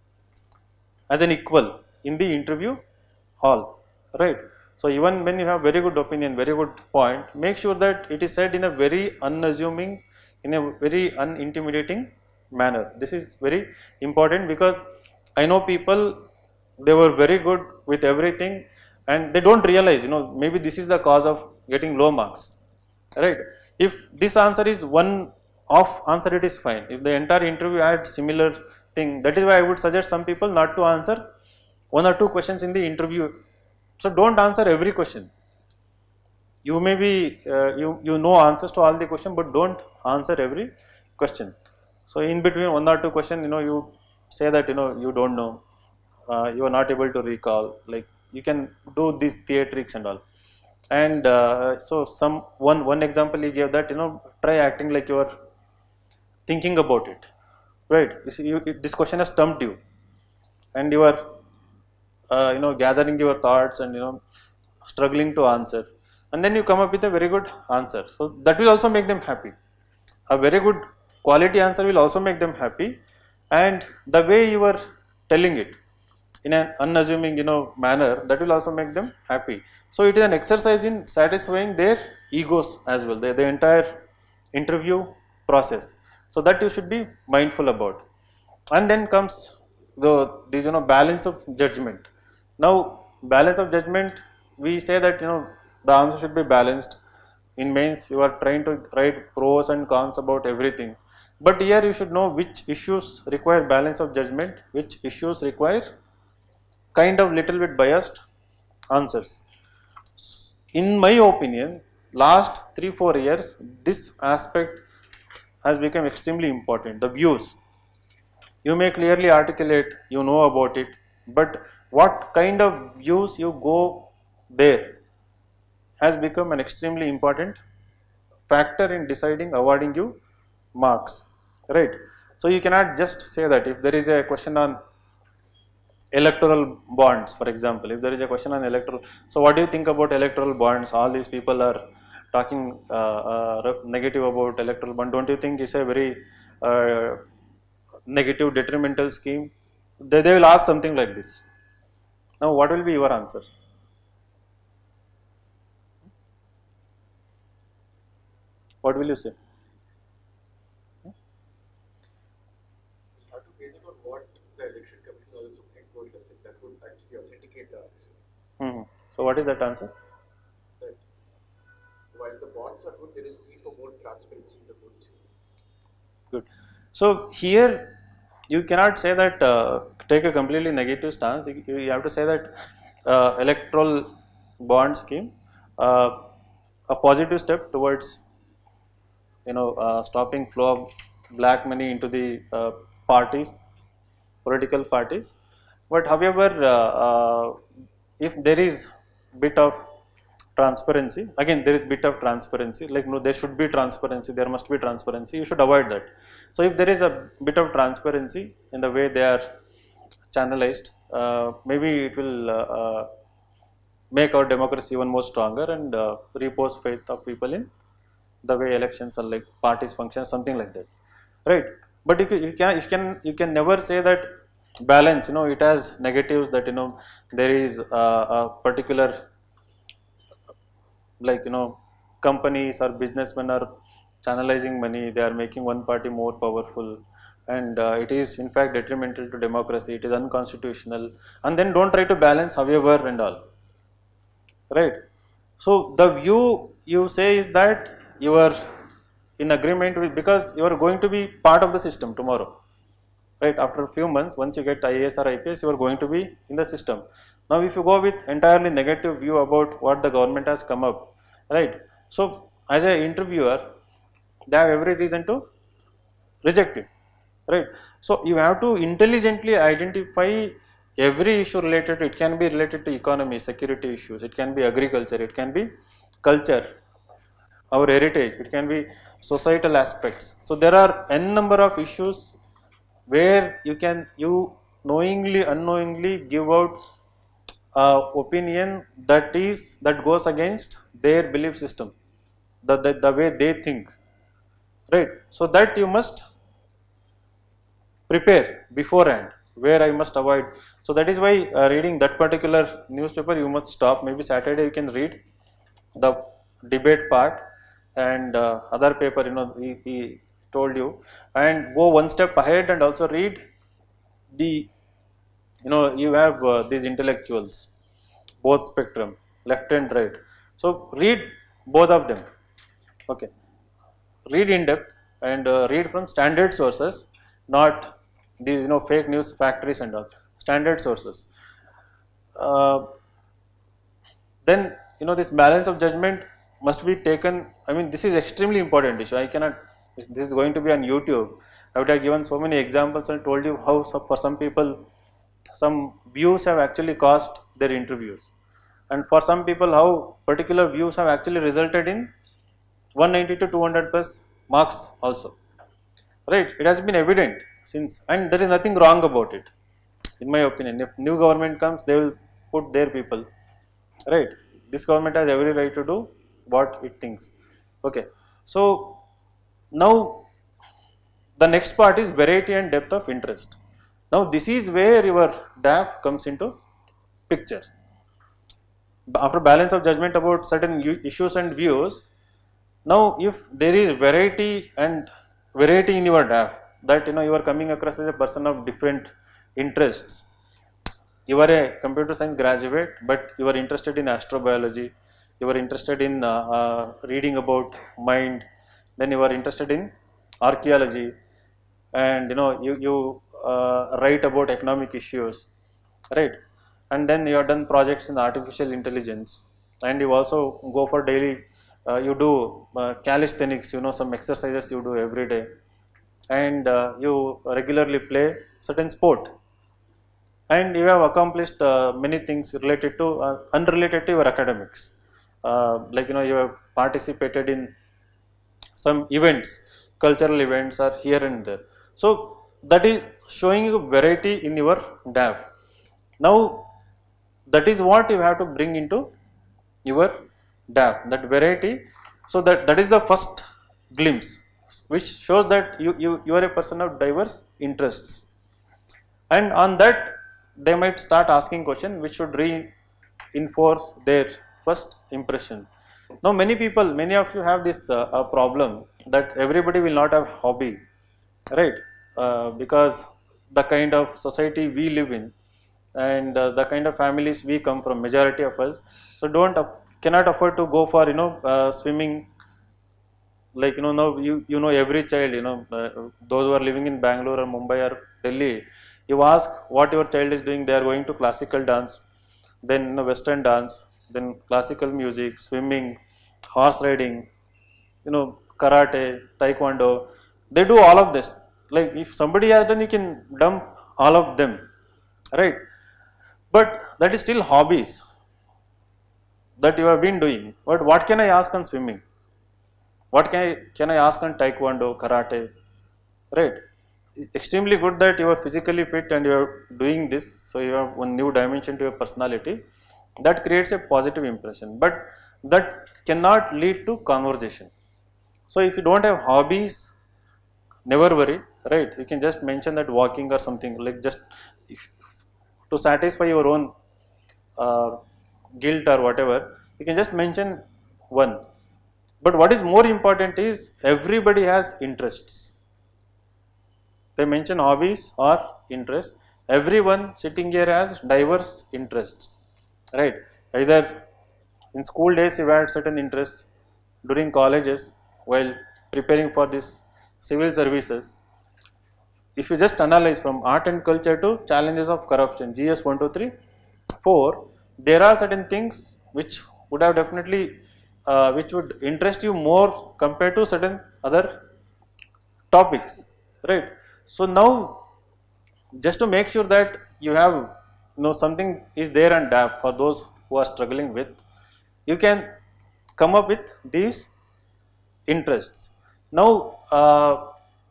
as an equal in the interview hall, right? So even when you have very good opinion, very good point, make sure that it is said in a very unassuming, in a very unintimidating manner. This is very important because I know people, they were very good with everything and they don't realize, you know, maybe this is the cause of getting low marks, right? If this answer is one off answer, it is fine. If the entire interview had similar thing, that is why I would suggest some people not to answer one or two questions in the interview. So don't answer every question. You may be, uh, you, you know answers to all the questions, but don't answer every question. So in between one or two questions, you know, you say that, you know, you don't know, uh, you are not able to recall, like you can do these theatrics and all. And uh, so some, one, one example he gave that, you know, try acting like you are thinking about it, right? You see, you, this question has stumped you and you are Uh, you know, gathering your thoughts and, you know, struggling to answer, and then you come up with a very good answer. So that will also make them happy. A very good quality answer will also make them happy, and the way you are telling it in an unassuming, you know, manner, that will also make them happy. So it is an exercise in satisfying their egos as well, the, the entire interview process. So that you should be mindful about. And then comes the this, you know, balance of judgment. Now balance of judgment, we say that, you know, The answer should be balanced. In mains, you are trying to write pros and cons about everything. But here you should know which issues require balance of judgment, which issues require kind of little bit biased answers. In my opinion, last three four years, this aspect has become extremely important. The views, you may clearly articulate, you know about it, but what kind of views you go there has become an extremely important factor in deciding awarding you marks, right? So you cannot just say that if there is a question on electoral bonds, for example, if there is a question on electoral, so what do you think about electoral bonds? All these people are talking uh, uh, negative about electoral bond. Don't you think it's a very uh, negative detrimental scheme? They, they will ask something like this. Now what will be your answer? What will you say? You have to base it on what the election commission or the Supreme Court has said that would actually authenticate the answer. Mm-hmm. So what is that answer? That while the bonds are good, there is need for more transparency in the policy. Good. So here you cannot say that uh, take a completely negative stance. You, you have to say that uh, electoral bond scheme, uh, a positive step towards you know uh, stopping flow of black money into the uh, parties, political parties. But however, uh, uh, if there is bit of transparency, again there is bit of transparency, like no, there should be transparency, there must be transparency, you should avoid that. So if there is a bit of transparency in the way they are channelized, uh, maybe it will uh, uh, make our democracy even more stronger and uh, repose faith of people in the way elections are, like parties function, something like that, right? But you, you can you can you can never say that balance, you know, it has negatives, that you know there is uh, a particular, like you know companies or businessmen are channelizing money, they are making one party more powerful, and uh, it is in fact detrimental to democracy, it is unconstitutional, and then don't try to balance however and all, right? So the view you say is that you are in agreement with, because you are going to be part of the system tomorrow, right? After a few months, once you get I A S or I P S, you are going to be in the system. Now if you go with entirely negative view about what the government has come up, right? So as an interviewer, they have every reason to reject it, right? So you have to intelligently identify every issue related to, it can be related to economy, security issues, it can be agriculture, it can be culture, our heritage, it can be societal aspects. So there are n number of issues where you can, you knowingly, unknowingly give out uh, opinion that is, that goes against their belief system, the, the, the way they think, right? So that you must prepare beforehand, where I must avoid. So that is why uh, reading that particular newspaper you must stop. Maybe Saturday you can read the debate part, and uh, other paper, you know, he, he told you, and go one step ahead and also read the, you know, you have uh, these intellectuals, both spectrum, left and right. So read both of them, okay. Read in depth and uh, read from standard sources, not these, you know, fake news factories and all, standard sources. Uh, then, you know, this balance of judgment must be taken. I mean, this is extremely important issue. I cannot, this is going to be on YouTube. I would have given so many examples and told you how some, for some people, some views have actually cost their interviews, and for some people how particular views have actually resulted in one ninety to two hundred plus marks also, right? It has been evident since, and there is nothing wrong about it, in my opinion. If new government comes, they will put their people, right? This government has every right to do what it thinks, okay. So now the next part is variety and depth of interest. Now this is where your D A F comes into picture. After balance of judgment about certain issues and views, now if there is variety and variety in your D A F, that you know you are coming across as a person of different interests. You are a computer science graduate, but you are interested in astrobiology, you are interested in uh, uh, reading about mind, then you are interested in archaeology, and you know you, you uh, write about economic issues, right? And then you have done projects in artificial intelligence, and you also go for daily, uh, you do uh, calisthenics, you know, some exercises you do every day, and uh, you regularly play certain sport, and you have accomplished uh, many things related to uh, unrelated to your academics, uh, like you know you have participated in some events, cultural events are here and there. So that is showing you variety in your D A V. Now that is what you have to bring into your D A V, that variety. So that, that is the first glimpse which shows that you, you, you are a person of diverse interests, and on that they might start asking question which should reinforce their first impression. Now many people, many of you have this uh, a problem that everybody will not have hobby, right? Uh, because the kind of society we live in, and uh, the kind of families we come from, majority of us, so don't uh, cannot afford to go for you know uh, swimming. Like you know now you you know every child, you know uh, those who are living in Bangalore or Mumbai or Delhi, you ask what your child is doing, they are going to classical dance, then you know, western dance, then classical music, swimming, horse riding, you know karate, taekwondo, they do all of this. Like if somebody has done, you can dump all of them, right? But that is still hobbies that you have been doing. But what can I ask on swimming? What can I, can I ask on taekwondo, karate, right? Extremely good that you are physically fit and you are doing this, so you have one new dimension to your personality, that creates a positive impression, but that cannot lead to conversation. So if you don't have hobbies, never worry, right? You can just mention that walking or something, like just if, to satisfy your own uh, guilt or whatever, you can just mention one. But what is more important is everybody has interests. They mention hobbies or interests. Everyone sitting here has diverse interests, right? Either in school days you had certain interests, during colleges while preparing for this civil services. If you just analyze from art and culture to challenges of corruption, G S one, two, three, four, there are certain things which would have definitely, uh, which would interest you more compared to certain other topics, right? So now, just to make sure that you have, you know, something is there and D A V for those who are struggling with, you can come up with these interests. Now, uh,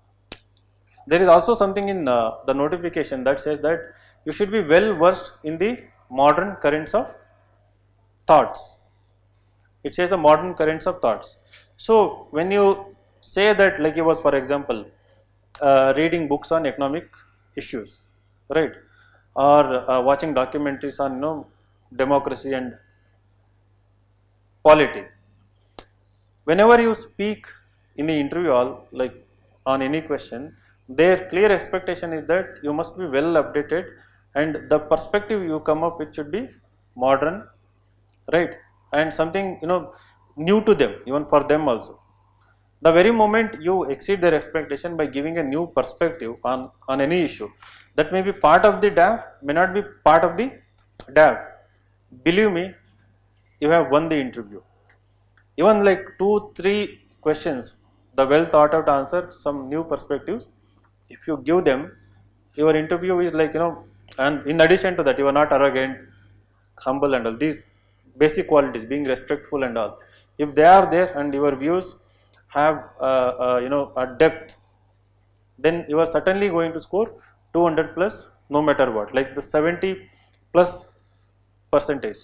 there is also something in uh, the notification that says that you should be well versed in the modern currents of thoughts. It says the modern currents of thoughts. So when you say that, like you was for example uh, reading books on economic issues, right, or uh, watching documentaries on you know democracy and polity, whenever you speak in the interview hall, like on any question, their clear expectation is that you must be well updated and the perspective you come up with should be modern, right, and something you know new to them, even for them also. The very moment you exceed their expectation by giving a new perspective on, on any issue, that may be part of the D A V, may not be part of the D A V. Believe me, you have won the interview. Even like two, three questions, the well thought out answer, some new perspectives, if you give them, your interview is like, you know, and in addition to that, you are not arrogant, humble and all, these basic qualities, being respectful and all. If they are there and your views have, uh, uh, you know, a depth, then you are certainly going to score two hundred plus no matter what, like the seventy plus percentage.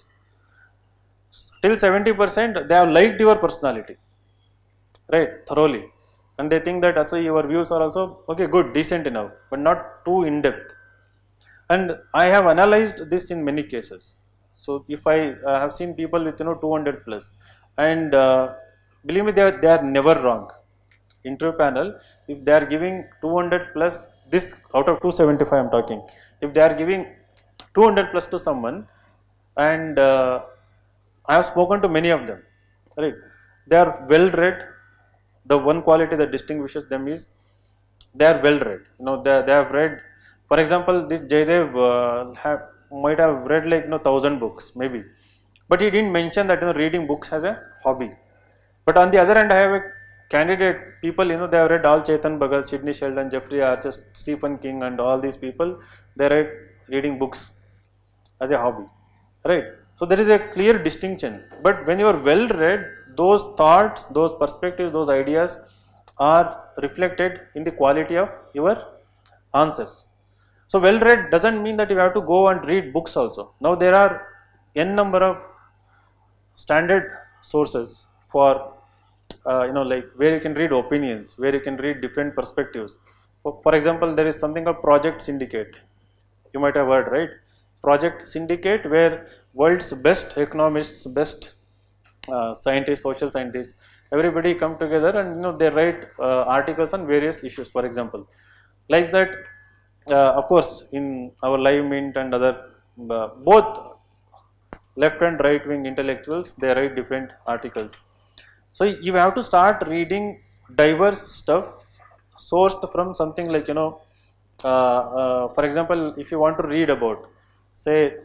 Till seventy percent they have liked your personality, right, thoroughly, and they think that also your views are also okay, good, decent enough, but not too in depth. And I have analyzed this in many cases. So if I uh, have seen people with you know two hundred plus, and uh, believe me, they are, they are never wrong. Interview panel, if they are giving two hundred plus, this out of two seventy-five I am talking, if they are giving two hundred plus to someone, and uh, I have spoken to many of them, right? They are well read. The one quality that distinguishes them is they are well read. You know, they, they have read, for example, this Jaydev uh, have, might have read like you know thousand books maybe, but he didn't mention that you know reading books as a hobby. But on the other hand, I have a candidate people, you know, they have read all Chetan Bhagat, Sidney Sheldon, Jeffrey Archer, Stephen King, and all these people. They are reading books as a hobby, right? So there is a clear distinction. But when you are well read, those thoughts, those perspectives, those ideas are reflected in the quality of your answers. So well read doesn't mean that you have to go and read books also. Now there are n number of standard sources for uh, you know like where you can read opinions, where you can read different perspectives. For, for example, there is something called Project Syndicate. You might have heard, right? Project Syndicate, where world's best economists, best uh, scientists, social scientists, everybody come together and you know they write uh, articles on various issues. For example, like that, uh, of course, in our Live Mint and other uh, both left and right wing intellectuals, they write different articles. So you have to start reading diverse stuff sourced from something like you know, uh, uh, for example, if you want to read about say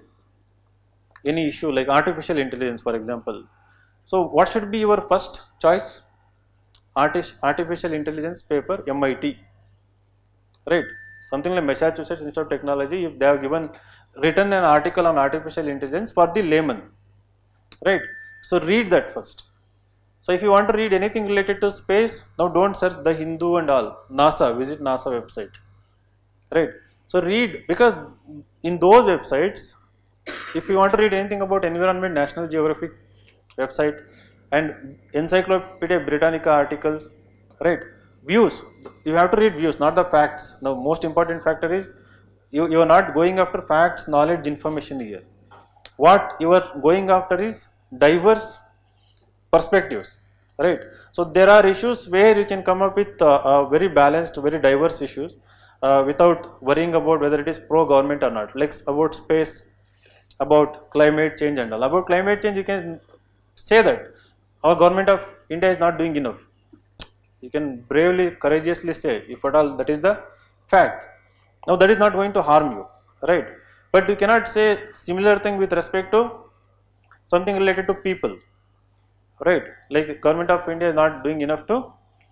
any issue like artificial intelligence, for example. So what should be your first choice? Artis artificial intelligence paper, M I T, right? Something like Massachusetts Institute of Technology, if they have given written an article on artificial intelligence for the layman, right? So read that first. So if you want to read anything related to space, now don't search the Hindu and all, NASA, visit NASA website, right? So read, because in those websites, if you want to read anything about environment, National Geographic website and Encyclopedia Britannica articles, right? Views, you have to read views, not the facts. Now most important factor is you, you are not going after facts, knowledge, information here. What you are going after is diverse perspectives, right? So there are issues where you can come up with uh, uh, very balanced, very diverse issues uh, without worrying about whether it is pro-government or not. Like about space, about climate change and all. About climate change, you can say that our government of India is not doing enough. You can bravely, courageously say, if at all that is the fact. Now that is not going to harm you, right? But you cannot say similar thing with respect to something related to people, right? Like government of India is not doing enough to,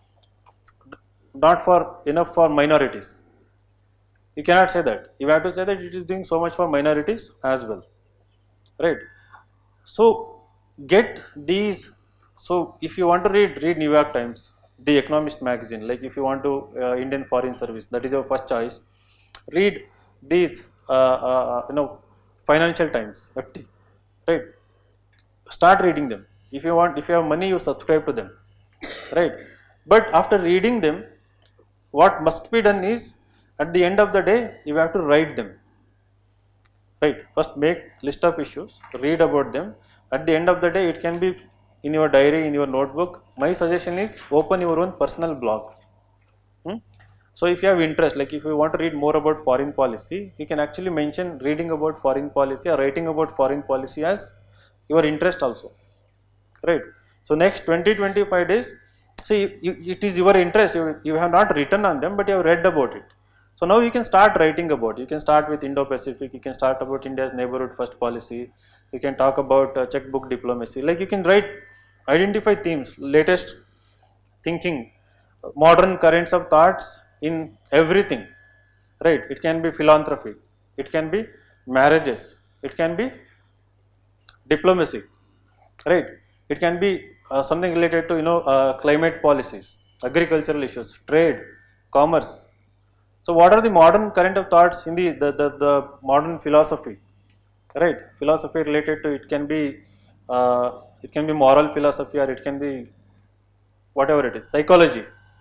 not for enough for minorities. You cannot say that. You have to say that it is doing so much for minorities as well, right? So get these. So if you want to read, read New York Times, The Economist magazine. Like if you want to uh, Indian Foreign Service, that is your first choice. Read these, uh, uh, you know, Financial Times, F T, right? Start reading them. If you want, if you have money, you subscribe to them, right? But after reading them, what must be done is, at the end of the day, you have to write them, right? First make list of issues, read about them. At the end of the day, it can be in your diary, in your notebook. My suggestion is open your own personal blog. Hmm? So if you have interest, like if you want to read more about foreign policy, you can actually mention reading about foreign policy or writing about foreign policy as your interest also, right? So next twenty to twenty-five days, see, you, it is your interest, you, you have not written on them, but you have read about it. So now you can start writing about it. You can start with Indo-Pacific, you can start about India's neighborhood first policy, you can talk about uh, checkbook diplomacy. Like you can write, identify themes, latest thinking, modern currents of thoughts in everything, right? It can be philanthropy, it can be marriages, it can be diplomacy, right? It can be uh, something related to you know uh, climate policies, agricultural issues, trade, commerce. So what are the modern current of thoughts in the, the, the, the modern philosophy, right? Philosophy related to, it can be uh, it can be moral philosophy, or it can be whatever it is, psychology.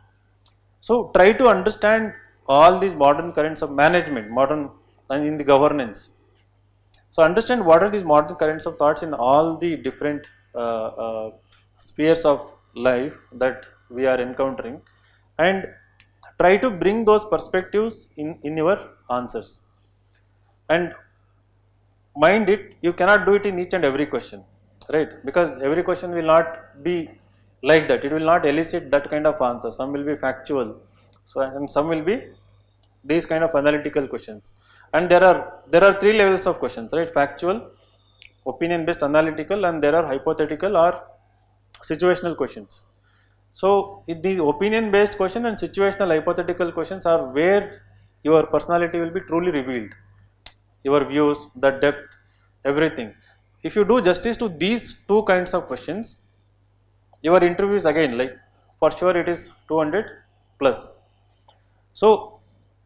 So try to understand all these modern currents of management, modern and in the governance. So understand what are these modern currents of thoughts in all the different uh, uh, spheres of life that we are encountering, and try to bring those perspectives in, in your answers. And mind it, you cannot do it in each and every question. right? Because every question will not be like that. It will not elicit that kind of answer. Some will be factual, so and some will be these kind of analytical questions. And there are there are three levels of questions, right? Factual, opinion based, analytical, and there are hypothetical or situational questions. So these opinion based question and situational hypothetical questions are where your personality will be truly revealed, your views, the depth, everything. If you do justice to these two kinds of questions, your interview is again like for sure it is two hundred plus. So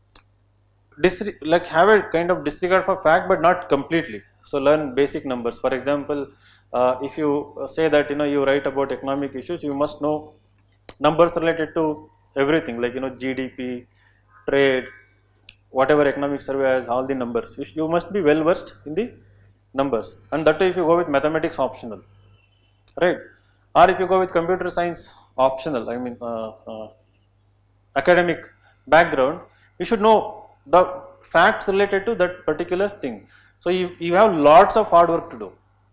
disre like have a kind of disregard for fact, but not completely. So learn basic numbers. For example, uh, if you say that you know you write about economic issues, you must know numbers related to everything, like you know G D P, trade, whatever economic survey has, all the numbers. You, you must be well versed in the numbers, and that if you go with mathematics optional, right? Or if you go with computer science optional, I mean uh, uh, academic background, you should know the facts related to that particular thing. So you, you have lots of hard work to do.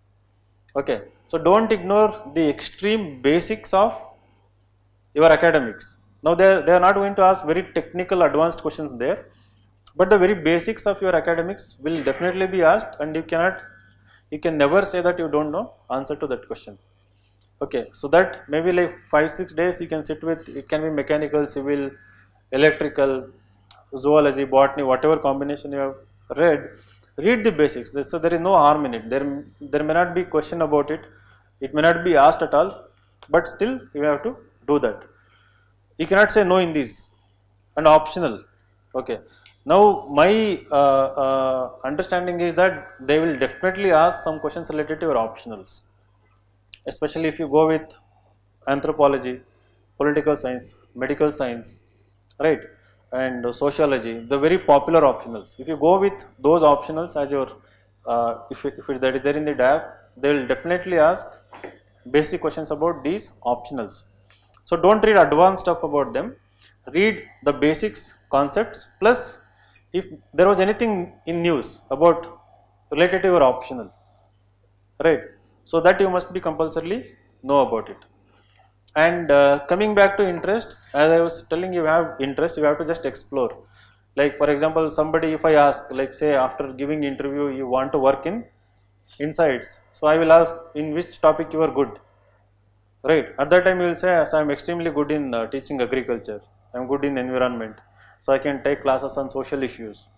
Okay, so don't ignore the extreme basics of your academics. Now they, they are not going to ask very technical advanced questions there, but the very basics of your academics will definitely be asked, and you cannot, you can never say that you don't know answer to that question. Okay, so that maybe like five, six days you can sit with, it can be mechanical, civil, electrical, zoology, botany, whatever combination you have read, read the basics. So there is no harm in it. There, there may not be question about it, it may not be asked at all, but still you have to do that. You cannot say no in these, and optional. Okay. Now my uh, uh, understanding is that they will definitely ask some questions related to your optionals, especially if you go with anthropology, political science, medical science, right, and sociology, the very popular optionals. If you go with those optionals as your, uh, if, it, if it, that is there in the D A P, they will definitely ask basic questions about these optionals. So don't read advanced stuff about them, read the basics, concepts, plus if there was anything in news about related to your optional, right, so that you must be compulsorily know about it. And uh, coming back to interest, as I was telling you, have interest, you have to just explore. Like for example, somebody, if I ask, like say after giving interview you want to work in insights, so I will ask in which topic you are good, right? At that time you will say, as I am extremely good in uh, teaching agriculture, I am good in environment, so I can take classes on social issues,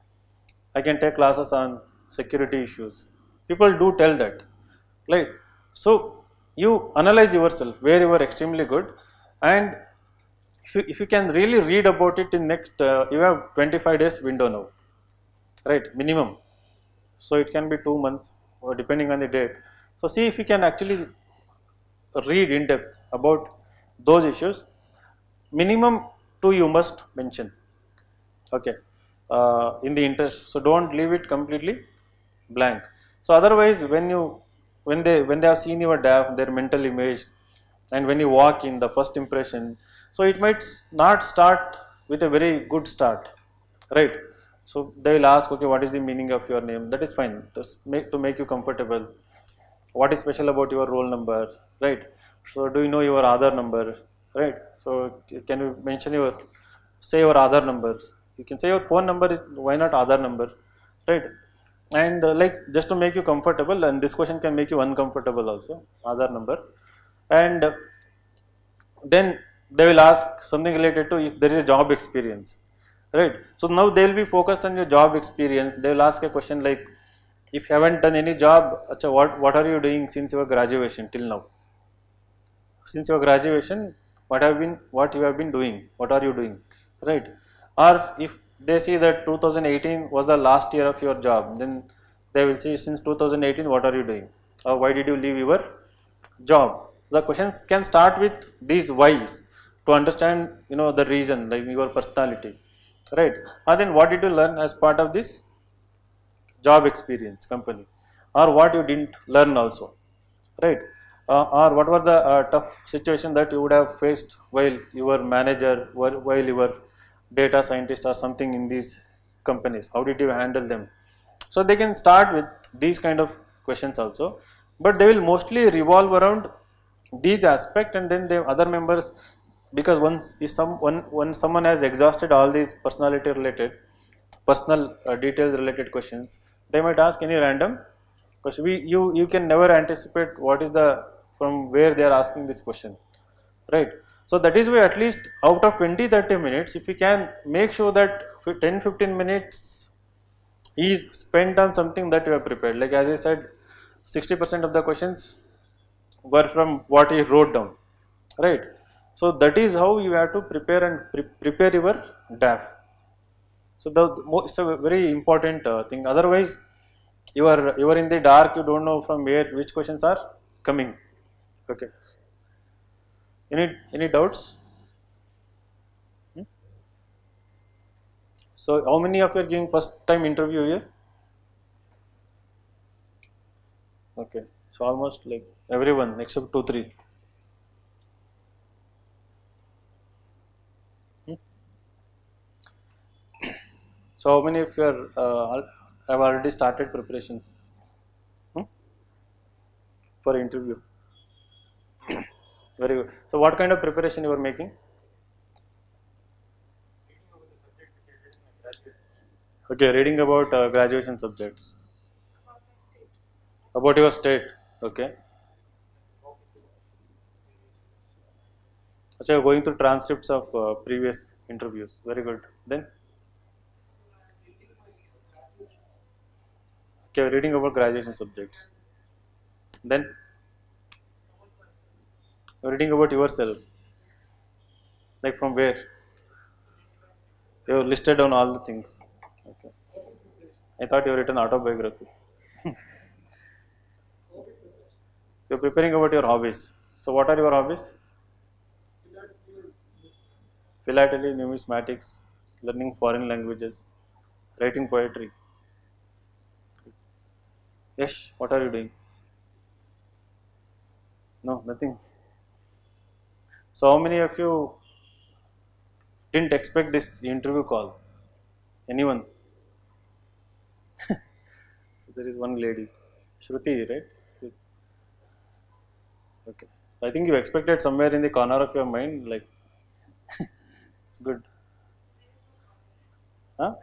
I can take classes on security issues. People do tell that, right? So you analyze yourself where you are extremely good, and if you, if you can really read about it in next, uh, you have twenty-five days window now, right, minimum. So it can be two months or depending on the date. So see if you can actually read in depth about those issues. Minimum two you must mention, okay, uh, in the interest. So don't leave it completely blank. So otherwise, when you when they when they have seen your D A F, their mental image, and when you walk in, the first impression, so it might not start with a very good start, right? So they will ask, okay, what is the meaning of your name? That is fine, just make to make you comfortable. What is special about your roll number, right? So do you know your Aadhaar number, right? So can you mention your, say your Aadhaar number? You can say your phone number, why not Aadhaar number, right? And uh, like just to make you comfortable, and this question can make you uncomfortable also, Aadhaar number. And uh, then they will ask something related to if there is a job experience, right? So now they will be focused on your job experience. They will ask a question like, if you haven't done any job, achha, what, what are you doing since your graduation till now? Since your graduation, what have been, what you have been doing, what are you doing, right? Or if they see that two thousand eighteen was the last year of your job, then they will say, since two thousand eighteen, what are you doing, or why did you leave your job? So the questions can start with these whys to understand, you know, the reason, like your personality, right? And then what did you learn as part of this job experience company, or what you didn't learn also, right? Uh, or what was the uh, tough situation that you would have faced while you were manager, while you were data scientist or something in these companies, how did you handle them? So they can start with these kind of questions also, but they will mostly revolve around these aspects, and then the other members, because once is some one when someone has exhausted all these personality related personal uh, details related questions, they might ask any random question. We you you can never anticipate what is the from where they are asking this question, right? So that is why at least out of twenty thirty minutes, if we can make sure that ten fifteen minutes is spent on something that you have prepared, like as I said, sixty percent of the questions were from what he wrote down, right? So that is how you have to prepare and pre prepare your D A F. So the, the it's a very important uh, thing. Otherwise, you are you are in the dark. You don't know from where which questions are coming. Okay. Any any doubts? Hmm? So how many of you are giving first time interview here? Okay. So almost like everyone except two three. Hmm? So how many of you are uh, have already started preparation hmm? for interview? Very good. So what kind of preparation you are making? Okay, reading about uh, graduation subjects. About your state. Okay. So you are going through transcripts of uh, previous interviews. Very good. Then? Okay, reading about graduation subjects. Then? You are reading about yourself. Like from where? You have listed down all the things. Okay. I thought you have written autobiography. You are preparing about your hobbies. So what are your hobbies? Philately, numismatics, learning foreign languages, writing poetry. Yes, what are you doing? No, nothing. So how many of you didn't expect this interview call? Anyone? So there is one lady, Shruti, right? Okay. I think you expected somewhere in the corner of your mind, like it's good. Huh?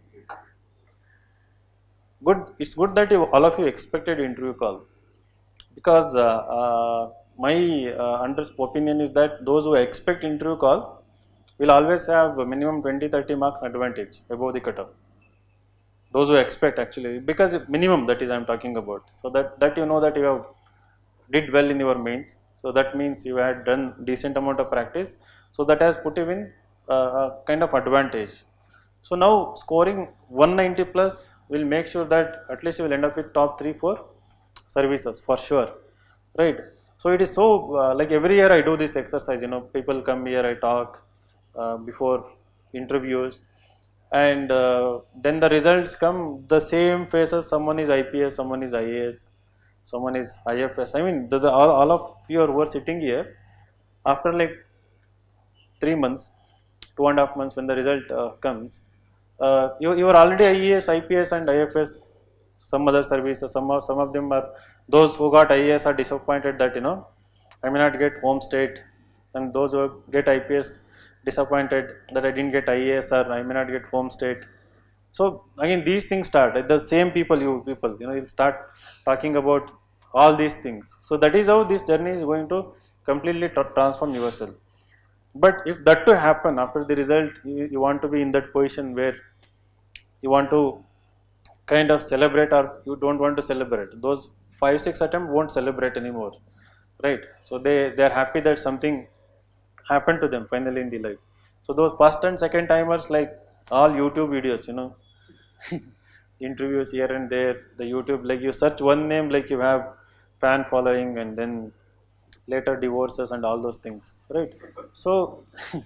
Good. It's good that you, all of you expected interview call, because uh, uh, my uh, under opinion is that those who expect interview call will always have a minimum twenty thirty marks advantage above the cutoff. Those who expect actually, because minimum, that is I am talking about. So that that you know that you have did well in your mains. So that means you had done decent amount of practice. So that has put you in uh, a kind of advantage. So now scoring one ninety plus will make sure that at least you will end up with top three for services for sure, right? So it is so uh, like every year I do this exercise. You know, people come here, I talk uh, before interviews, and uh, then the results come the same faces. Someone is I P S, someone is I A S, someone is I F S. I mean, the, the, all, all of you who are sitting here after like three months, two and a half months when the result uh, comes, uh, you, you are already I A S, I P S and I F S, some other services. Some of, some of them are, those who got I A S are disappointed that, you know, I may not get home state, and those who get I P S disappointed that I didn't get I A S or I may not get home state. So again these things start, like the same people, you people, you know, you'll start talking about all these things. So that is how this journey is going to completely transform yourself. But if that to happen after the result, you, you want to be in that position where you want to kind of celebrate, or you don't want to celebrate. Those five six attempts won't celebrate anymore, right? So they they are happy that something happened to them finally in the life. So those first and second timers, like all YouTube videos, you know, interviews here and there, the YouTube, like you search one name, like you have fan following, and then later divorces and all those things, right? So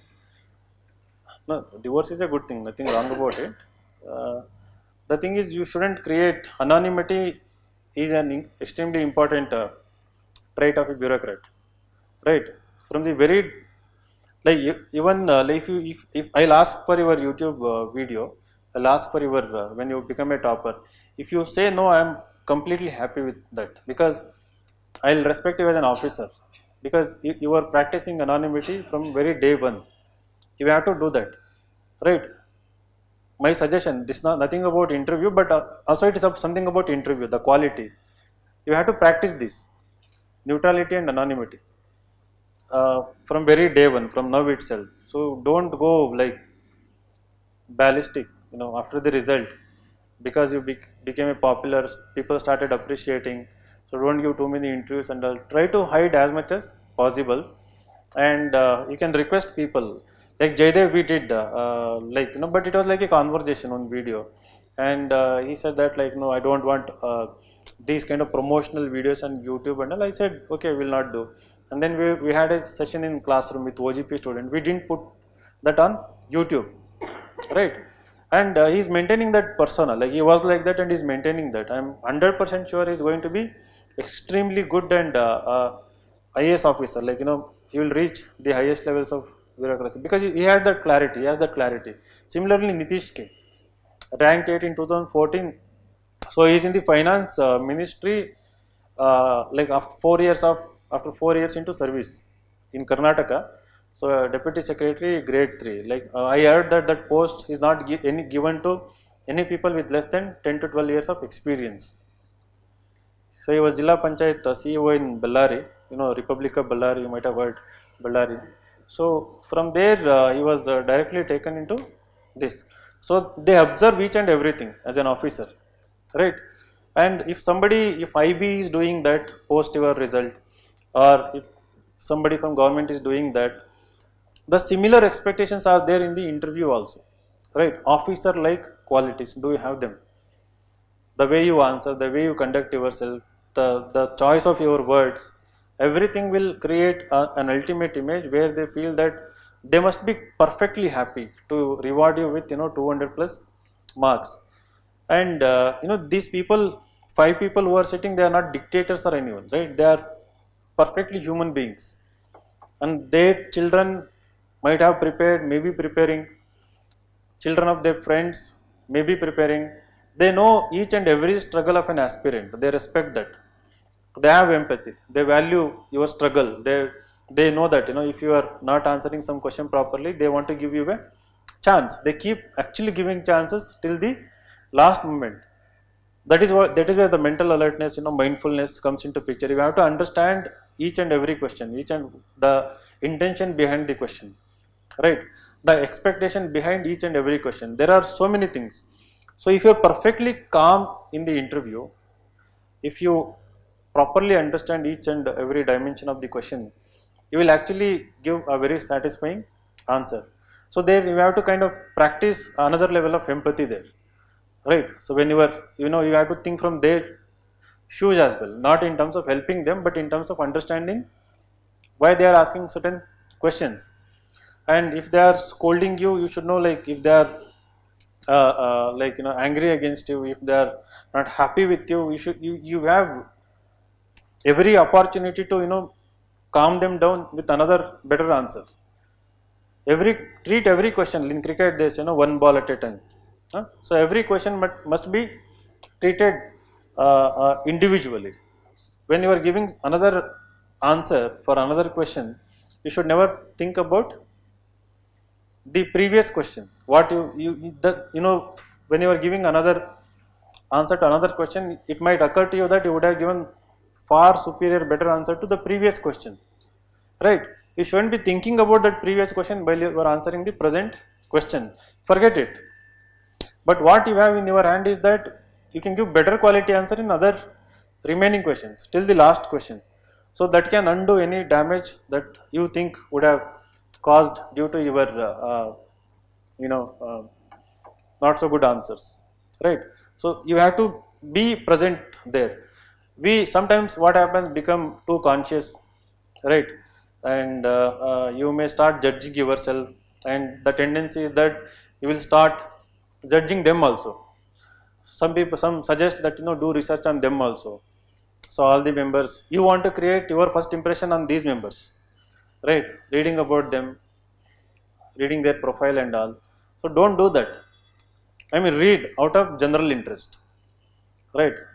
no, divorce is a good thing, nothing wrong about it. Uh, the thing is, you shouldn't create anonymity. Is an extremely important uh, trait of a bureaucrat, right? From the very, like even uh, like if you if, if I'll ask for your YouTube uh, video, I'll ask for your uh, when you become a topper. If you say no, I am completely happy with that, because I'll respect you as an officer because you, you are practicing anonymity from very day one. You have to do that, right? My suggestion, this is not nothing about interview, but uh, also it is something about interview, the quality. You have to practice this neutrality and anonymity uh, from very day one, from now itself. So don't go like ballistic, you know, after the result, because you bec became a popular, people started appreciating. So don't give too many interviews and uh, try to hide as much as possible. And uh, you can request people like Jaydev we did uh, uh, like you know, but it was like a conversation on video, and uh, he said that like no, I don't want uh, these kind of promotional videos on YouTube and all. I said okay, we will not do. And then we, we had a session in classroom with O G P student. We didn't put that on YouTube, right? And uh, he's maintaining that persona, like he was like that and he's maintaining that. I'm one hundred percent sure he's going to be extremely good and uh, uh, I A S officer, like you know, he will reach the highest levels of bureaucracy because he, he had that clarity, he has that clarity. Similarly, Nitish K, ranked eight in two thousand fourteen, so he is in the finance uh, ministry uh, like after four years of, after four years into service in Karnataka. So uh, deputy secretary grade three, like uh, I heard that that post is not gi any given to any people with less than ten to twelve years of experience. So he was Jilla Panchayat uh, C E O in Bellary, you know, Republic of Bellary, you might have heard Bellary. So from there uh, he was uh, directly taken into this. So they observe each and everything as an officer, right? And if somebody, if I B is doing that post your result, or if somebody from government is doing that, the similar expectations are there in the interview also, right? Officer like qualities, do you have them? The way you answer, the way you conduct yourself, the, the choice of your words, everything will create a, an ultimate image where they feel that they must be perfectly happy to reward you with, you know, two hundred plus marks. And uh, you know, these people, five people who are sitting, they are not dictators or anyone, right? They are perfectly human beings, and their children might have prepared, maybe preparing, children of their friends may be preparing. They know each and every struggle of an aspirant. They respect that. They have empathy. They value your struggle. They they know that, you know, if you are not answering some question properly, they want to give you a chance. They keep actually giving chances till the last moment. That is what that is where the mental alertness, you know, mindfulness comes into picture. You have to understand each and every question, each and the intention behind the question, right? The expectation behind each and every question. There are so many things. So if you are perfectly calm in the interview, if you properly understand each and every dimension of the question, you will actually give a very satisfying answer. So there you have to kind of practice another level of empathy there, right? So when you are, you know, you have to think from their shoes as well, not in terms of helping them, but in terms of understanding why they are asking certain questions. And if they are scolding you, you should know, like if they are uh, uh, like you know, angry against you, if they are not happy with you, you should you you have every opportunity to, you know, calm them down with another better answer. Every treat every question in cricket, there's, you know, one ball at a time. Huh? So every question must, must be treated uh, uh, individually. When you are giving another answer for another question, you should never think about the previous question. What you you the, you know, when you are giving another answer to another question, it might occur to you that you would have given far superior, better answer to the previous question, right? You shouldn't be thinking about that previous question while you are answering the present question. Forget it. But what you have in your hand is that you can give better quality answer in other remaining questions till the last question. So that can undo any damage that you think would have caused due to your uh, uh, you know uh, not so good answers, right? So you have to be present there. We sometimes, what happens, become too conscious, right? And uh, uh, you may start judging yourself, and the tendency is that you will start judging them also. Some people, some suggest that, you know, do research on them also. So all the members, you want to create your first impression on these members, right? Reading about them, reading their profile and all. So don't do that. I mean, read out of general interest, right?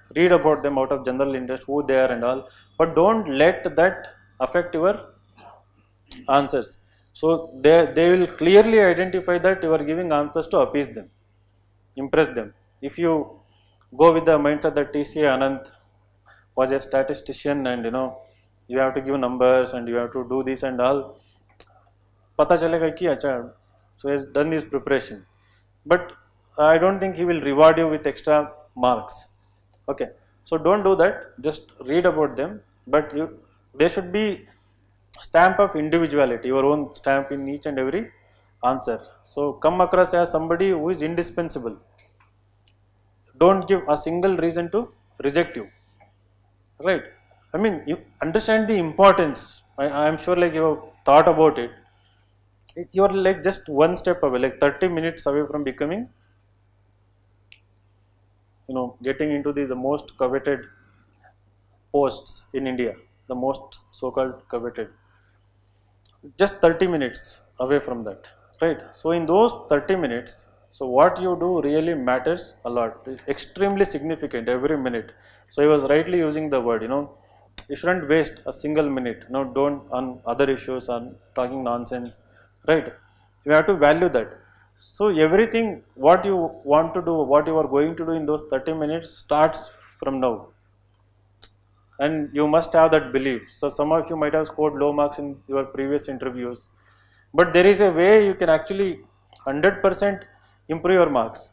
read about them out of general interest, who they are and all, but don't let that affect your answers. So they, they will clearly identify that you are giving answers to appease them, impress them. If you go with the mindset that T C A Anant was a statistician and you know you have to give numbers and you have to do this and all, pata chalega ki acha, so he has done his preparation, but I don't think he will reward you with extra marks. Okay, so don't do that, just read about them, but you, there should be stamp of individuality, your own stamp in each and every answer. So come across as somebody who is indispensable. Don't give a single reason to reject you, right? I mean, you understand the importance. I, I am sure like you have thought about it. You are like just one step away, like thirty minutes away from becoming, you know, getting into the, the most coveted posts in India, the most so-called coveted. Just thirty minutes away from that, right? So in those thirty minutes, so what you do really matters a lot. It's extremely significant every minute. So I was rightly using the word, you know, you shouldn't waste a single minute. No, don't on other issues, on talking nonsense, right? You have to value that. So everything what you want to do, what you are going to do in those thirty minutes starts from now. And you must have that belief. So some of you might have scored low marks in your previous interviews, but there is a way you can actually one hundred percent improve your marks.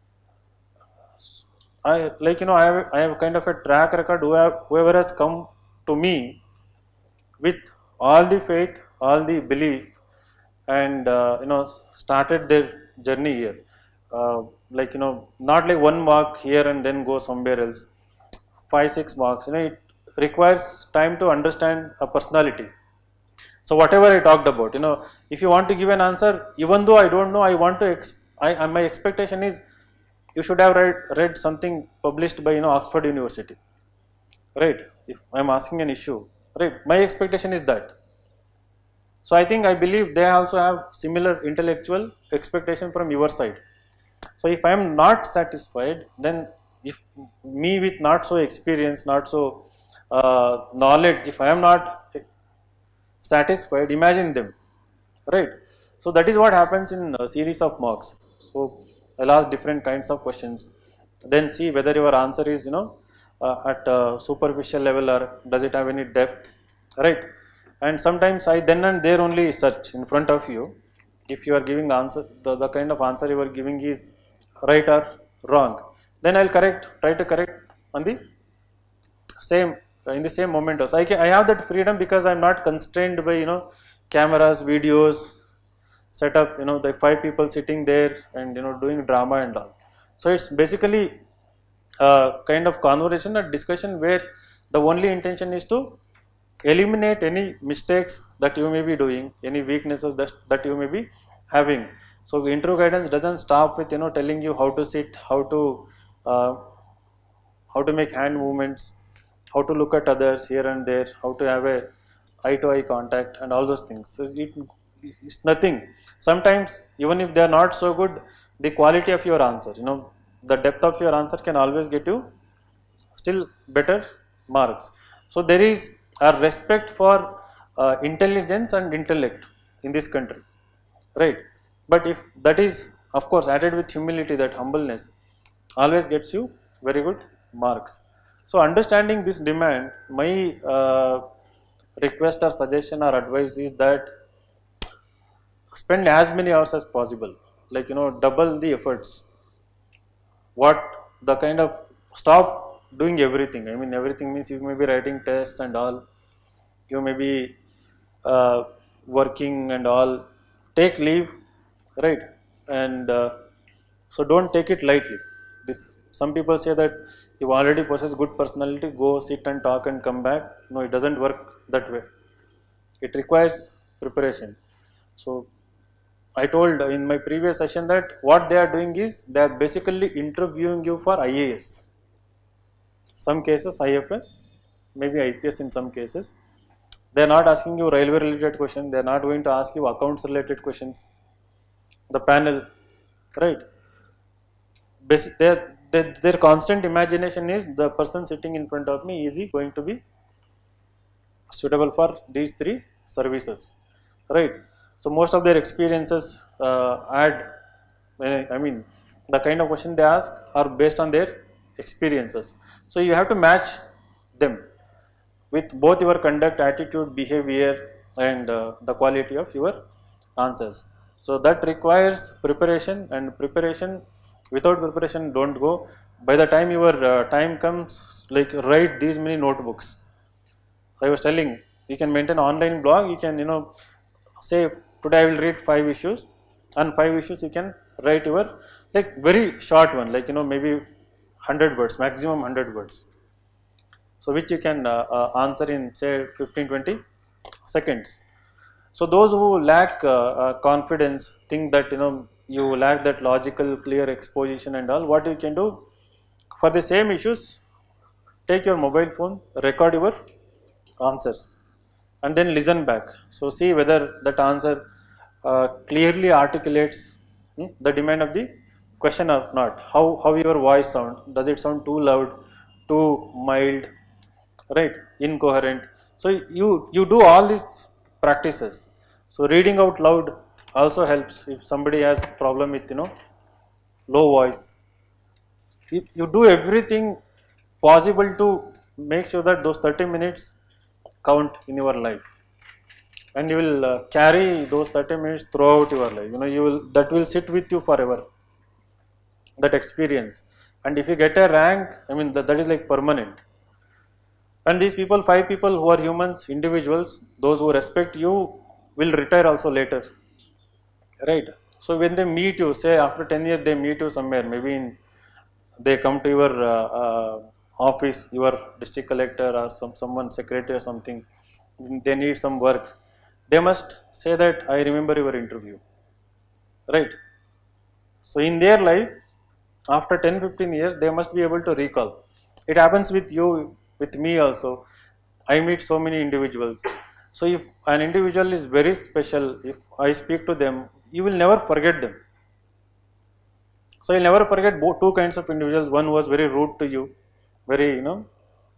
I like you know I have I have kind of a track record. Whoever, whoever has come to me with all the faith, all the belief, and uh, you know started their journey here. Uh, like you know not like one mark here and then go somewhere else. Five six marks. You know it requires time to understand a personality. So whatever I talked about, you know, if you want to give an answer, even though I don't know, I want to. Ex I my expectation is you should have read read something published by you know Oxford University, right? If I am asking an issue, right? My expectation is that. So I think I believe they also have similar intellectual expectation from your side. So if I am not satisfied, then if me with not so experience, not so uh, knowledge, if I am not satisfied, imagine them, right? So that is what happens in a series of mocks. So I'll ask different kinds of questions, then see whether your answer is you know uh, at a superficial level or does it have any depth, right? And sometimes I then and there only search in front of you if you are giving answer, the, the kind of answer you are giving is right or wrong, then I'll correct, try to correct on the same, in the same moment. So I, can, I have that freedom because I'm not constrained by you know cameras, videos, set up, you know the five people sitting there and you know doing drama and all. So it's basically a kind of conversation or discussion where the only intention is to eliminate any mistakes that you may be doing, any weaknesses that, that you may be having. So intro guidance doesn't stop with you know telling you how to sit, how to uh, how to make hand movements, how to look at others here and there, how to have a eye to eye contact and all those things. So it, it's nothing. Sometimes even if they are not so good, the quality of your answer, you know the depth of your answer can always get you still better marks. So there is a respect for uh, intelligence and intellect in this country, right? But if that is of course added with humility, that humbleness always gets you very good marks. So understanding this demand, my uh, request or suggestion or advice is that spend as many hours as possible, like you know double the efforts. What the kind of stop doing everything. I mean everything means you may be writing tests and all, you may be uh, working and all, take leave, right? And uh, so don't take it lightly. This, some people say that you already possess good personality, go sit and talk and come back. No, it doesn't work that way. It requires preparation. So I told in my previous session that what they are doing is they are basically interviewing you for I A S, some cases I F S, maybe I P S in some cases. They are not asking you railway related questions, they are not going to ask you accounts related questions, the panel, right? Basic, they are, their, their constant imagination is the person sitting in front of me, is he going to be suitable for these three services, right? So most of their experiences uh, add, I mean, the kind of question they ask are based on their experiences. So you have to match them with both your conduct, attitude, behavior, and uh, the quality of your answers. So that requires preparation, and preparation, without preparation don't go. By the time your uh, time comes, like write these many notebooks. I was telling, you can maintain online blog, you can, you know, say today I will read five issues, and five issues you can write your, like very short one, like, you know, maybe one hundred words, maximum one hundred words. So which you can uh, uh, answer in say fifteen to twenty seconds. So those who lack uh, uh, confidence, think that, you know, you lack that logical clear exposition and all, what you can do for the same issues, take your mobile phone, record your answers, and then listen back. So see whether that answer uh, clearly articulates hmm, the demand of the question or not. How, how your voice sound, does it sound too loud, too mild, right, incoherent. So you, you do all these practices. So reading out loud also helps if somebody has problem with, you know, low voice. You, you do everything possible to make sure that those thirty minutes count in your life, and you will uh, carry those thirty minutes throughout your life. You know, you will, that will sit with you forever, that experience. And if you get a rank, I mean, that, that is like permanent. And these people, five people who are humans, individuals, those who respect you will retire also later, right? So when they meet you, say after ten years they meet you somewhere, maybe in, they come to your uh, uh, office, your district collector or some someone secretary or something, they need some work, they must say that I remember your interview, right? So in their life, after ten to fifteen years, they must be able to recall. It happens with you, with me also. I meet so many individuals. So if an individual is very special, if I speak to them, you will never forget them. So you'll never forget both two kinds of individuals. One was very rude to you, very, you know,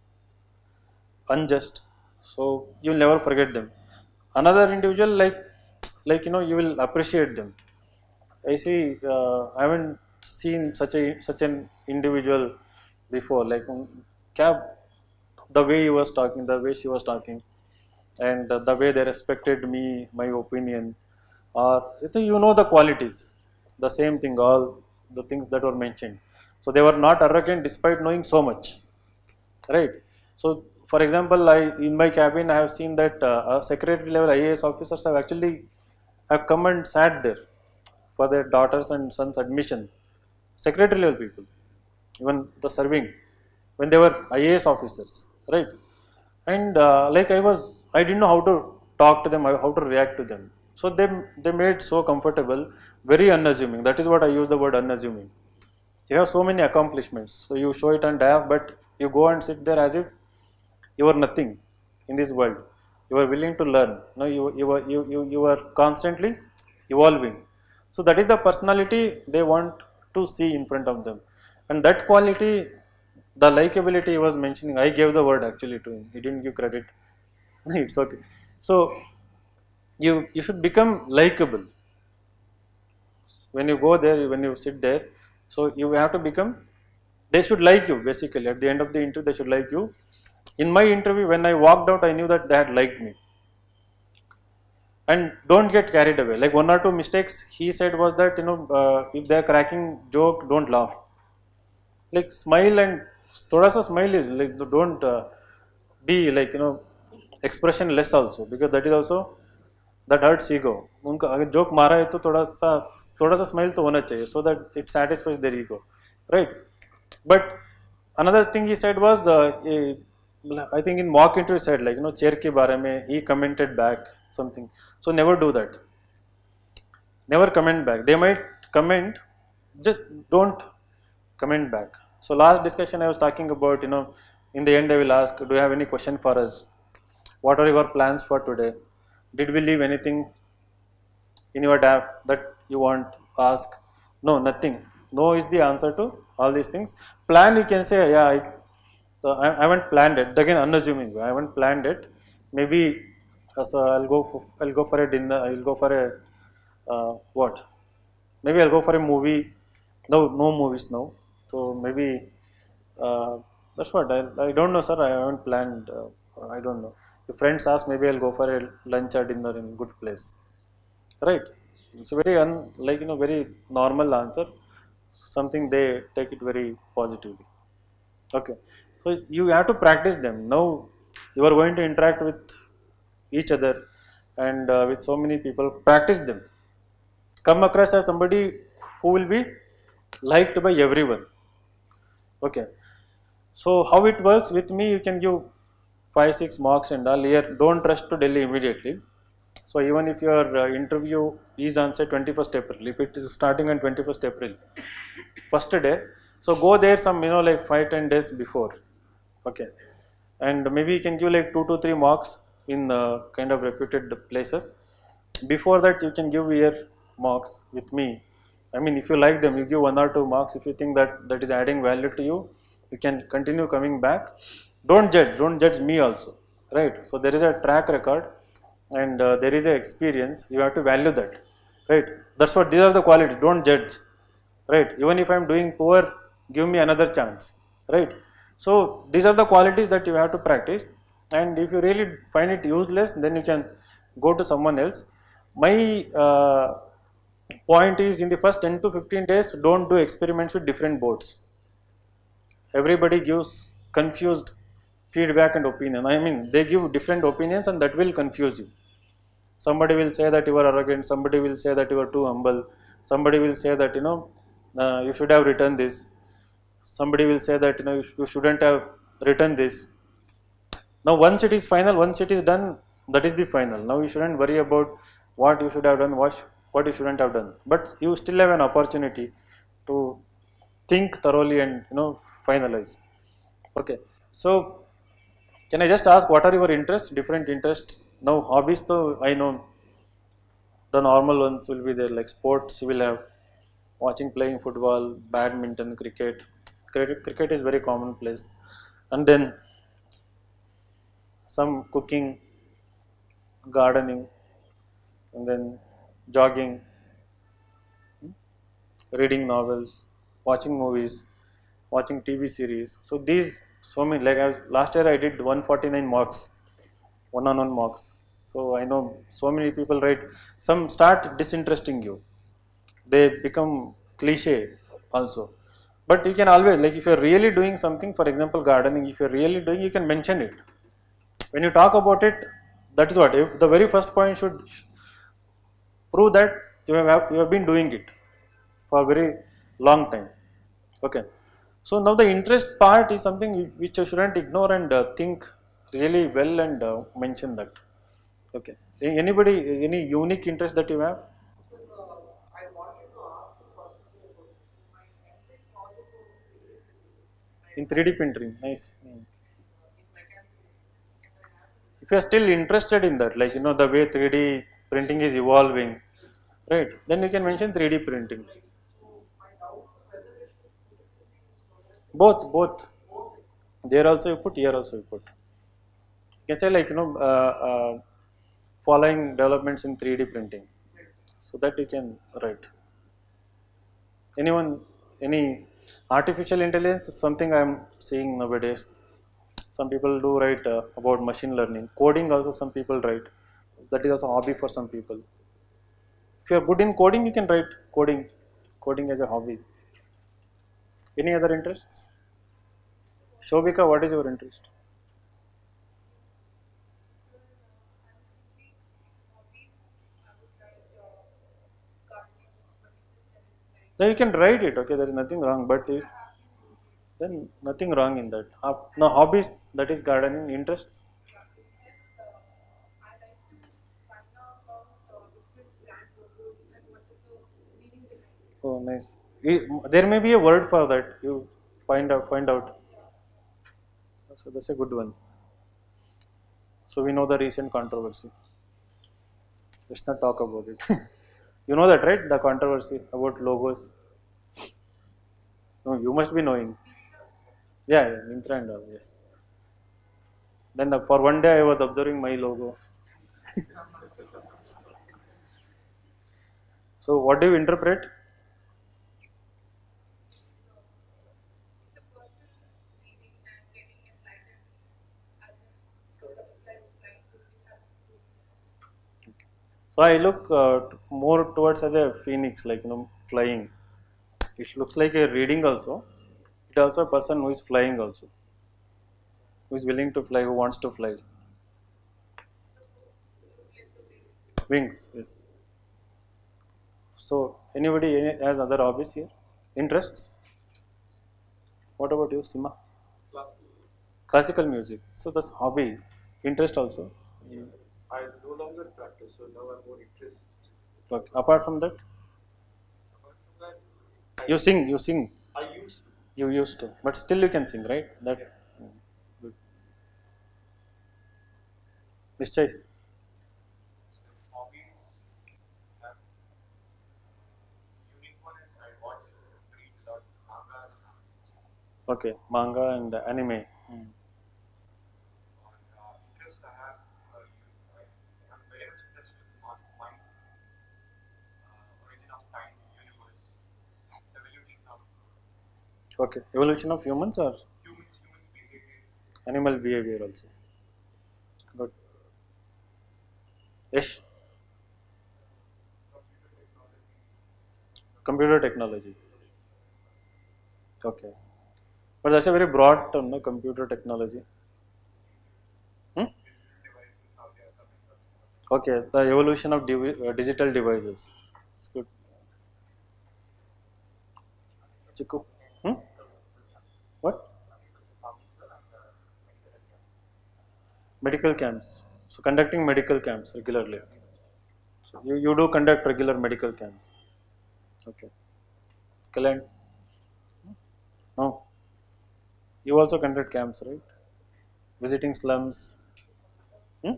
unjust. So you'll never forget them. Another individual, like, like, you know, you will appreciate them. I see, uh, I haven't seen such a such an individual before. Like, cab, the way he was talking, the way she was talking, and uh, the way they respected me, my opinion, or you know the qualities, the same thing, all the things that were mentioned. So they were not arrogant despite knowing so much, right? So for example, I in my cabin I have seen that uh, secretary level I A S officers have actually have come and sat there for their daughters and sons admission, secretary level people, even the serving, when they were I A S officers, right? And uh, like I was, I didn't know how to talk to them, how to react to them. So they, they made so comfortable, very unassuming. That is what I use the word unassuming. You have so many accomplishments, so you show it and have, but you go and sit there as if you are nothing in this world. You are willing to learn. No, you, you, are, you, you, you are constantly evolving. So that is the personality they want to see in front of them. And that quality, the likability he was mentioning, I gave the word actually to him. He didn't give credit. It's okay. So you you should become likable. When you go there, when you sit there, so you have to become. They should like you basically. At the end of the interview, they should like you. In my interview, when I walked out, I knew that they had liked me. And don't get carried away. Like one or two mistakes he said was that, you know, uh, if they are cracking joke, don't laugh. Like smile, and thoda sa smile is like, don't uh, be like, you know, expression less also, because that is also, that hurts ego. उनका अगर joke मारा है तो थोड़ा सा थोड़ा सा smile तो होना चाहिए, so that it satisfies their ego, right? But another thing he said was, uh, I think in mock interview he said, like, you know, chair के बारे में he commented back something. So never do that. Never comment back. They might comment, just don't comment back. So last discussion I was talking about, you know, in the end they will ask, do you have any question for us? What are your plans for today? Did we leave anything in your draft that you want to ask? No, nothing. No is the answer to all these things. Plan, you can say, yeah, I, so I, I haven't planned it. Again, unassuming, I haven't planned it. Maybe uh, so I'll go for, I'll go for a dinner. I'll go for a uh, what? Maybe I'll go for a movie. No, no movies now. So maybe uh, that's what I, I don't know, sir. I haven't planned. Uh, I don't know. If friends ask, maybe I'll go for a lunch or dinner in good place. Right? It's a very un, like you know very normal answer. Something they take it very positively. Okay. So you have to practice them. Now you are going to interact with each other and uh, with so many people. Practice them. Come across as somebody who will be liked by everyone. Okay. So how it works with me, you can give five, six marks and all. Here, don't rush to Delhi immediately. So even if your uh, interview is on say twenty-first April, if it is starting on twenty-first April, first day, so go there some you know like five ten days before, okay, and maybe you can give like two to three marks in uh, kind of reputed places. Before that, you can give here marks with me. I mean, if you like them, you give one or two marks. If you think that that is adding value to you, you can continue coming back. Don't judge. Don't judge me also, right? So there is a track record, and uh, there is a experience. You have to value that, right? That's what these are the qualities. Don't judge, right? Even if I am doing poor, give me another chance, right? So these are the qualities that you have to practice, and if you really find it useless, then you can go to someone else. My uh, point is, in the first ten to fifteen days, don't do experiments with different boards. Everybody gives confused feedback and opinion. I mean, they give different opinions and that will confuse you. Somebody will say that you are arrogant, somebody will say that you are too humble, somebody will say that you know uh, you should have written this, somebody will say that you know you, sh you shouldn't have written this. Now once it is final, once it is done, that is the final. Now you shouldn't worry about what you should have done, what, sh what you shouldn't have done, but you still have an opportunity to think thoroughly and you know finalize. Okay, so can I just ask, what are your interests, different interests? Now hobbies though, I know the normal ones will be there, like sports you will have, watching, playing football, badminton, cricket. Cricket, cricket is very commonplace. And then some cooking, gardening, and then jogging, reading novels, watching movies, watching T V series. So these, so many, like I was, last year I did one hundred forty-nine mocks, one-on-one mocks. So I know so many people write, some start disinteresting you. They become cliche also. But you can always, like if you are really doing something, for example gardening, if you are really doing, you can mention it. When you talk about it, that is what, if the very first point should prove that you have, you have been doing it for a very long time. Okay. So now the interest part is something which you shouldn't ignore and uh, think really well and uh, mention that. Okay. Anybody, any unique interest that you have? So, uh, I wanted to ask you personally about this. My M.Tech project was In three D printing, nice. Mm. in mechanical. If you are still interested in that, like you know the way three D printing is evolving, right? Then you can mention three D printing. So, my doubt whether it should put it in these projects. Both, both. Both. There also you put, here also you put. You can say like you know uh, uh, following developments in three D printing, so that you can write. Anyone, any artificial intelligence is something I am seeing nowadays. Some people do write uh, about machine learning. Coding also some people write. That is also a hobby for some people. If you are good in coding, you can write coding. Coding as a hobby. Any other interests? Shobika, what is your interest? No, you can write it. Okay, there is nothing wrong. But if, then nothing wrong in that. Uh, now hobbies, that is gardening. Interests. Oh, nice. We- There may be a word for that. You find out. Find out. So that's a good one. So we know the recent controversy. Let's not talk about it. You know that, right? The controversy about logos. No, you must be knowing. Yeah, yeah, Myntra and all, yes. Then uh, for one day I was observing my logo. So what do you interpret? So I look uh, t- more towards as a phoenix, like you know, flying. It looks like a reading also. It also a person who is flying also, who is willing to fly, who wants to fly. Wings, yes. So anybody any, has other hobbies here? Interests? What about you, Sima? Classical. Classical music. So that's hobby. Interest also. Yeah. I no longer practice, so now I'm more interested. Okay. Apart from that, Apart from that, I, you sing. You sing. I used to. You used to, but still you can sing, right? That. Yeah. mm, Good. Nischay. Hobbies. Um, unique one is I watch, read a lot of mangas and animes. Okay. Manga and anime. Mm. On uh, interests I have, uh, you, I, I'm very much interested in the math of mind, uh, origin of time, universe, evolution of Okay. Evolution of humans or humans, humans behavior, animal behavior also. Good. Yes. computer technology, Computer technology. Okay. But that's a very broad term, no? Computer technology. Hmm? digital devices, how they are coming up. Okay. The evolution of devi- uh, digital devices. It's good. Chiku. Hmm? What? Medical camps. So conducting medical camps regularly. So you, you do conduct regular medical camps. Okay. Kalan. No. You also conduct camps, right? Visiting slums. Hmm?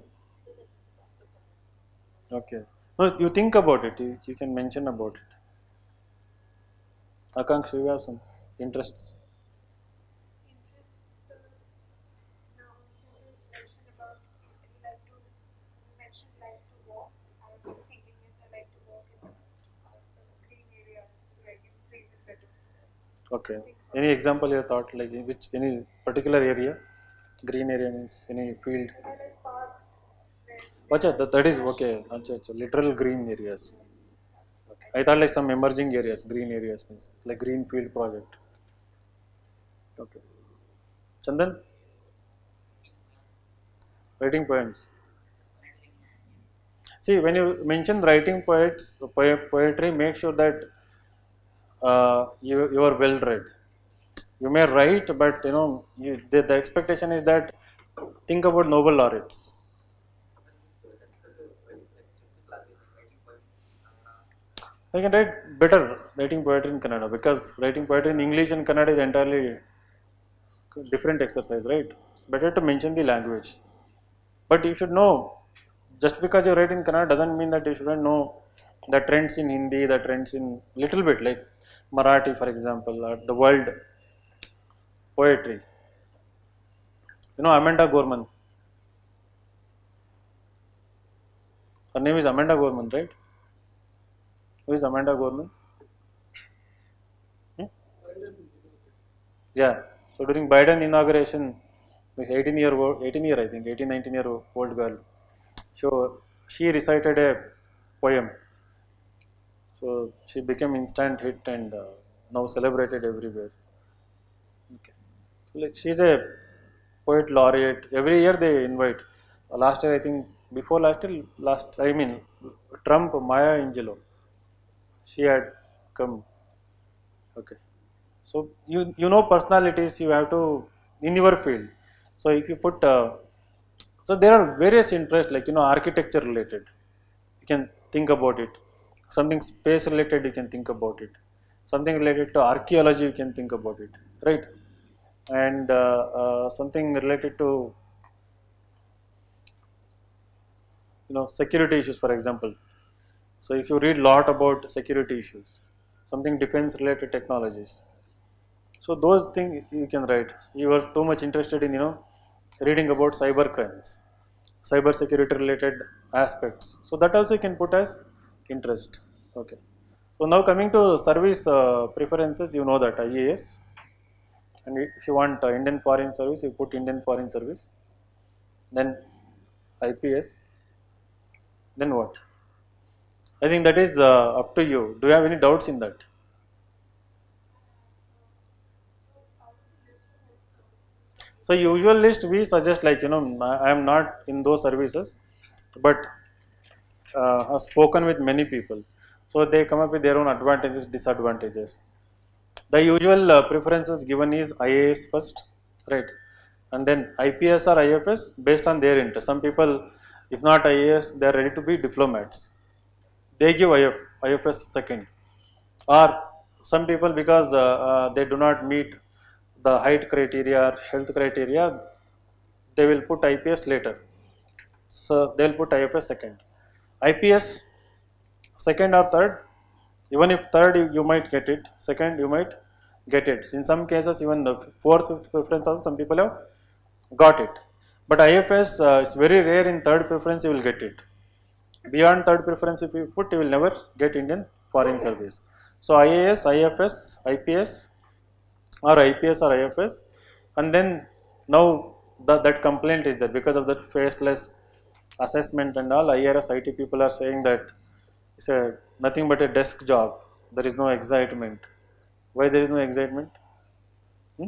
Okay. No, you think about it. You, you can mention about it. Akanksha, you have some interests. Interests. So now, since you mentioned about you like to, you mentioned like to walk. I was also thinking is I like to walk in uh, some green areas where I can breathe it better. Okay. Any example you thought, like in which any particular area? Green area means any field. I like parks where Acha, that, that is okay. Acha, acha, literal green areas. Okay. I thought like some emerging areas, green areas means like green field project. Okay. Chandan, writing poems. See, when you mention writing poets, poe- poetry, make sure that uh, you you are well read. You may write, but you know you, the, the expectation is that think about Nobel laureates. I can write better writing poetry in Kannada because writing poetry in English and Kannada is entirely different exercise, right? It's better to mention the language. But you should know, just because you write in Kannada doesn't mean that you shouldn't know the trends in Hindi, the trends in little bit like Marathi, for example, or the world poetry. You know Amanda Gorman. Her name is Amanda Gorman, right? Who is Amanda Gorman? Hmm? Yeah. So during Biden inauguration, this eighteen year old, eighteen year I think, eighteen, nineteen year old girl. So she recited a poem. So she became instant hit and uh, now celebrated everywhere. Okay. So like she's a poet laureate. Every year they invite. Uh, last year I think, before last year, last I mean Trump, Maya Angelou. She had come. Okay. So you you know personalities you have to in your field. So if you put uh, so there are various interests like you know architecture related. You can think about it. Something space related you can think about it. Something related to archaeology you can think about it, right? And uh, uh, something related to you know security issues, for example. So if you read lot about security issues, something defense related technologies, So those things you can write. You are too much interested in, you know, reading about cyber crimes, cyber security related aspects. So that also you can put as interest. Okay. So now coming to service uh, preferences, you know that I A S, and if you want uh, Indian Foreign Service, you put Indian Foreign Service, then I P S, then what? I think that is uh, up to you. Do you have any doubts in that? So usual list we suggest, like, you know, I am not in those services, but uh, have spoken with many people. So they come up with their own advantages, disadvantages. The usual uh, preferences given is I A S first, right? And then I P S or I F S based on their interest. Some people, if not I A S, they are ready to be diplomats. They give I F, I F S second. Or some people, because uh, uh, they do not meet the height criteria or health criteria, they will put I P S later. So they will put I F S second. I P S second or third, even if third you, you might get it, second you might get it. In some cases even the fourth, fifth preference also some people have got it. But I F S uh, is very rare. In third preference you will get it. Beyond third preference if you put, you will never get Indian Foreign Service. So I A S, I F S, I P S or I P S or I F S, and then now the, that complaint is there because of that faceless assessment and all. I R S I T people are saying that it's a nothing but a desk job. There is no excitement. Why there is no excitement? Hmm?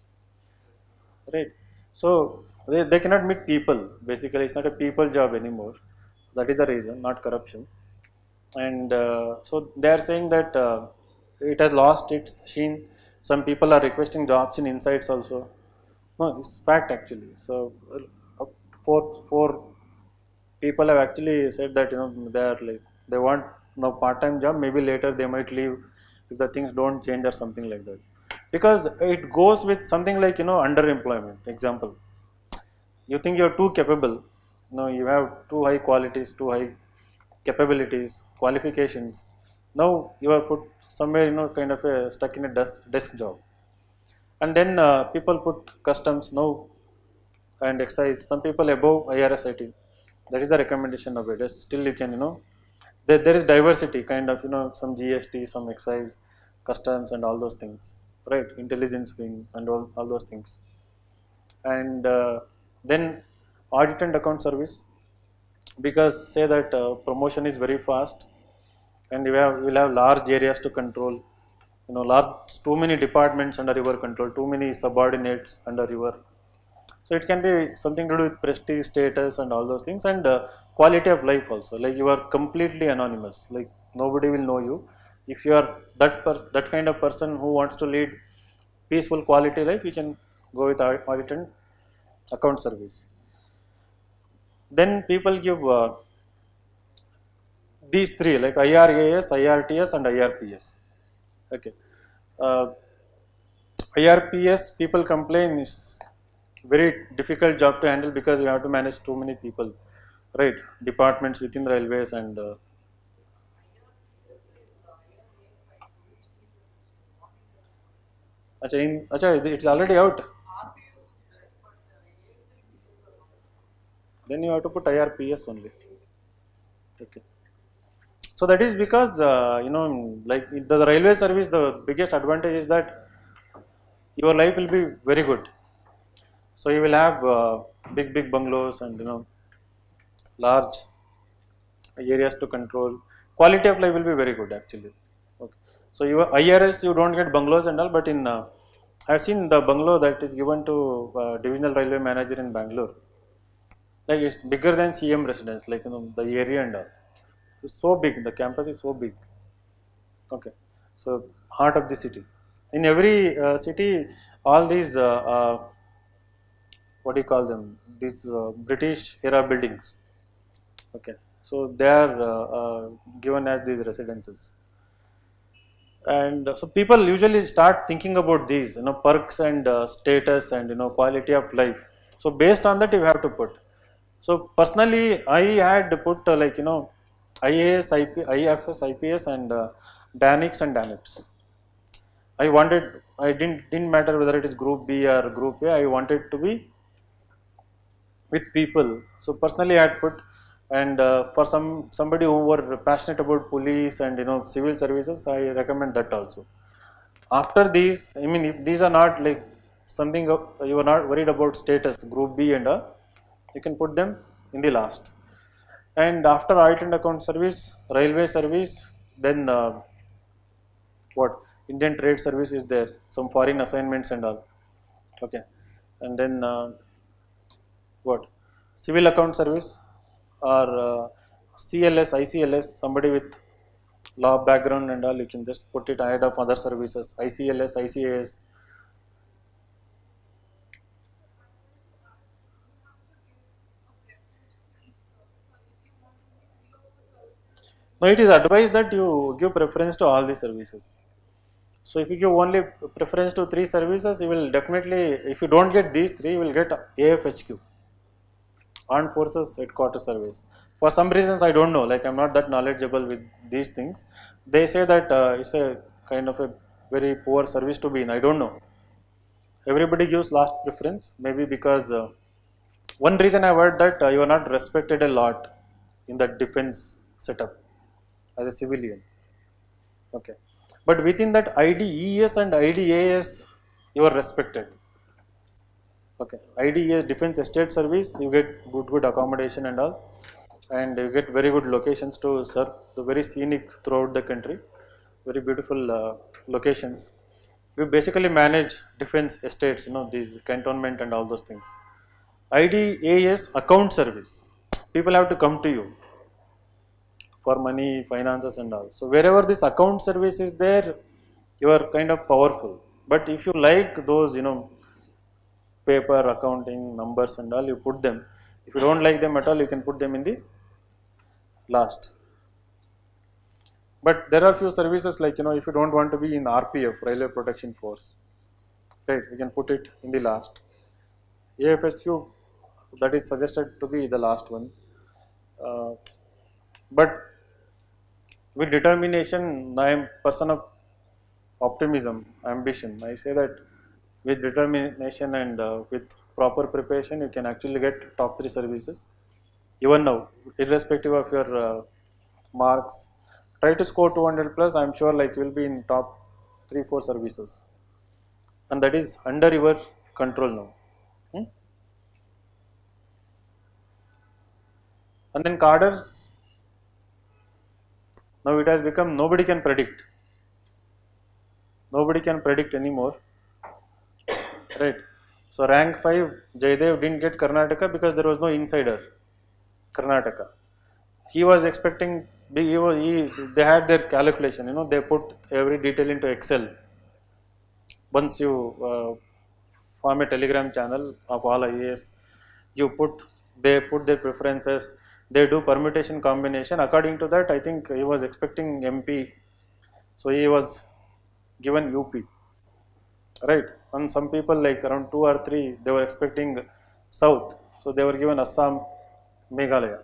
Right. So they, they cannot meet people. Basically, it's not a people job anymore. That is the reason, not corruption. And uh, so they are saying that uh, it has lost its sheen. Some people are requesting jobs in insights also. No, it's fact actually. So uh, four four people have actually said that, you know, they are like they want now part-time job. Maybe later they might leave if the things don't change or something like that. Because it goes with something like, you know, underemployment. Example, you think you are too capable. No, you have too high qualities, too high capabilities, qualifications. Now you are put somewhere, you know, kind of a stuck in a desk desk job. And then uh, people put customs now and excise. Some people above I R S I T. That is the recommendation of it. Still you can, you know, there, there is diversity kind of, you know, some G S T, some excise, customs and all those things, right? Intelligence wing and all, all those things. And uh, then audit and account service, because say that uh, promotion is very fast and you have will have large areas to control, you know, large too many departments under your control, too many subordinates under your. So it can be something to do with prestige, status and all those things, and uh, quality of life also, like you are completely anonymous, like nobody will know you. If you are that per that kind of person who wants to lead peaceful quality life, you can go with audit and account service. Then people give uh, these three, like I R A S, I R T S and I R P S. Okay. Uh, I R P S people complain is very difficult job to handle because you have to manage too many people, right? Departments within the railways and uh, Acha, in, Acha, it's already out. Then you have to put I R P S only. Okay. So that is because uh, you know, like the, the railway service, the biggest advantage is that your life will be very good. So you will have uh, big big bungalows and, you know, large areas to control. Quality of life will be very good actually. Okay. So your I R S you don't get bungalows and all, but in uh, I have seen the bungalow that is given to uh, divisional railway manager in Bangalore. Like it's bigger than C M residence, like, you know, the area and all. It's so big. The campus is so big. Okay. So heart of the city. In every uh, city, all these uh, uh, what do you call them? These uh, British era buildings. Okay. So they are uh, uh, given as these residences. And uh, so people usually start thinking about these, you know, perks and uh, status and, you know, quality of life. So based on that you have to put. So personally I had put uh, like, you know, I A S, I P, I F S, I P S and uh, DANIX and DANIPS. I wanted, I didn't didn't matter whether it is group B or group A, I wanted to be with people. So personally I had put, and uh, for some somebody who were passionate about police and you know civil services, I recommend that also. After these, I mean if these are not like something of, you are not worried about status, group B and A, you can put them in the last. And after audit and account service, railway service, then uh, what, Indian trade service is there, some foreign assignments and all, okay. And then uh, what, civil account service or uh, C L S, I C L S, somebody with law background and all, you can just put it ahead of other services, I C L S, I C A S. No, it is advised that you give preference to all the services. So if you give only preference to three services, you will definitely, if you don't get these three, you will get A F H Q, Armed Forces Headquarters Service. For some reasons I don't know, like I am not that knowledgeable with these things. They say that uh, it's a kind of a very poor service to be in. I don't know. Everybody gives last preference, maybe because uh, one reason I heard that uh, you are not respected a lot in that defense setup as a civilian. Okay, but within that I D E S and I D A S, you are respected. Okay, I D A S, Defense Estate Service, you get good good accommodation and all, and you get very good locations to serve. The very scenic throughout the country, very beautiful uh, locations. We basically manage defense estates, you know, these cantonment and all those things. I D A S account service, people have to come to you for money, finances and all. So wherever this account service is there, you are kind of powerful. But if you like those, you know, paper, accounting, numbers and all, you put them. If you don't like them at all, you can put them in the last. But there are few services like, you know, if you don't want to be in R P F, Railway Protection Force, right, you can put it in the last. A F H Q, that is suggested to be the last one. Uh, but with determination, I am person of optimism, ambition. I say that with determination and uh, with proper preparation, you can actually get top three services. Even now, irrespective of your uh, marks, try to score two hundred plus. I am sure like you will be in top three, four services, and that is under your control now. Hmm? And then cadres. Now it has become nobody can predict. Nobody can predict anymore, right? So rank five, Jaydev didn't get Karnataka because there was no insider Karnataka. He was expecting, he was, he, they had their calculation, you know, they put every detail into Excel. Once you uh, form a Telegram channel of all I A S, you put, they put their preferences, they do permutation combination. According to that, I think he was expecting M P, so he was given U P, right? And some people like around two or three, they were expecting South, so they were given Assam, Meghalaya.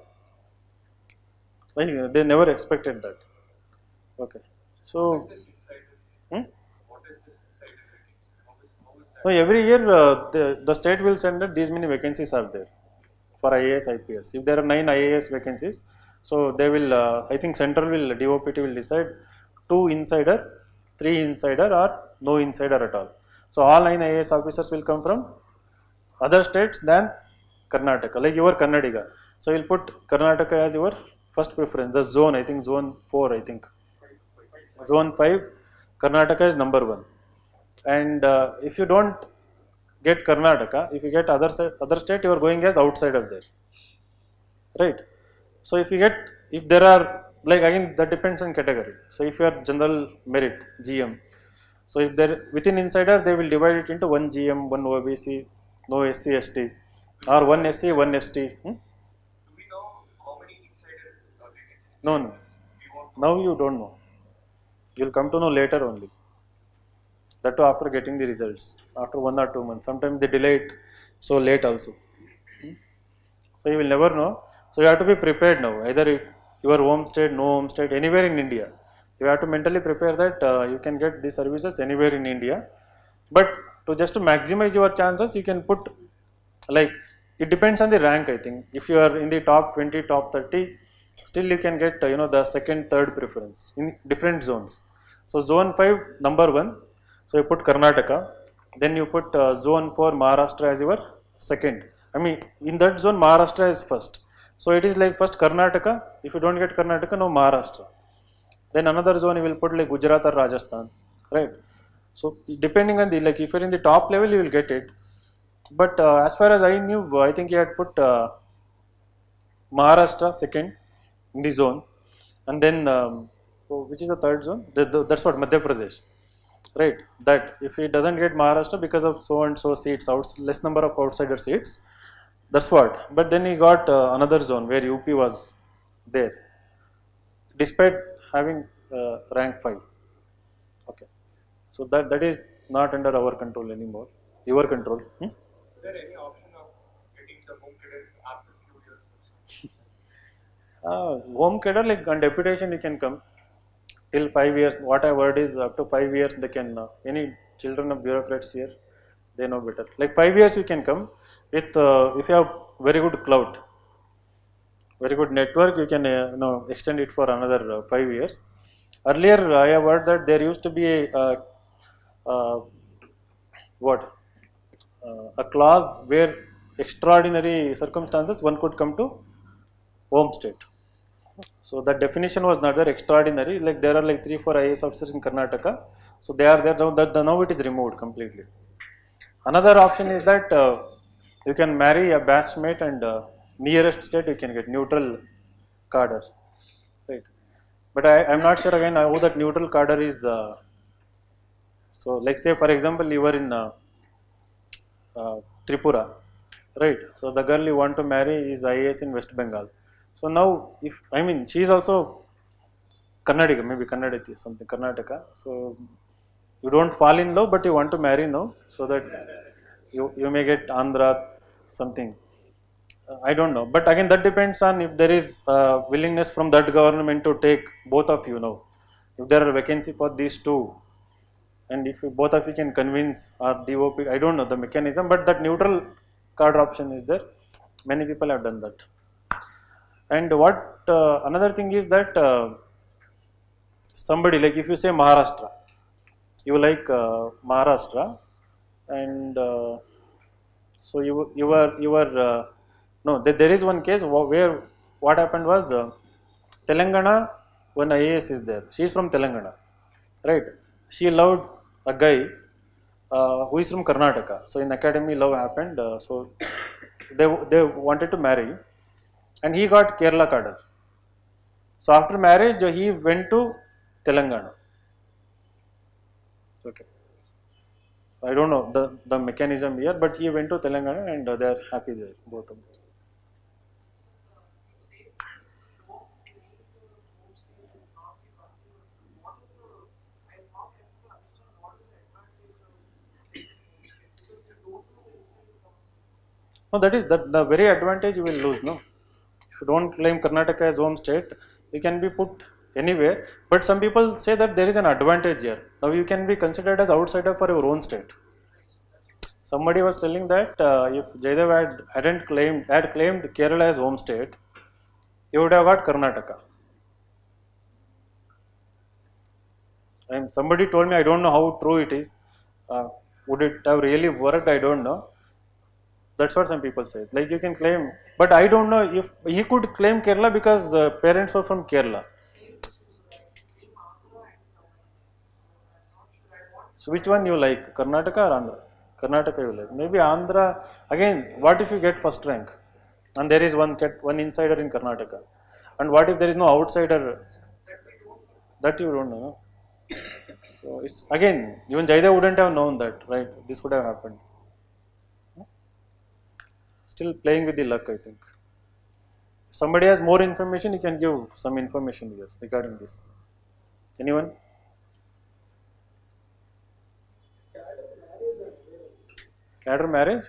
Right? They never expected that. Okay, so This insider, hmm? what is this insider rating? How is, how is that? no, every year uh, the, the state will send that these many vacancies are there for I A S, I P S. If there are nine I A S vacancies, so they will, uh, I think central will, D O P T will decide two insider, three insider or no insider at all. So all nine I A S officers will come from other states than Karnataka, like your Kannadiga. So you will put Karnataka as your first preference. The zone, I think zone four, I think. Zone five, Karnataka is number one. And uh, if you don't get Karnataka, if you get other side, other state, you are going as outside of there, right? So if you get, if there are, like again that depends on category. So if you are general merit, G M, so if there within insider, they will divide it into one G M, one O B C, no S C S T, or one S C, one S T. Hmm? Do we know how many insider uh, vacancies? No, no. We want Now you don't know. You will come to know later only. That too after getting the results, after one or two months. Sometimes they delay it so late also. Hmm? So you will never know. So you have to be prepared now. Either it, your home state, no home state, anywhere in India. You have to mentally prepare that uh, you can get these services anywhere in India. But to just to maximize your chances, you can put, like, it depends on the rank, I think. If you are in the top twenty, top thirty, still you can get uh, you know the second, third preference in different zones. So zone five, number one. So you put Karnataka. Then you put uh, zone four, Maharashtra as your second. I mean, in that zone, Maharashtra is first. So it is like first Karnataka. If you don't get Karnataka, no Maharashtra. Then another zone you will put like Gujarat or Rajasthan, right? So depending on the, like, if you're in the top level, you will get it. But uh, as far as I knew, I think he had put uh, Maharashtra second in the zone, and then um, so which is the third zone? The, the, that's what, Madhya Pradesh, right? That if he doesn't get Maharashtra because of so and so seats, out, less number of outsider seats, that's what. But then he got uh, another zone where U P was there, despite having uh, rank five. Okay, so that that is not under our control anymore. Your control. Hmm? Is there any option of getting the home credit after few years? Uh, home cadre, like on deputation you can come till five years. What I heard is up to five years they can. Uh, any children of bureaucrats here, they know better. Like five years you can come with uh, if you have very good clout, very good network, you can uh, you know extend it for another uh, five years. Earlier I have heard that there used to be a uh, uh, what uh, a clause where extraordinary circumstances one could come to home state. So that definition was not there. Extraordinary, like there are like three, four I A S officers in Karnataka, so they are there now. That now it is removed completely. Another option is that uh, you can marry a batchmate and uh, nearest state you can get neutral cadre, right? But I am not sure again how that neutral cadre is. Uh, so, like say for example, you were in uh, uh, Tripura, right? So the girl you want to marry is I A S in West Bengal. So now, if I mean she is also Karnataka, maybe Kannadati something Karnataka. So you don't fall in love, but you want to marry now, so that you you may get Andhra something. Uh, I don't know, but again that depends on if there is uh, willingness from that government to take both of you now. If there are vacancy for these two, and if you, both of you can convince or D O P, I don't know the mechanism, but that neutral card option is there. Many people have done that. And what uh, another thing is that uh, somebody, like if you say Maharashtra, you like uh, Maharashtra, and uh, so you you were you were uh, no there, there is one case where what happened was uh, Telangana, one I A S is there. She is from Telangana, right? She loved a guy uh, who is from Karnataka. So in academy, love happened. Uh, so they they wanted to marry. And he got Kerala cadre. So after marriage, he went to Telangana. Okay. I don't know the, the mechanism here, but he went to Telangana and uh, they are happy there, both of them. No, that is that the very advantage you will lose, no? If you don't claim Karnataka as home state, you can be put anywhere. But some people say that there is an advantage here. Now you can be considered as outsider for your own state. Somebody was telling that uh, if Jaydev had hadn't claimed had claimed Kerala as home state, he would have got Karnataka. And somebody told me, I don't know how true it is. Uh, would it have really worked? I don't know. That's what some people say. Like you can claim, but I don't know if he could claim Kerala because uh, parents were from Kerala. So which one you like, Karnataka or Andhra? Karnataka you like. Maybe Andhra. Again, what if you get first rank, and there is one one insider in Karnataka, and what if there is no outsider? That you don't know. No? So it's again, even Jaydev wouldn't have known that, right? This would have happened. Still playing with the luck, I think. If somebody has more information, you can give some information here regarding this. Anyone? Cadre marriage?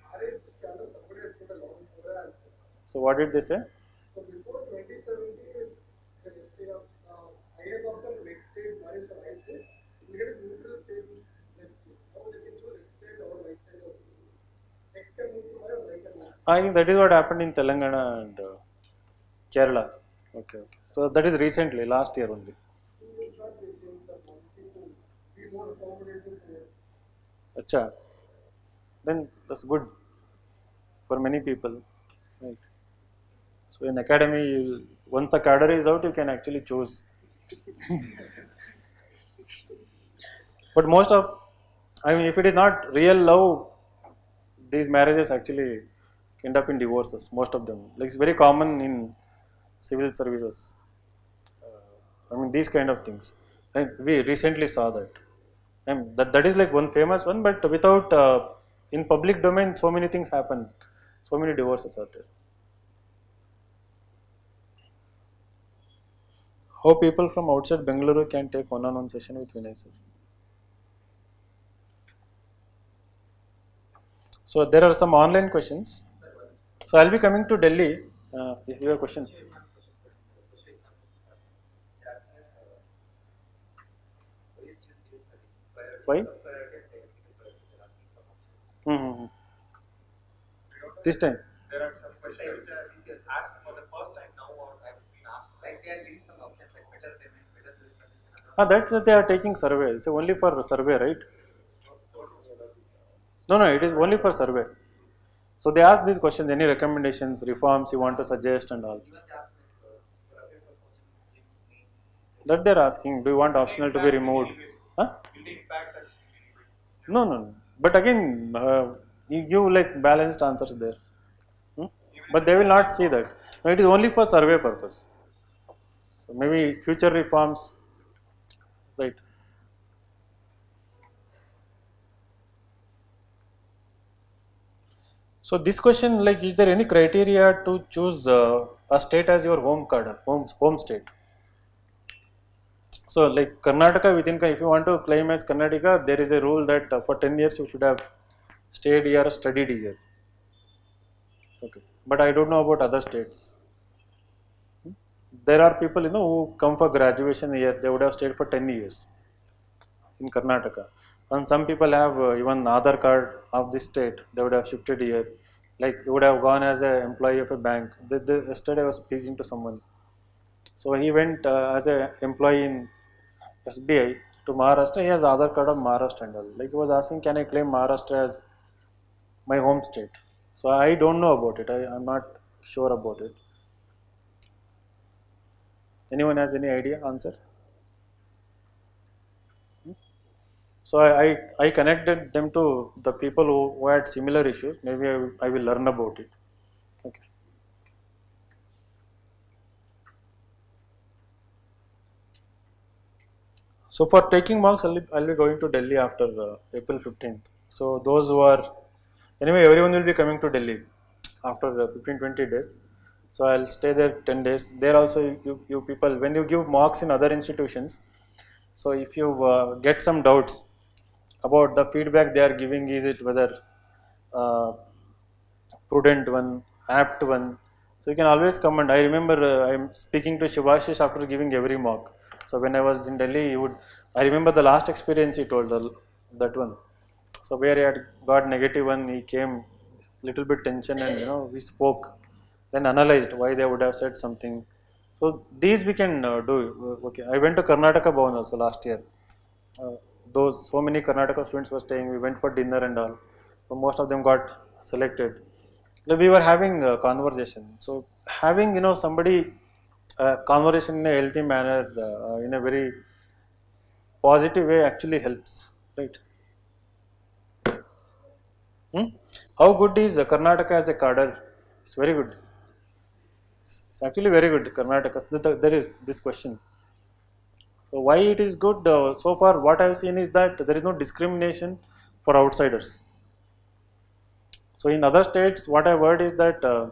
So what did they say? So before twenty seventeen, the history of uh, I A S officer makes I think that is what happened in Telangana and uh, Kerala. Okay, okay. So that is recently, last year only. Acha. Then that's good for many people. Right. So in academy, you, once the cadre is out, you can actually choose. But most of, I mean, if it is not real love, these marriages actually end up in divorces. Most of them, like it's very common in civil services. Uh, I mean, these kind of things. And we recently saw that. And that that is like one famous one, but without uh, in public domain, so many things happen. So many divorces are there. How people from outside Bengaluru can take one-on-one session with Vinay sir? So there are some online questions. So I'll be coming to Delhi. Uh, your question. Why? Mm-hmm. This time. There are some questions which are asked for the first time now or have been asked. Like they are giving some options like better payment, better service condition. Ah, that, that they are taking survey. So only for survey, right? No, no, it is only for survey. So they ask these questions, any recommendations, reforms you want to suggest and all. Even they ask like uh, for available coaching, gyms, names. That they are asking, do you want optional to be removed? Huh? Will the impact as No, no, no. But again, uh, you give like balanced answers there. Hmm? But they will not see that. No, it is only for survey purpose. So maybe future reforms, right? So this question, like, is there any criteria to choose uh, a state as your home card, home home state? So, like Karnataka, within if you want to claim as Karnataka, there is a rule that uh, for ten years you should have stayed here or studied here. Okay, but I don't know about other states. Hmm? There are people, you know, who come for graduation here. They would have stayed for ten years in Karnataka, and some people have uh, even Aadhaar card of this state. They would have shifted here. Like you would have gone as an employee of a bank. The, the, yesterday I was speaking to someone. So he went uh, as an employee in S B I to Maharashtra. He has Aadhaar card of Maharashtra and all. Like he was asking, can I claim Maharashtra as my home state? So I don't know about it. I am not sure about it. Anyone has any idea? Answer? Hmm? So I, I, I connected them to the people who, who had similar issues. Maybe I, will- I will learn about it. Okay. So for taking marks, I'll be, I'll be going to Delhi after uh, April fifteenth. So those who are, anyway, everyone will be coming to Delhi after uh, fifteen to twenty days. So I'll stay there ten days. There also you, you, you people, when you give marks in other institutions, so if you uh, get some doubts about the feedback they are giving, is it whether uh, prudent one, apt one. So you can always come, and I remember uh, I am speaking to Shivashish after giving every mock. So when I was in Delhi, he would, I remember the last experience he told, the, that one. So where he had got negative one, he came little bit tension, and you know we spoke, then analyzed why they would have said something. So these we can uh, do. Okay, I went to Karnataka Bhavan also last year. Uh, those so many Karnataka students were staying. We went for dinner and all. So most of them got selected. So we were having a conversation. So having you know somebody uh, conversation in a healthy manner, uh, in a very positive way, actually helps, right? Hmm? How good is uh, Karnataka as a cadre? It's very good. It's, it's actually very good. Karnataka. So the- there is this question. So why it is good? Uh, so far, what I have seen is that there is no discrimination for outsiders. So in other states, what I have heard is that uh,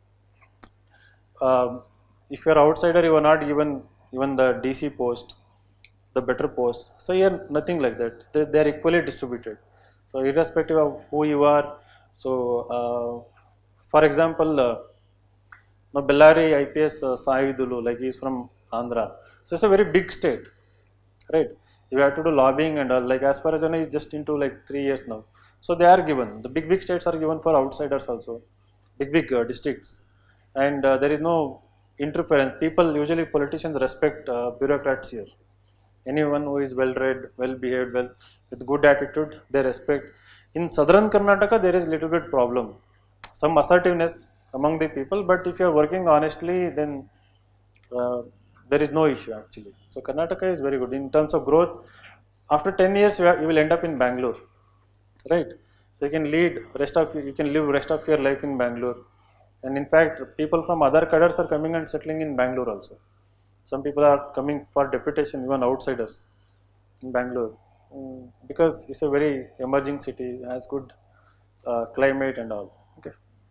uh, if you are outsider, you are not given even the D C post, the better post. So here, nothing like that. They, they are equally distributed. So irrespective of who you are. So uh, for example, uh, now Bellary I P S uh, Sai Dulu, like he is from Andhra. So it's a very big state, right? You have to do lobbying and all. Like as far as I know, is just into like three years now. So they are given. The big big states are given for outsiders also. big big uh, districts, and uh, there is no interference. People usually politicians respect uh, bureaucrats here. Anyone who is well read, well behaved, well with good attitude, they respect. In southern Karnataka, there is little bit problem, some assertiveness among the people, but if you are working honestly, then uh, there is no issue actually. So Karnataka is very good in terms of growth. After ten years, you, are, you will end up in Bangalore, right? So you can lead rest of you can live rest of your life in Bangalore, and in fact, people from other cadres are coming and settling in Bangalore also. Some people are coming for deputation, even outsiders in Bangalore, mm, because it's a very emerging city, has good uh, climate and all. Okay.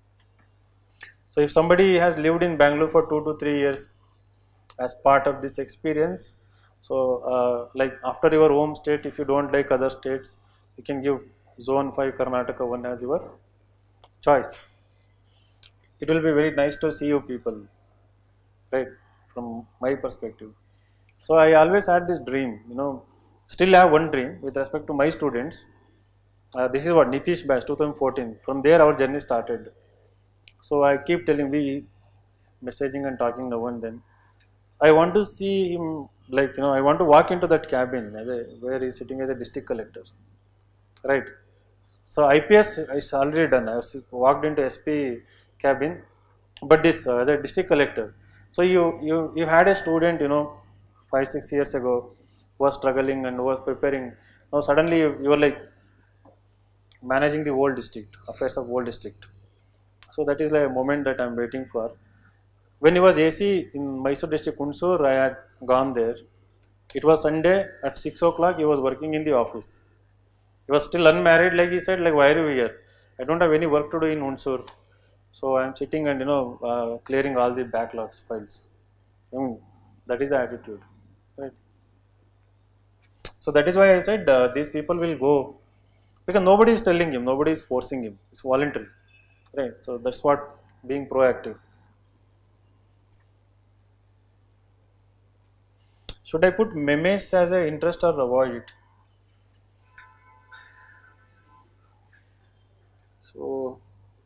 So if somebody has lived in Bangalore for two to three years as part of this experience, so uh, like after your home state, if you don't like other states, you can give Zone five Karnataka one as your choice. It will be very nice to see you people, right? From my perspective. So I always had this dream, you know, still have one dream with respect to my students. Uh, this is what Nitish batch two thousand fourteen. From there, our journey started. So I keep telling, we messaging and talking now and then. I want to see him, like, you know, I want to walk into that cabin as a, where he's sitting as a district collector, right? So I P S is already done. I was walked into S P cabin, but this uh, as a district collector. So you you you had a student, you know, five six years ago, was struggling and was preparing. Now suddenly you, you are like managing the whole district, affairs of whole district. So that is like a moment that I am waiting for. When he was A C in Mysore district, Hunsur, I had gone there. It was Sunday at six o'clock. He was working in the office. He was still unmarried, like he said, like, why are you here? I don't have any work to do in Hunsur. So I am sitting and, you know, uh, clearing all the backlogs files. I mean, that is the attitude, right? So that is why I said uh, these people will go, because nobody is telling him, nobody is forcing him. It's voluntary, right? So that's what being proactive. Should I put memes as an interest or avoid it? So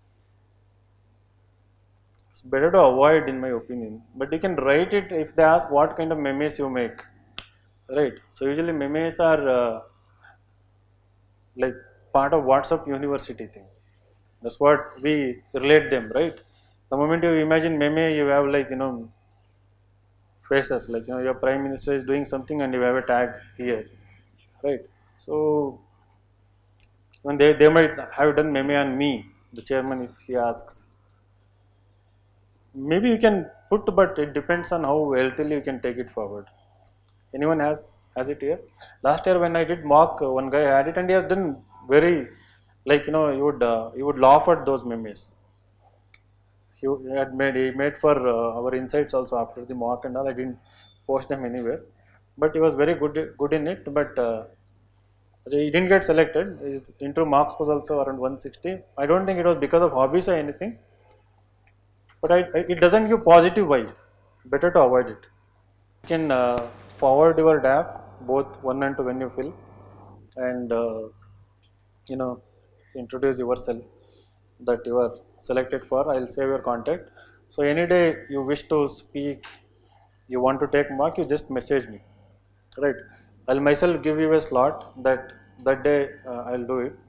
it's better to avoid, in my opinion. But you can write it if they ask what kind of memes you make, right? So usually memes are uh, like part of WhatsApp university thing. That's what we relate them, right? The moment you imagine meme, you have like, you know, faces, like, you know, your prime minister is doing something and you have a tag here, right? So when they, they might have done meme on me, the chairman, if he asks. Maybe you can put, but it depends on how healthily you can take it forward. Anyone has has it here? Last year when I did mock, uh, one guy had it and he has done very, like, you know, you would uh, you would laugh at those memes. He had made he made for uh, our insights also after the mock and all. I didn't post them anywhere, but he was very good good in it. But uh, he didn't get selected. His intro marks was also around one sixty. I don't think it was because of hobbies or anything, but I, I, it doesn't give positive vibe. Better to avoid it. You can uh, forward your D A F both one and two when you fill, and uh, you know, introduce yourself that you are selected for. I will save your contact. So any day you wish to speak, you want to take mark, you just message me, right? I'll myself give you a slot that that day uh, I'll do it.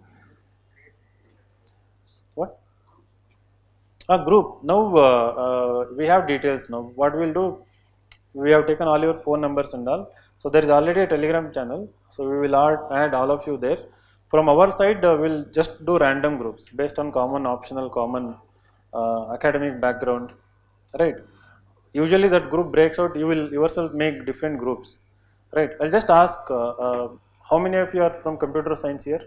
What? A group. Now uh, uh, we have details now. What we'll do, we have taken all your phone numbers and all. So there is already a Telegram channel. So we will add, add all of you there. From our side, uh, we'll just do random groups based on common, optional, common uh, academic background, right? Usually that group breaks out. You will yourself make different groups, right? I'll just ask, uh, uh, how many of you are from computer science here?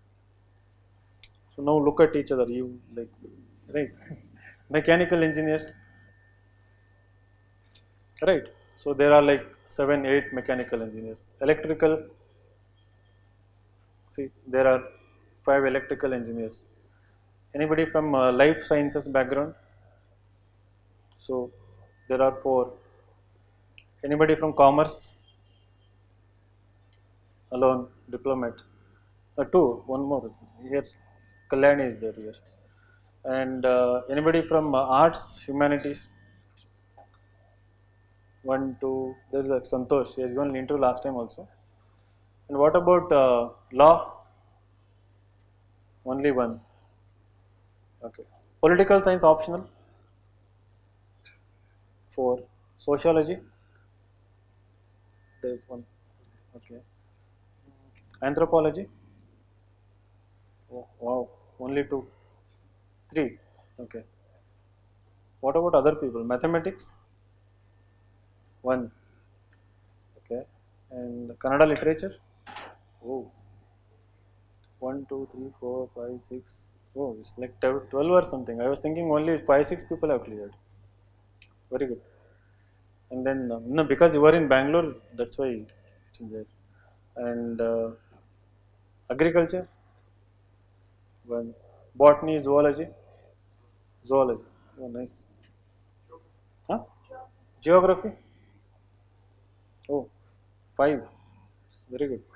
So now look at each other. You like, right? Mechanical engineers, right? So there are like seven, eight mechanical engineers. Electrical. See, there are five electrical engineers. Anybody from uh, life sciences background? So there are four. Anybody from commerce? Alone, diplomat. Uh, two, one more. Here, Kalyani is there here. And uh, anybody from uh, arts, humanities? One, two, there is like Santosh, he has given an interview last time also. And what about uh, law? Only one. Okay. Political science optional? Four. Sociology? There is one. Okay. Anthropology? Oh, wow, only two. Three. Okay. What about other people? Mathematics? One. Okay. And Kannada literature? Oh. One, two, three, four, five, six. Oh, it's like twelve or something. I was thinking only five, six people have cleared. Very good. And then, uh, no, because you were in Bangalore, that's why it's there. And uh, agriculture? One. Botany, zoology? Zoology. Oh, nice. Huh? Geography? Oh, five. Very good.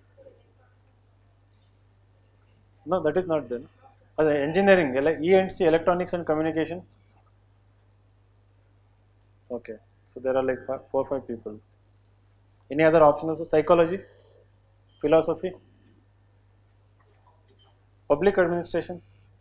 No, that is not there. Uh, engineering, ele- E and C, electronics and communication. Okay, so there are like five, four, five people. Any other options? Psychology, philosophy, public administration.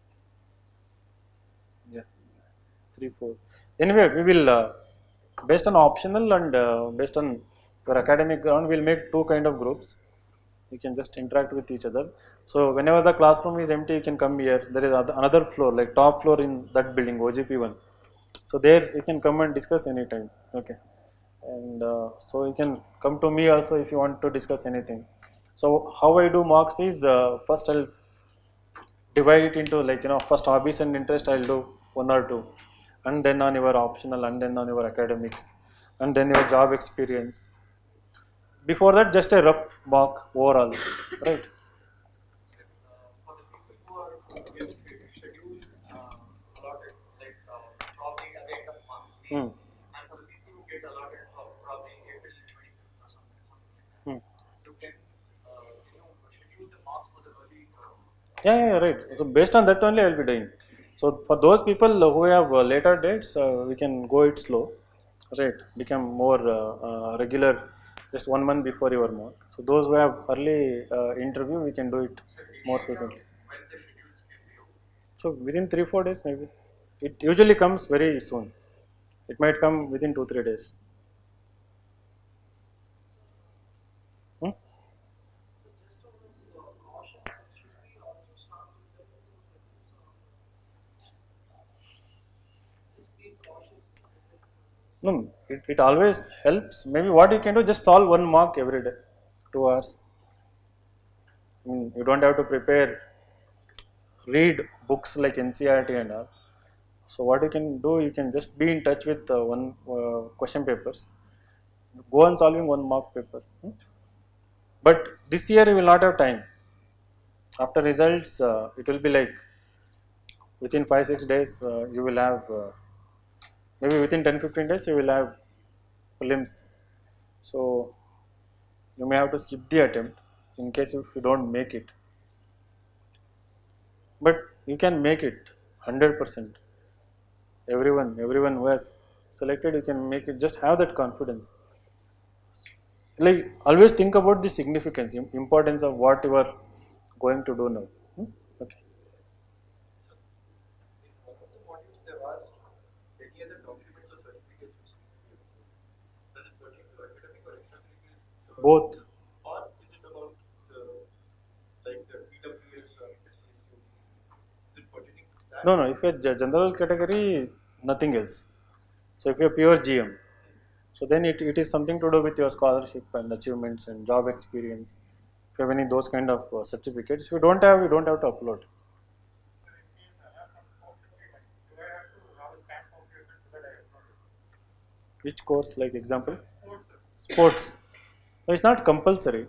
Yeah, three, four. Anyway, we will uh, based on optional and uh, based on your academic ground, we will make two kind of groups. You can just interact with each other. So whenever the classroom is empty, you can come here. There is another floor, like top floor in that building, O G P one. So there you can come and discuss anytime. Okay, and uh, so you can come to me also if you want to discuss anything. So how I do mocks is uh, first I'll divide it into like you know first hobbies and interest I'll do one or two, and then on your optional, and then on your academics, and then your job experience. Before that, just a rough mock overall, right? For the people who are given schedule uh, allotted, like uh, probably at the end of month, Hmm. and for the people who get allotted for probably April twenty-fifth or something, something like that, Hmm. you can uh, you know schedule the marks for the early. Uh, Yeah, yeah, right. So based on that only I will be doing. So for those people who have uh, later dates, uh, we can go it slow, right? Become more uh, uh, regular, just one month before your mock. So those who have early uh, interview, we can do it more frequently. when the schedules can be open. So within three four days maybe. It usually comes very soon. It might come within two three days. Hmm? No, it, it always helps. Maybe what you can do, just solve one mock every day, two hours. I mean, you don't have to prepare, read books like N C E R T and all. So what you can do, you can just be in touch with uh, one uh, question papers. Go on solving one mock paper. Hmm? But this year you will not have time. After results, uh, it will be like within five six days uh, you will have. Uh, maybe within ten fifteen days you will have prelims. So you may have to skip the attempt in case if you don't make it. But you can make it one hundred percent. Everyone, everyone who has selected, you can make it. Just have that confidence. Like always think about the significance, im- importance of what you are going to do now. Hmm? Okay. In one of the modules, they've asked any other documents or certificates which need to be approved. Does it pertain to academic or extracurricular? Both. Or is it about the like the E W S or industrial students? Is it pertaining to that? No, no. If you're ge- general category, nothing else. So if you're pure G M, so then it, it is something to do with your scholarship and achievements and job experience. If you have any those kind of uh, certificates, if you don't have, you don't have to upload. Which course, like example? Sports. No, it's not compulsory.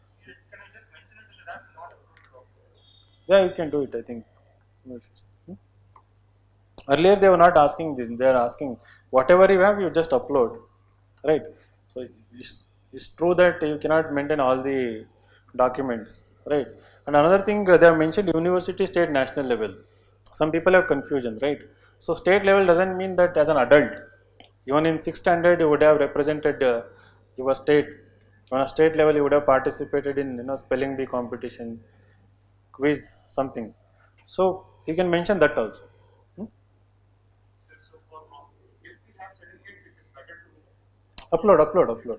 Yeah, you can do it. I think. No issues. Hmm? Earlier they were not asking this. They are asking whatever you have, you just upload, right? So it's, it's true that you cannot maintain all the documents, right? And another thing uh, they have mentioned university, state, national level. Some people have confusion, right? So state level doesn't mean that as an adult, even in sixth standard you would have represented uh, your state. On a state level you would have participated in, you know, spelling bee competition, quiz, something. So you can mention that also. Hmm? So, so for now, if we have certificates, it is better to Upload, upload, upload.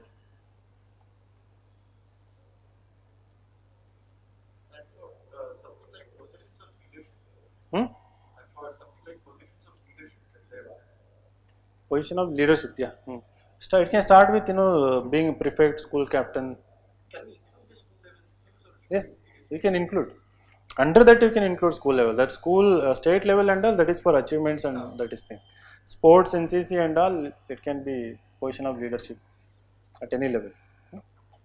and for uh, something like positions of leadership, Hmm? and for something like positions of leadership that they have asked. Position of leadership, yeah. Hmm. Start, it can start with, you know, uh, being prefect, school captain. Can we include the school level things or Yes, you can include. Under that you can include school level. That school, uh, state level and all, that is for achievements and that is thing. Sports, N C C and all, it can be position of leadership at any level. Hmm?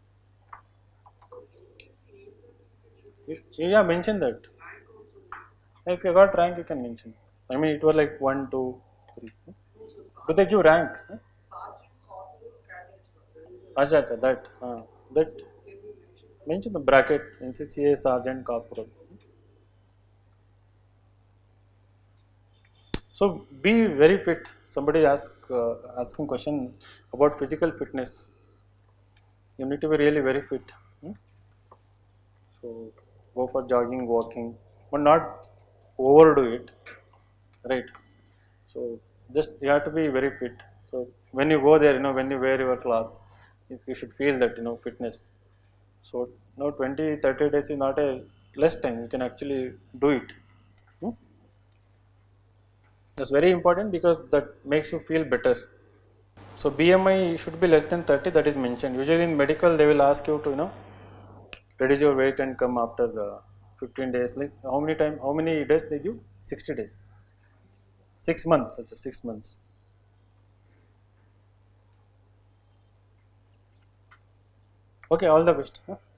You, yeah, mention that. If you got rank, you can mention. I mean, it was like one, two, three. Hmm? Do they give rank? Huh? Acha, acha, that, uh, that, mention the bracket, N C C A, sergeant, corporal. So be very fit. Somebody ask uh, asking question about physical fitness. You need to be really very fit. Hmm? So go for jogging, walking, but not overdo it, right? So just you have to be very fit. So when you go there, you know, when you wear your clothes, you, you should feel that, you know, fitness. So now twenty, thirty days is not a less time. You can actually do it. Hmm? That's very important because that makes you feel better. So B M I should be less than thirty, that is mentioned. Usually in medical they will ask you to, you know, reduce your weight and come after uh, fifteen days. Like how many time, how many days they give? sixty days. six months, such a six months. Okay, all the best. Huh?